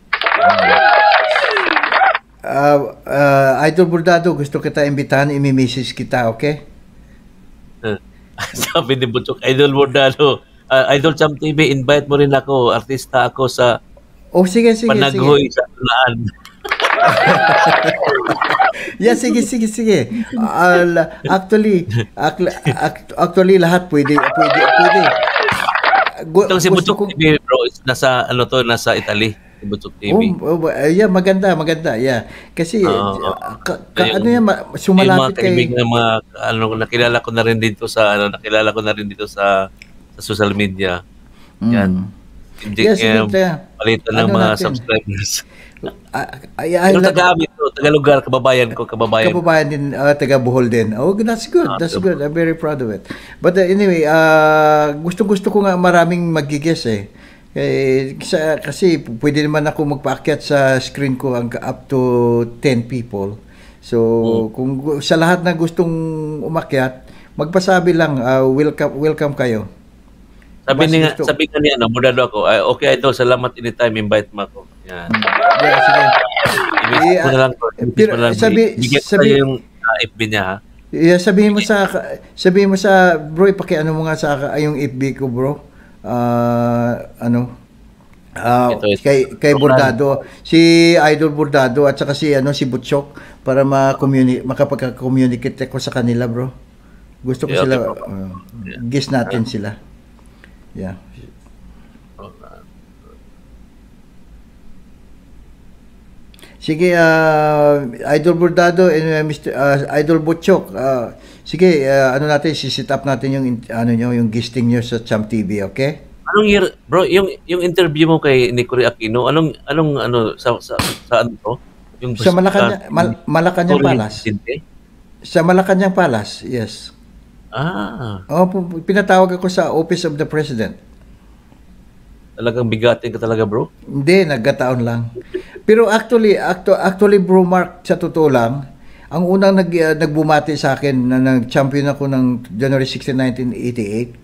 Ah, ah, Idol Bordado, gusto kita imbitahan, imi-message kita, okay? Sabi ni Butchok, Idol Bordado, ah, Idol Champ T V, invite mo rin ako. Artista ako sa Oh, sige, sige, sige. Panaghoy sa Tunaan. Yeah, sige, sige, sige. Al- actually, ac- act- actually lahat pwede, pwede, pwede. Gu- Itong si gusto Butchok ko, T V, bro, is nasa, ano to, nasa Italy. Si Butchok T V. oh, oh, yeah, maganda, maganda, yeah. Kasi, Oo, oo. ka, ka- Yung- ano yan, ma- Yung mga sumalapit kay, kaibigan, mga, ano, nakilala ko na rin dito sa, ano, nakilala ko na rin dito sa, sa social media. Yan. Mm. Hindi, Yeah, sige, eh, tayo. palitan ng Ano mga natin? subscribers. Ay, ay, Pero ay, taga-amin to, taga-lugar, kababayan ko, kababayan. kababayan din, uh, taga Bohol din. Oh, that's good. Ah, That's diba? good. I'm very proud of it. But uh, anyway, uh, gusto-gusto ko nga maraming magigess eh. Eh, sa, kasi pwede naman ako magpaakyat sa screen ko ang up to ten people. So, kung gu- sa lahat na gustong umakyat, magpasabi lang, uh, welcome welcome kayo. Sabi Mas niya, gusto- sabi nga niya, no, mudado ako, ay, okay, idol, salamat anytime, invite mo ako. Yan. Yeah, sige. I-message mo Eh, na lang ko. i-message pero mo na lang. sabi- Bigyan ko sabi- sa'yo yung uh, F B niya, ha? Yeah, sabihin mo sa sabihin mo sa bro, paki-ano mo nga sa yung F B ko, bro. ah, ano, ah, Ito, ito. kay kay Bordado, si Idol Bordado at saka si ano si Butchok para ma-communi makapag-communicate ako sa kanila, bro. Gusto ko Yeah, sila, okay, bro. uh, Yeah. guess natin sila. Yeah. Sige, ah, Idol Bordado and uh, mister ah, Idol Butchok. ah, sige, ah, ano natin, si-set up natin yung in- ano nyo, yung guesting nyo sa Champ T V, okay? Anong year, bro, yung yung interview mo kay Nicory Aquino, anong anong ano sa sa saan to? Yung Sa Malacanang, Mal Malacanang Tory Palace. presidente? Sa Malacanang Palace, yes. Ah, Oh, pu- pinatawag ako sa Office of the President. talagang bigatin ka talaga, bro. Hindi, nagkataon lang. Pero actually, actu- actually bro Mark, sa totoo lang, ang unang nag, uh, nagbumati sa akin na nag-champion ako ng January sixteenth, nineteen eighty-eight,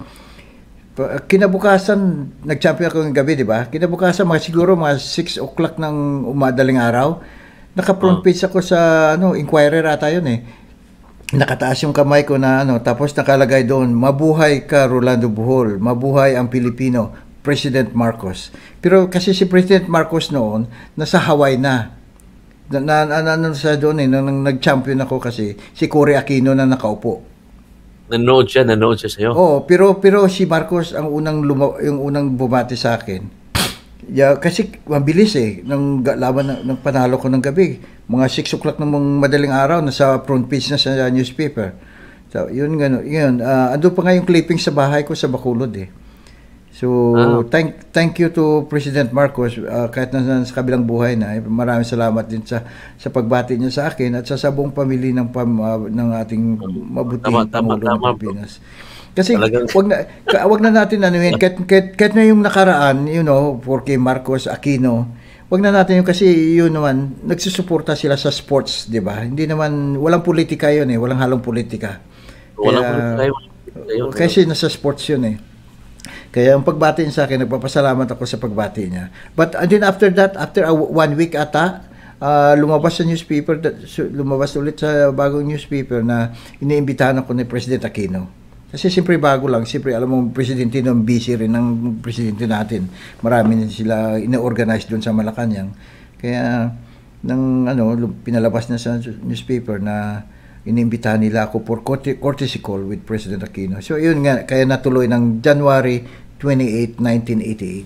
pa- kinabukasan, nag-champion ako ng gabi, di ba? Kinabukasan, mga siguro mga six o'clock ng umadaling araw, naka-front page ako sa ano, Inquirer ata yun eh. Nakataas yung kamay ko na ano, tapos nakalagay doon, mabuhay ka Rolando Bohol, mabuhay ang Pilipino, President Marcos. Pero kasi si President Marcos noon, nasa Hawaii na. Na, na, na, na sa doon eh, nang, nang nag-champion ako kasi, si Cory Aquino na nakaupo. Nanood siya, nanood siya sa'yo. Oo, pero, pero si Marcos ang unang, luma, yung unang bumati sa akin. Yeah, kasi mabilis eh, nang ga- laban ng, ng panalo ko ng gabi. Mga six o'clock ng mga madaling araw, nasa front page na sa newspaper. So, yun, gano, yun. Uh, ando pa nga yung clipping sa bahay ko sa Bacolod eh. So, Ah. thank thank you to President Marcos, uh, kahit na sa kabilang buhay na, eh, maraming salamat din sa sa pagbati niya sa akin at sa sabong pamilya ng pam, uh, ng ating mabuting Tama, tama, Pangulo ng tama, bro. Pilipinas. Kasi Talagang- wag na ka- wag na natin ano yun, kahit, kahit, kahit na yung nakaraan, you know, for kay Marcos Aquino, wag na natin yung kasi yun naman nagsusuporta sila sa sports, 'di ba? Hindi naman walang politika yun eh, walang halong politika. Walang Kaya- politika yun, walang politika yun. Kasi nasa sports yun eh. Kaya ang pagbati niya sa akin, nagpapasalamat ako sa pagbati niya. But and then after that, after a, one week ata, ah, lumabas sa newspaper, that- su- lumabas ulit sa bagong newspaper na iniimbitahan ako ni President Aquino. Kasi siyempre bago lang, siyempre alam mo, presidente nung busy rin ng presidente natin. Marami din sila ina-organize doon sa Malacanang. Kaya nang ano, lum- pinalabas na sa newspaper na inimbitahan nila ako for courte- courtesy call with President Aquino. So yun nga, kaya natuloy ng January twenty-eighth, nineteen eighty-eight.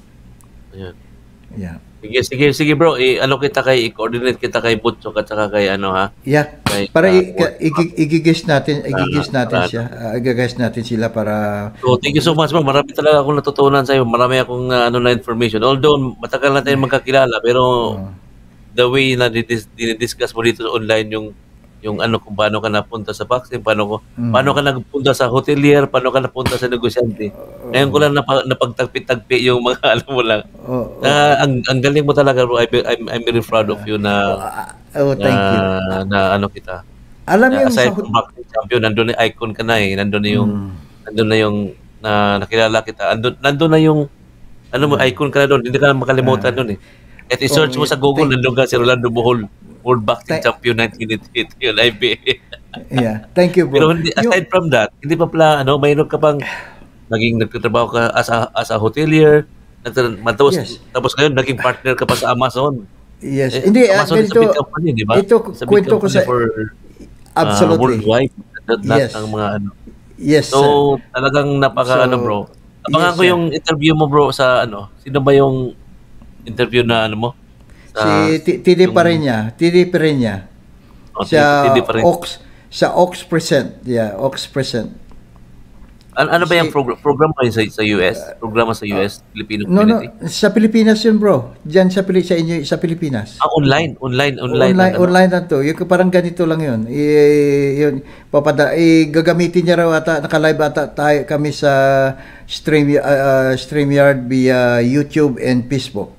Ayan. Yeah. Sige, sige, sige bro, i ano kita kay i-coordinate kita kay Butchok at saka kay ano ha. Yeah. Kay, Para ah, i- ka- igi- igigis natin, igigis Ah, natin para- siya. Uh, igigis natin sila para So, thank you so much, bro. Marami talaga akong natutunan sa iyo. Marami akong uh, ano na information. Although matagal na tayong magkakilala, pero the way na didis- dinidiscuss mo dito online yung yung ano kung paano ka napunta sa boxing, paano ko Mm. paano ka nagpunta sa hotelier, paano ka napunta sa negosyante. Ngayon ko lang napa, napagtagpi-tagpi yung mga alam mo lang. oh, oh, Ah, ang ang galing mo talaga, bro. I, I'm I'm very proud of you na oh, thank you. na, na ano kita. Alam mo Na yung sa aside from boxing champion, nandun na icon ka na eh. Nandun na yung Mm. nandun na yung na nakilala kita. Nandun, nandun na yung ano mo, icon ka na doon. Hindi ka na makalimutan doon eh. At i-search mo sa Google, thank- nandun ka si Rolando Bohol, World Boxing Thank- Champion nineteen eighty-eight, yun, I B A. Yeah. Thank you, bro. Pero hindi, Yung- aside from that, hindi pa pala, ano, mayroon ka pang naging nagtatrabaho ka as a, as a hotelier, nagtra- tapos, Yes. tapos ngayon, naging partner ka pa sa Amazon. yes. Eh, Hindi, ah, Amazon is a ganito, big company, di ba? ito, It's a big kwento ko company sa, for uh, absolutely. worldwide. Not, not Yes. ang mga ano. Yes, sir. So, talagang napaka So, ano bro. Abangan yes, ko sir. yung interview mo bro sa ano. Sino ba yung interview na ano mo? Sa, si T- Tidi yung- Pareña, Tidi Pareña. oh, Sa Tidi pa rin. Ox, sa Ox Present. Yeah, Ox Present. Ano, ano ba yung si- progr- program ba yun sa, sa U S? Programa sa U S, Filipino No, no, community? sa Pilipinas yun, bro. Diyan sa Pili sa inyo sa Pilipinas. Ah, online, online, online. Online, ano? online na to. Yung parang ganito lang yun. I, yun papada, i, gagamitin niya raw ata, naka-live ata tayo kami sa stream uh, uh, StreamYard via YouTube and Facebook.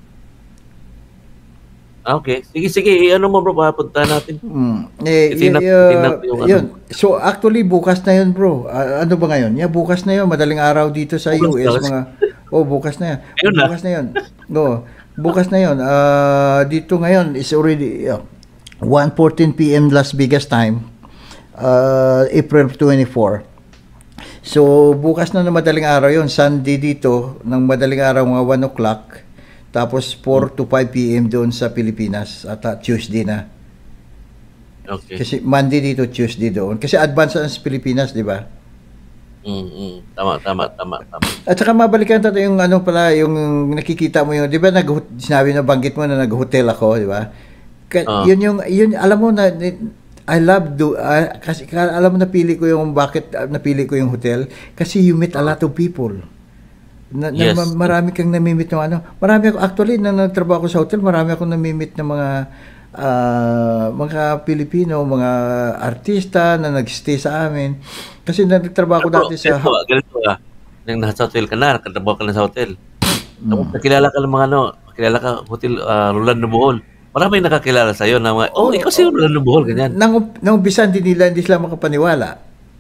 Ah, okay. Sige, sige. Ano mo bro, papunta natin. Mm. Eh, Itinap- y- uh, itinap yung ano. yun. So actually bukas na yun, bro. Ah, ano ba ngayon? Yeah, bukas na yun. Madaling araw dito sa Bukas U S na. mga Oh, bukas na yan. Ayun na. bukas na yun. No. Bukas na yun. Ah, dito ngayon is already uh, one fourteen p m Las Vegas time. Uh, April twenty-fourth. So, bukas na ng madaling araw yon, Sunday dito, ng madaling araw mga one o'clock, tapos four to five p.m. doon sa Pilipinas, at uh, Tuesday na. Okay. Kasi Monday dito, Tuesday doon. Kasi advance na sa Pilipinas, di ba? Mm, tama, tama, tama, tama. At saka mabalikan tayo yung ano pala, yung nakikita mo yung, di ba, nag, sinabi na banggit mo na nag-hotel ako, di ba? Ka, Ah. Yun yung, yun, alam mo na, I love do, ah, kasi ka- alam mo napili ko yung, bakit ah, napili ko yung hotel? Kasi you meet a lot of people. Na, na- Yes. ma- marami kang namimit ng ano. Marami ako, actually, nang nagtrabaho ko sa hotel, marami akong namimit ng mga, ah, mga Pilipino, mga artista na nagstay sa amin. Kasi nagtrabaho ko Bro, dati sa, ganito, ah, ganito ah. Nang nasa hotel ka na, nakatrabaho ka na sa hotel. Mm. Tapos nakilala ka ng mga ano, nakilala ka, hotel uh, Rolando Bohol. Maraming nakakilala sa'yo na mga, oh, Oh, ikaw si Rolando Bohol, ganyan. nang, nang umpisa, hindi nila, hindi sila makapaniwala.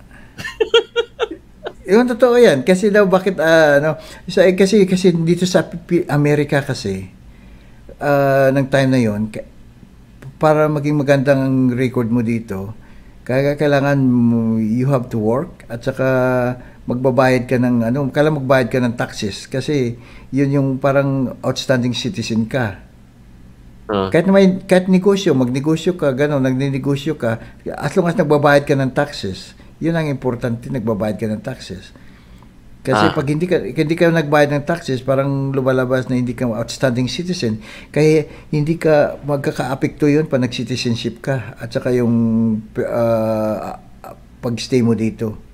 Yung totoo yan. Kasi daw, bakit, ah, ano, sa, eh, kasi, kasi dito sa Pi- Amerika kasi, ah, ng time na yon, ka- para maging magandang record mo dito, kaya kailangan mo, you have to work, at saka magbabayad ka ng, ano, kailangan magbayad ka ng taxes, kasi yun yung parang outstanding citizen ka. Uh, Kahit may kahit negosyo, magnegosyo ka, gano'n, nagninegosyo ka, as long as nagbabayad ka ng taxes, yun ang importante, nagbabayad ka ng taxes. Kasi Ah. pag hindi ka hindi ka nagbayad ng taxes, parang lumalabas na hindi ka outstanding citizen, kaya hindi ka magkaka-apekto yun pag nag-citizenship ka, at saka yung uh, pag-stay mo dito.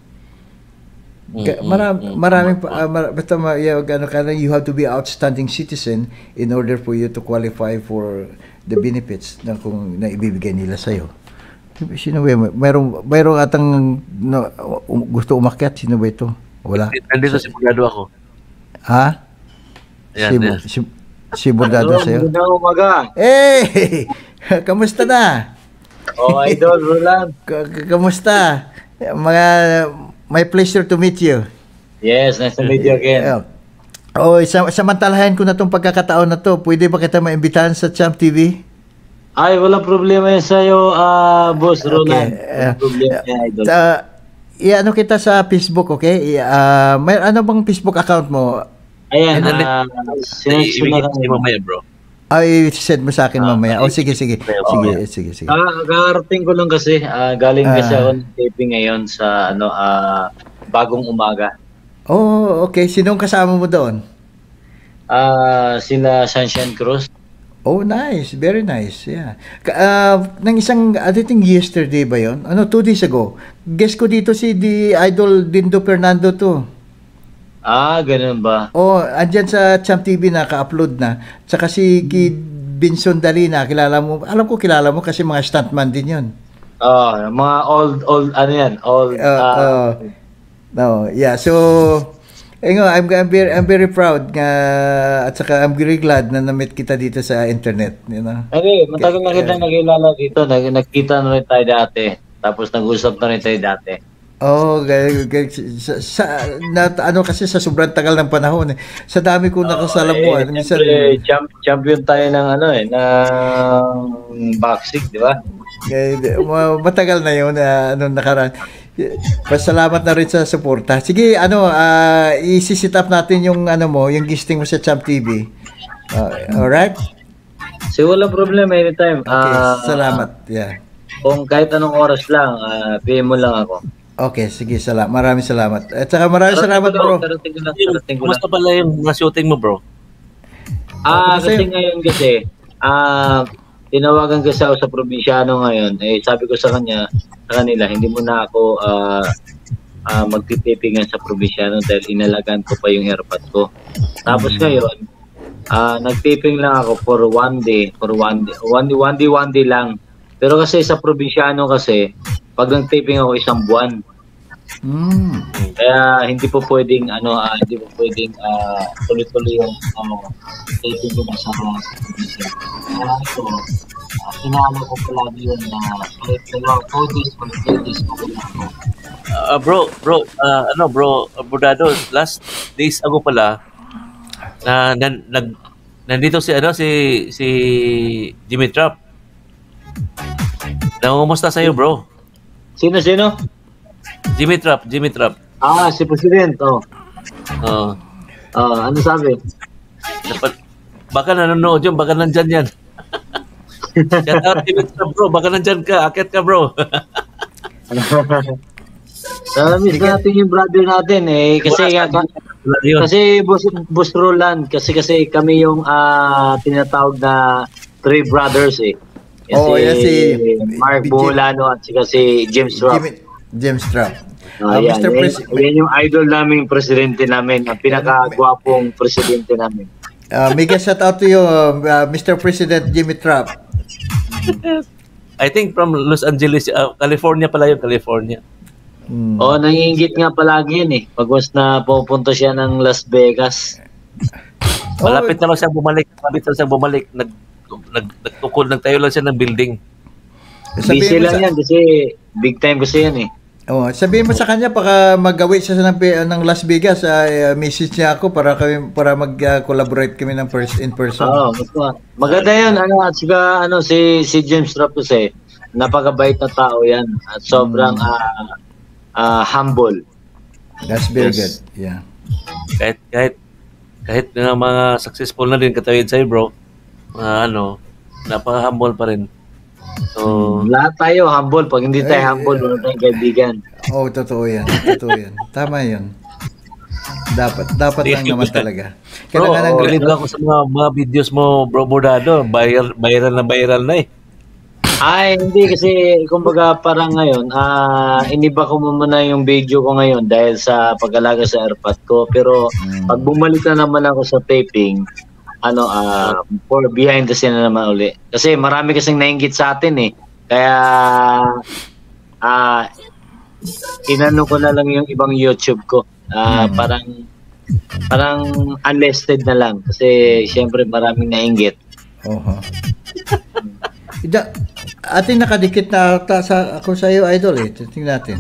Ka- Mm, Maram, mm, mm. maraming pa- ah, mar- basta ma, yeah, ano ka na, you have to be outstanding citizen in order for you to qualify for the benefits na kung na ibibigay nila sa iyo. Sino ba yun? Mayroong mayroong atang no, um, gusto umakyat, sino ba ito? Wala. Nandito si Bugado ako. Ha? Ayan, si, ayan. si, si Bordado sa iyo. Magandang umaga. Eh, kamusta na? Oh, Idol Roland. Ka- ka- Kamusta? Mga my pleasure to meet you. Yes, nice to meet you again. Yeah. Oh, sa samantalahan ko na tong pagkakataon na to. Pwede ba kita maimbitahan sa Champ T V? Ay, walang problema yan sa'yo, ah, Boss Roland. Eh, Walang problema yan, Idol. Uh, i-ano kita sa Facebook, okay? I- ah, may ano bang Facebook account mo? Ayan, Ano, ah, sinunod ko Ibigay na ko si mamaya, bro. Ay, send mo sa akin Ah, mamaya. Oh, okay. sige, sige. Okay, Sige, okay. sige, sige. Ah, kakarating ko lang kasi, ah, galing kasi Ah. ako ng taping ngayon sa, ano, ah, bagong umaga. Oh, okay. Sinong kasama mo doon? Ah, sila Sunshine Cruz. Oh, nice. Very nice. Yeah. Ka- ah, nang isang, I think yesterday ba yon? Ano, two days ago. Guest ko dito si the Idol Dindo Fernando to. Ah, ganun ba? Oh, andyan sa Champ T V na, ka-upload na. Tsaka si Kid Binson Dalina, kilala mo. Alam ko kilala mo kasi mga stuntman din yun. Oh, mga old, old, ano yan, old, Uh, ah, uh, no, yeah. So, eh, nga, I'm, I'm, very, I'm very proud nga, at saka I'm very glad na na-meet kita dito sa internet. You know? Ano, matagal na kita nakilala dito. Nag nagkita na rin tayo dati. Tapos nag-usap na rin tayo dati. Oh, g- g- sa, sa na, ano kasi sa sobrang tagal ng panahon eh. Sa dami kong nakasalamuhan. Eh, Minsan, siyempre, champ- champion tayo ng ano eh, ng boxing, di ba? eh, ma- matagal na yun na ano nakaraan. Pasalamat na rin sa suporta. Sige, ano, ah, isi-sit up natin yung ano mo, yung gisting mo sa Champ T V. Uh, alright? So, walang problema anytime. Okay, Ah, salamat. Yeah. Kung kahit anong oras lang, ah, P M mo lang ako. Okay, sige, salamat. Maraming salamat. At saka maraming salamat, bro. Darating ko lang, darating ko lang. Kumusta pala yung mga shooting mo, bro? Ah, Kumusta kasi yun? ngayon kasi, ah, tinawagan kasi ako sa probinsyano ngayon. Eh, sabi ko sa kanya, sa kanila, hindi mo na ako ah, ah, magtitipingan sa probinsyano dahil inalagaan ko pa yung airpod ko. Tapos ngayon, ah, nagtiping lang ako for one day, for one day, one day, one day, one day lang. Pero kasi sa probinsyano kasi, pag nagtiping ako isang buwan, Mm. kaya hindi po pwedeng ano ah, hindi po pwedeng ah, tuloy-tuloy yung ano taping ko sa probinsya. Kaya ito, uh, sinalo ko palagi yun na kahit dalawang two days or three days ko na ako. Ah, bro, bro, ah, ano, bro, uh, Bordado, last days ago pala, na, nan, nag, nandito si, ano, si, si Jimmy Trap. Nangumusta sa'yo, bro? Sino, sino? Jimmy Trap, Jimmy Trap. Ah, si President, oh. Oo. Oh, ano sabi? Dapat, baka nanonood yun, baka nandyan yan. Shout out Timothy bro, baka nandyan ka, akit ka bro. Uh, miss natin yung brother natin eh kasi nga kasi boss, boss Roland kasi kasi kami yung uh, tinatawag na three brothers eh. Kasi oh, yeah, si Mark Bolano at sika si James Rock. James Rock. Uh, uh, yan, mister Pres- yan, yan yung idol naming presidente namin, ang pinakagwapong presidente namin. Uh, mega shout out to you, uh, Mister President Jimmy Trap. I think from Los Angeles, uh, California pala yung California. Hmm. Oh, nangiinggit nga palagi yun eh. Pag was na pupunta siya ng Las Vegas. Malapit na lang siya bumalik. Malapit na siya bumalik. Nag, nag, nagtukod, nagtayo lang siya ng building. Busy lang sa... yan kasi big time kasi yan eh. Oh, sabihin mo sa kanya baka magawi siya ng, ng Las Vegas, uh, message niya ako para kami para mag-collaborate uh, kami ng first in person. Oo, oh, maganda 'yun. Ano, at saka ano si si James Rock kasi napakabait na tao 'yan at sobrang hmm. uh, uh, humble. That's very yes. good. Yeah. Kahit kahit kahit na mga successful na din katawid sa'yo, bro. Uh, ano, napaka-humble pa rin. So, lahat tayo humble. Pag hindi tayo eh, humble, wala tayong kaibigan. Oo, oh, totoo yan. Totoo yan. Tama yun. Dapat, dapat lang naman talaga. Kailangan ng galit ako sa mga, mga videos mo, bro Bordado. Viral, viral na viral na eh. Ay, hindi kasi, kumbaga parang ngayon, uh, iniba ko muna yung video ko ngayon dahil sa pag-alaga sa AirPod ko. Pero, hmm. pag bumalik na naman ako sa taping, ano, uh, for behind the scene na naman uli. Kasi marami kasing nainggit sa atin eh. Kaya, uh, inano ko na lang yung ibang YouTube ko. Uh, hmm. Parang, parang unlisted na lang. Kasi, syempre, maraming nainggit. Oho. Ida, ating nakadikit na ata sa, ako sa iyo, idol eh. Tingnan natin.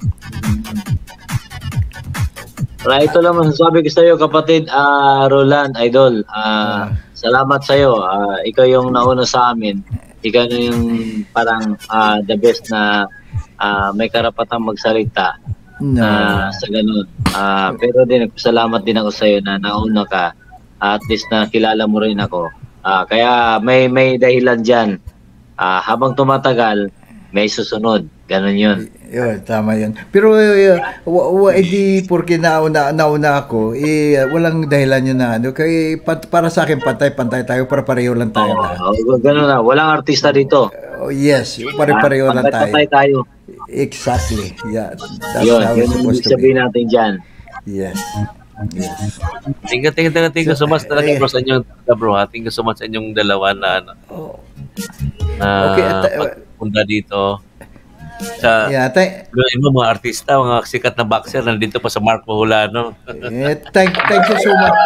Right, ito lang masasabi ko sa iyo, kapatid uh, Roland, idol. Uh, uh. Salamat sa iyo. Uh, ikaw yung nauna sa amin. Ikaw na yung parang uh, the best na uh, may karapatang magsalita no. uh, sa ganun. Uh, pero din, nagpasalamat din ako sa iyo na nauna ka. Uh, at least na kilala mo rin ako. Uh, kaya may may dahilan dyan. Uh, habang tumatagal, may susunod. Ganon yun. Yun, tama yun. Pero uh, hindi porke nauna, nauna ako, eh, walang dahilan yun na ano. Kaya pat, para sa akin, pantay-pantay tayo, para pareho lang tayo. Oh, oh, gano'n na. Walang artista dito. Uh, yes, pare-pareho lang tayo. Pantay tayo. Exactly. Yeah, that's yun, how it's supposed to be. Sabihin natin dyan. Yes. Yes. Tingka, tingka, tingka, tingka so much talaga bro sa inyong bro ha. Tingka so much sa inyong dalawa na ano. Oh. Na okay, at, uh, pagpunta dito. Sa yeah, th- mo, mga artista, mga sikat na boxer nandito pa sa Mark Boholano. eh, thank, thank you so much.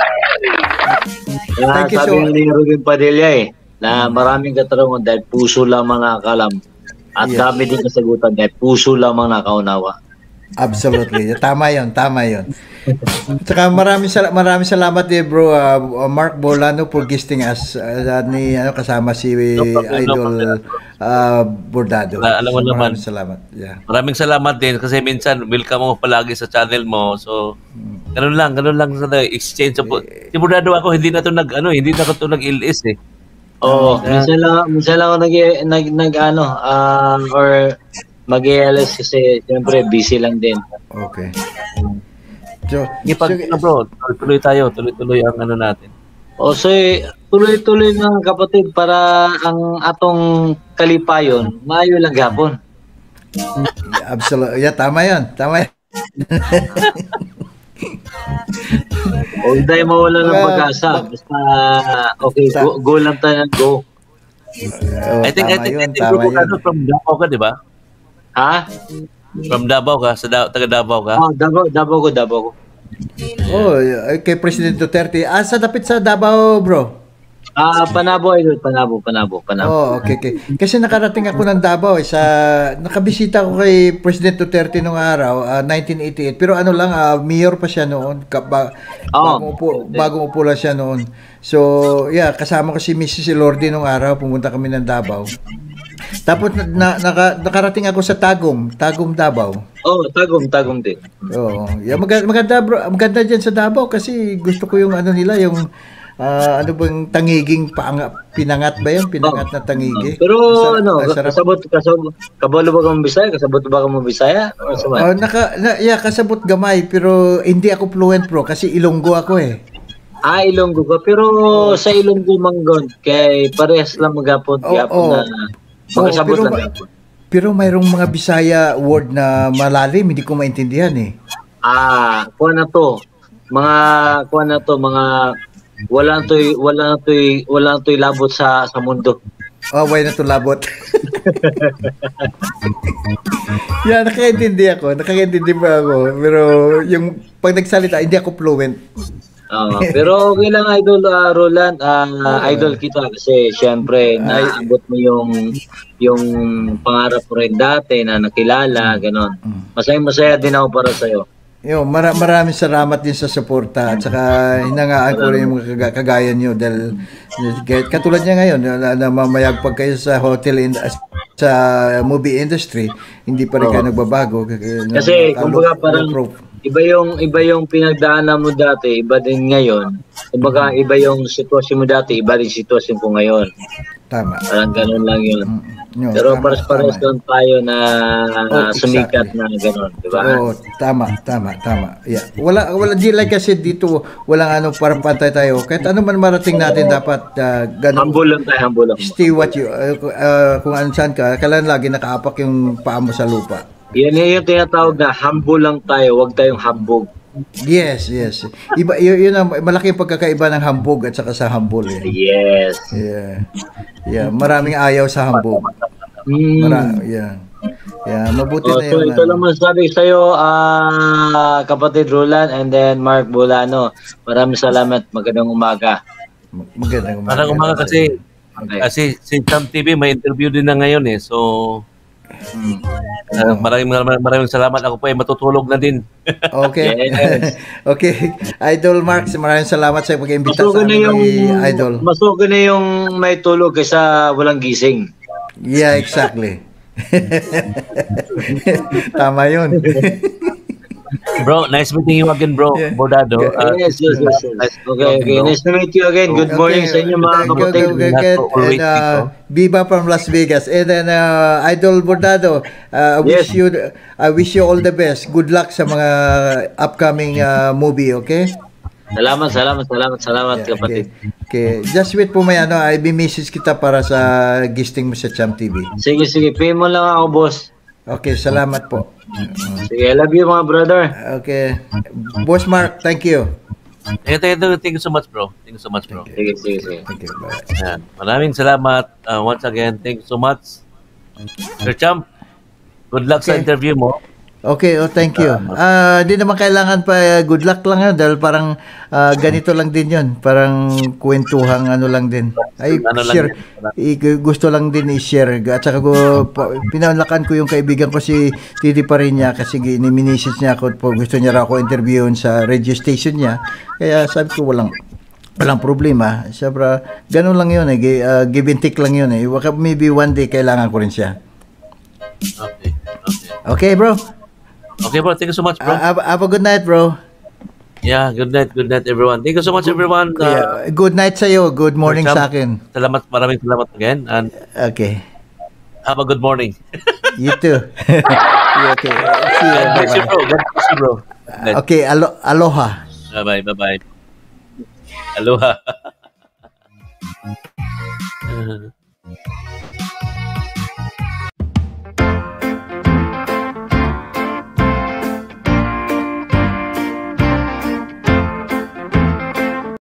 Thank you so much. Sabi ni Ruben Padilla eh, na maraming katanungan dahil puso lamang nakakalam. At yes. dami din kasagutan dahil puso lamang nakaunawa. Absolutely. Tama yun, tama yun. Saka maraming sal- maraming salamat eh bro uh, Mark Bolano for guesting us uh, ni ano kasama si no problem, Idol no uh, Bordado. Uh, alam mo so, naman. Maraming salamat. Yeah. Maraming salamat din kasi minsan welcome mo palagi sa channel mo. So ganun lang, ganun lang sa exchange. So, si Bordado ako hindi na to nag ano, hindi na to nag-L S eh. Oo, oh, uh, minsan lang minsan lang ako nag nag, nag ano uh, or mag-L S kasi siyempre busy lang din. Okay. So, ipag so, na bro, tuloy tayo, tuloy-tuloy ang ano natin. O so, tuloy-tuloy ng kapatid para ang atong kalipayon, maayo lang gapon. Absolutely. Yeah, tama yan. Tama yan. Huwag tayo mawala ng pag-asa. Basta, okay, go, go lang tayo ng go. Oh, I think, I think, yun, I think, bro, ano, from Davao ka, di ba? Ha? From Davao ka? Sa da- taga Davao ka? Oh, Davao, Davao ko, Davao ko. Oh, kay President Duterte. Ah, sa dapit sa Davao, bro? Ah, Panabo, idol. Panabo, Panabo, Panabo. Oh, okay, okay. Kasi nakarating ako ng Davao. Eh, sa, nakabisita ko kay President Duterte nung araw, uh, nineteen eighty-eight. Pero ano lang, uh, mayor pa siya noon. Ka, ba, oh, bagong, upo, bagong upo lang siya noon. So, yeah, kasama ko si Missus Elordi nung araw. Pumunta kami ng Davao. Tapos na, na, naka, nakarating ako sa Tagum, Tagum Davao. Oh, Tagum, Tagum din. Oo. Yeah, maganda, maganda bro, maganda diyan sa Davao kasi gusto ko yung ano nila, yung ah, ano bang tangiging paanga, pinangat ba yun? Pinangat na tangigi. Pero Masarap- ano, masarap. kasabot, kasabot, kabalo ba kang Bisaya? Kasabot ba kang Bisaya? O sa Oh, naka, na, yeah, kasabot gamay pero hindi ako fluent bro kasi Ilonggo ako eh. Ah, Ilonggo ka. Pero sa Ilonggo manggon, kay parehas lang magapon. Oo, Gapon oo. na magkasabot pero, lang gapon. pero mayroong mga Bisaya word na malalim, hindi ko maintindihan eh. Ah, kuha na to. Mga, kuha na to, mga, wala na to'y, wala na to'y, wala na to'y labot sa, sa mundo. Oh, why na to labot? Yeah, nakakaintindi ako. Nakakaintindi pa ako. Pero yung pag nagsalita, hindi ako fluent. Ah, pero okay lang, Idol ah, Roland. Ah, idol kita kasi syempre naabot mo yung yung pangarap mo rin dati na nakilala, ganon. Masaya-masaya din ako para sa'yo. Yo, mara maraming salamat din sa suporta at saka hinangaan ko rin yung mga kaga- kagaya nyo dahil kahit katulad niya ngayon na, na mamayagpag kayo sa hotel in, sa movie industry, hindi pa rin kayo nagbabago. Kasi kumbaga parang iba yung iba yung pinagdaanan mo dati, iba din ngayon. Kumbaga iba yung sitwasyon mo dati, iba din sitwasyon ko ngayon. Tama. Parang ganun lang yun. No, Pero tama, pares-pares tama. lang tayo na Oh, sumikat exactly. na gano'n, di ba? Oo, tama, tama, tama. Yeah. Wala wala di like kasi dito walang ano parang pantay tayo. Kahit ano man marating natin dapat uh, ganun. Humble lang tayo, humble lang. Stay what you uh, uh, kung ano saan ka, kailangan lagi nakaapak yung paa mo sa lupa. Yan yung tinatawag na humble lang tayo, huwag tayong hambog. Yes, yes. Iba yun, yun ang malaking pagkakaiba ng hambog at saka sa humble eh. Yes. Yeah. Yeah, maraming ayaw sa hambog. Mm. Mara, yeah. Yeah, mabuti Oh, na so yun. ito lang masasabi sa'yo, ah, kapatid Roland and then Mark Bulano. Maraming salamat. Magandang umaga. Magandang umaga. Parang umaga kasi, Okay. kasi si Cham T V may interview din na ngayon eh. So, Mm. uh, maraming, maraming, maraming salamat. Ako po ay matutulog na din. Okay. Yes. Okay. Idol Mark, maraming salamat sa pag-imbita sa Masugo na amin yung ni Idol. masugo na yung may tulog kaysa walang gising. Yeah, exactly. Tama yun. Bro, nice meeting you again, bro. Yeah. Bordado. Uh, Yes, yes, yes, yes. Okay, okay. Nice to meet you again. Good morning sa inyo mga Thank you, kapatid. good, good, good. And, uh, Viva from Las Vegas. And then uh, Idol Bordado, uh, I wish Yes. you I wish you all the best. Good luck sa mga upcoming uh, movie, okay? Salamat, salamat, salamat, salamat Yeah, kapatid. okay. Okay. Just wait po may ano, I message kita para sa gisting mo sa Cham T V. Sige, sige. Pay mo lang ako, boss. Okay, salamat po. Sige, I love you mga brother. Okay. Boss Mark, thank you. Thank you, thank you, thank you so much, bro. Thank you so much, bro. Sige, sige, sige. Thank you. Bye. Yan. Maraming salamat. Uh, once again, thank you so much. Sir Champ, good luck sa Okay. interview mo. Okay, oh, thank you. Ah, di naman kailangan pa uh, good luck lang yun dahil parang ah, ganito lang din yun. Parang kwentuhang ano lang din. Ay, Ano lang share. yan. I- gusto lang din i-share. At saka ko, pa, pinalakan ko yung kaibigan ko si Titi Parinya kasi minessage niya ako po gusto niya raw ako interviewin sa radio station niya. Kaya sabi ko walang walang problema. Siyempre, ganun lang yun eh. Gi- ah, give and take lang yun eh. Waka- Maybe one day kailangan ko rin siya. Okay. Okay. Okay, bro. Okay, bro. Thank you so much, bro. Ah, have, have a good night, bro. Yeah, good night, good night, everyone. Thank you so much, everyone. Uh, Yeah, good night sa iyo. Good morning Sir sa Champ, akin. Salamat, maraming salamat again. And Okay. have a good morning. You too. Yeah, okay. See you. God bless you, Bye-bye. bro. God bless you, bro. Good. Okay, alo- aloha. Bye-bye, bye-bye. Aloha. Uh,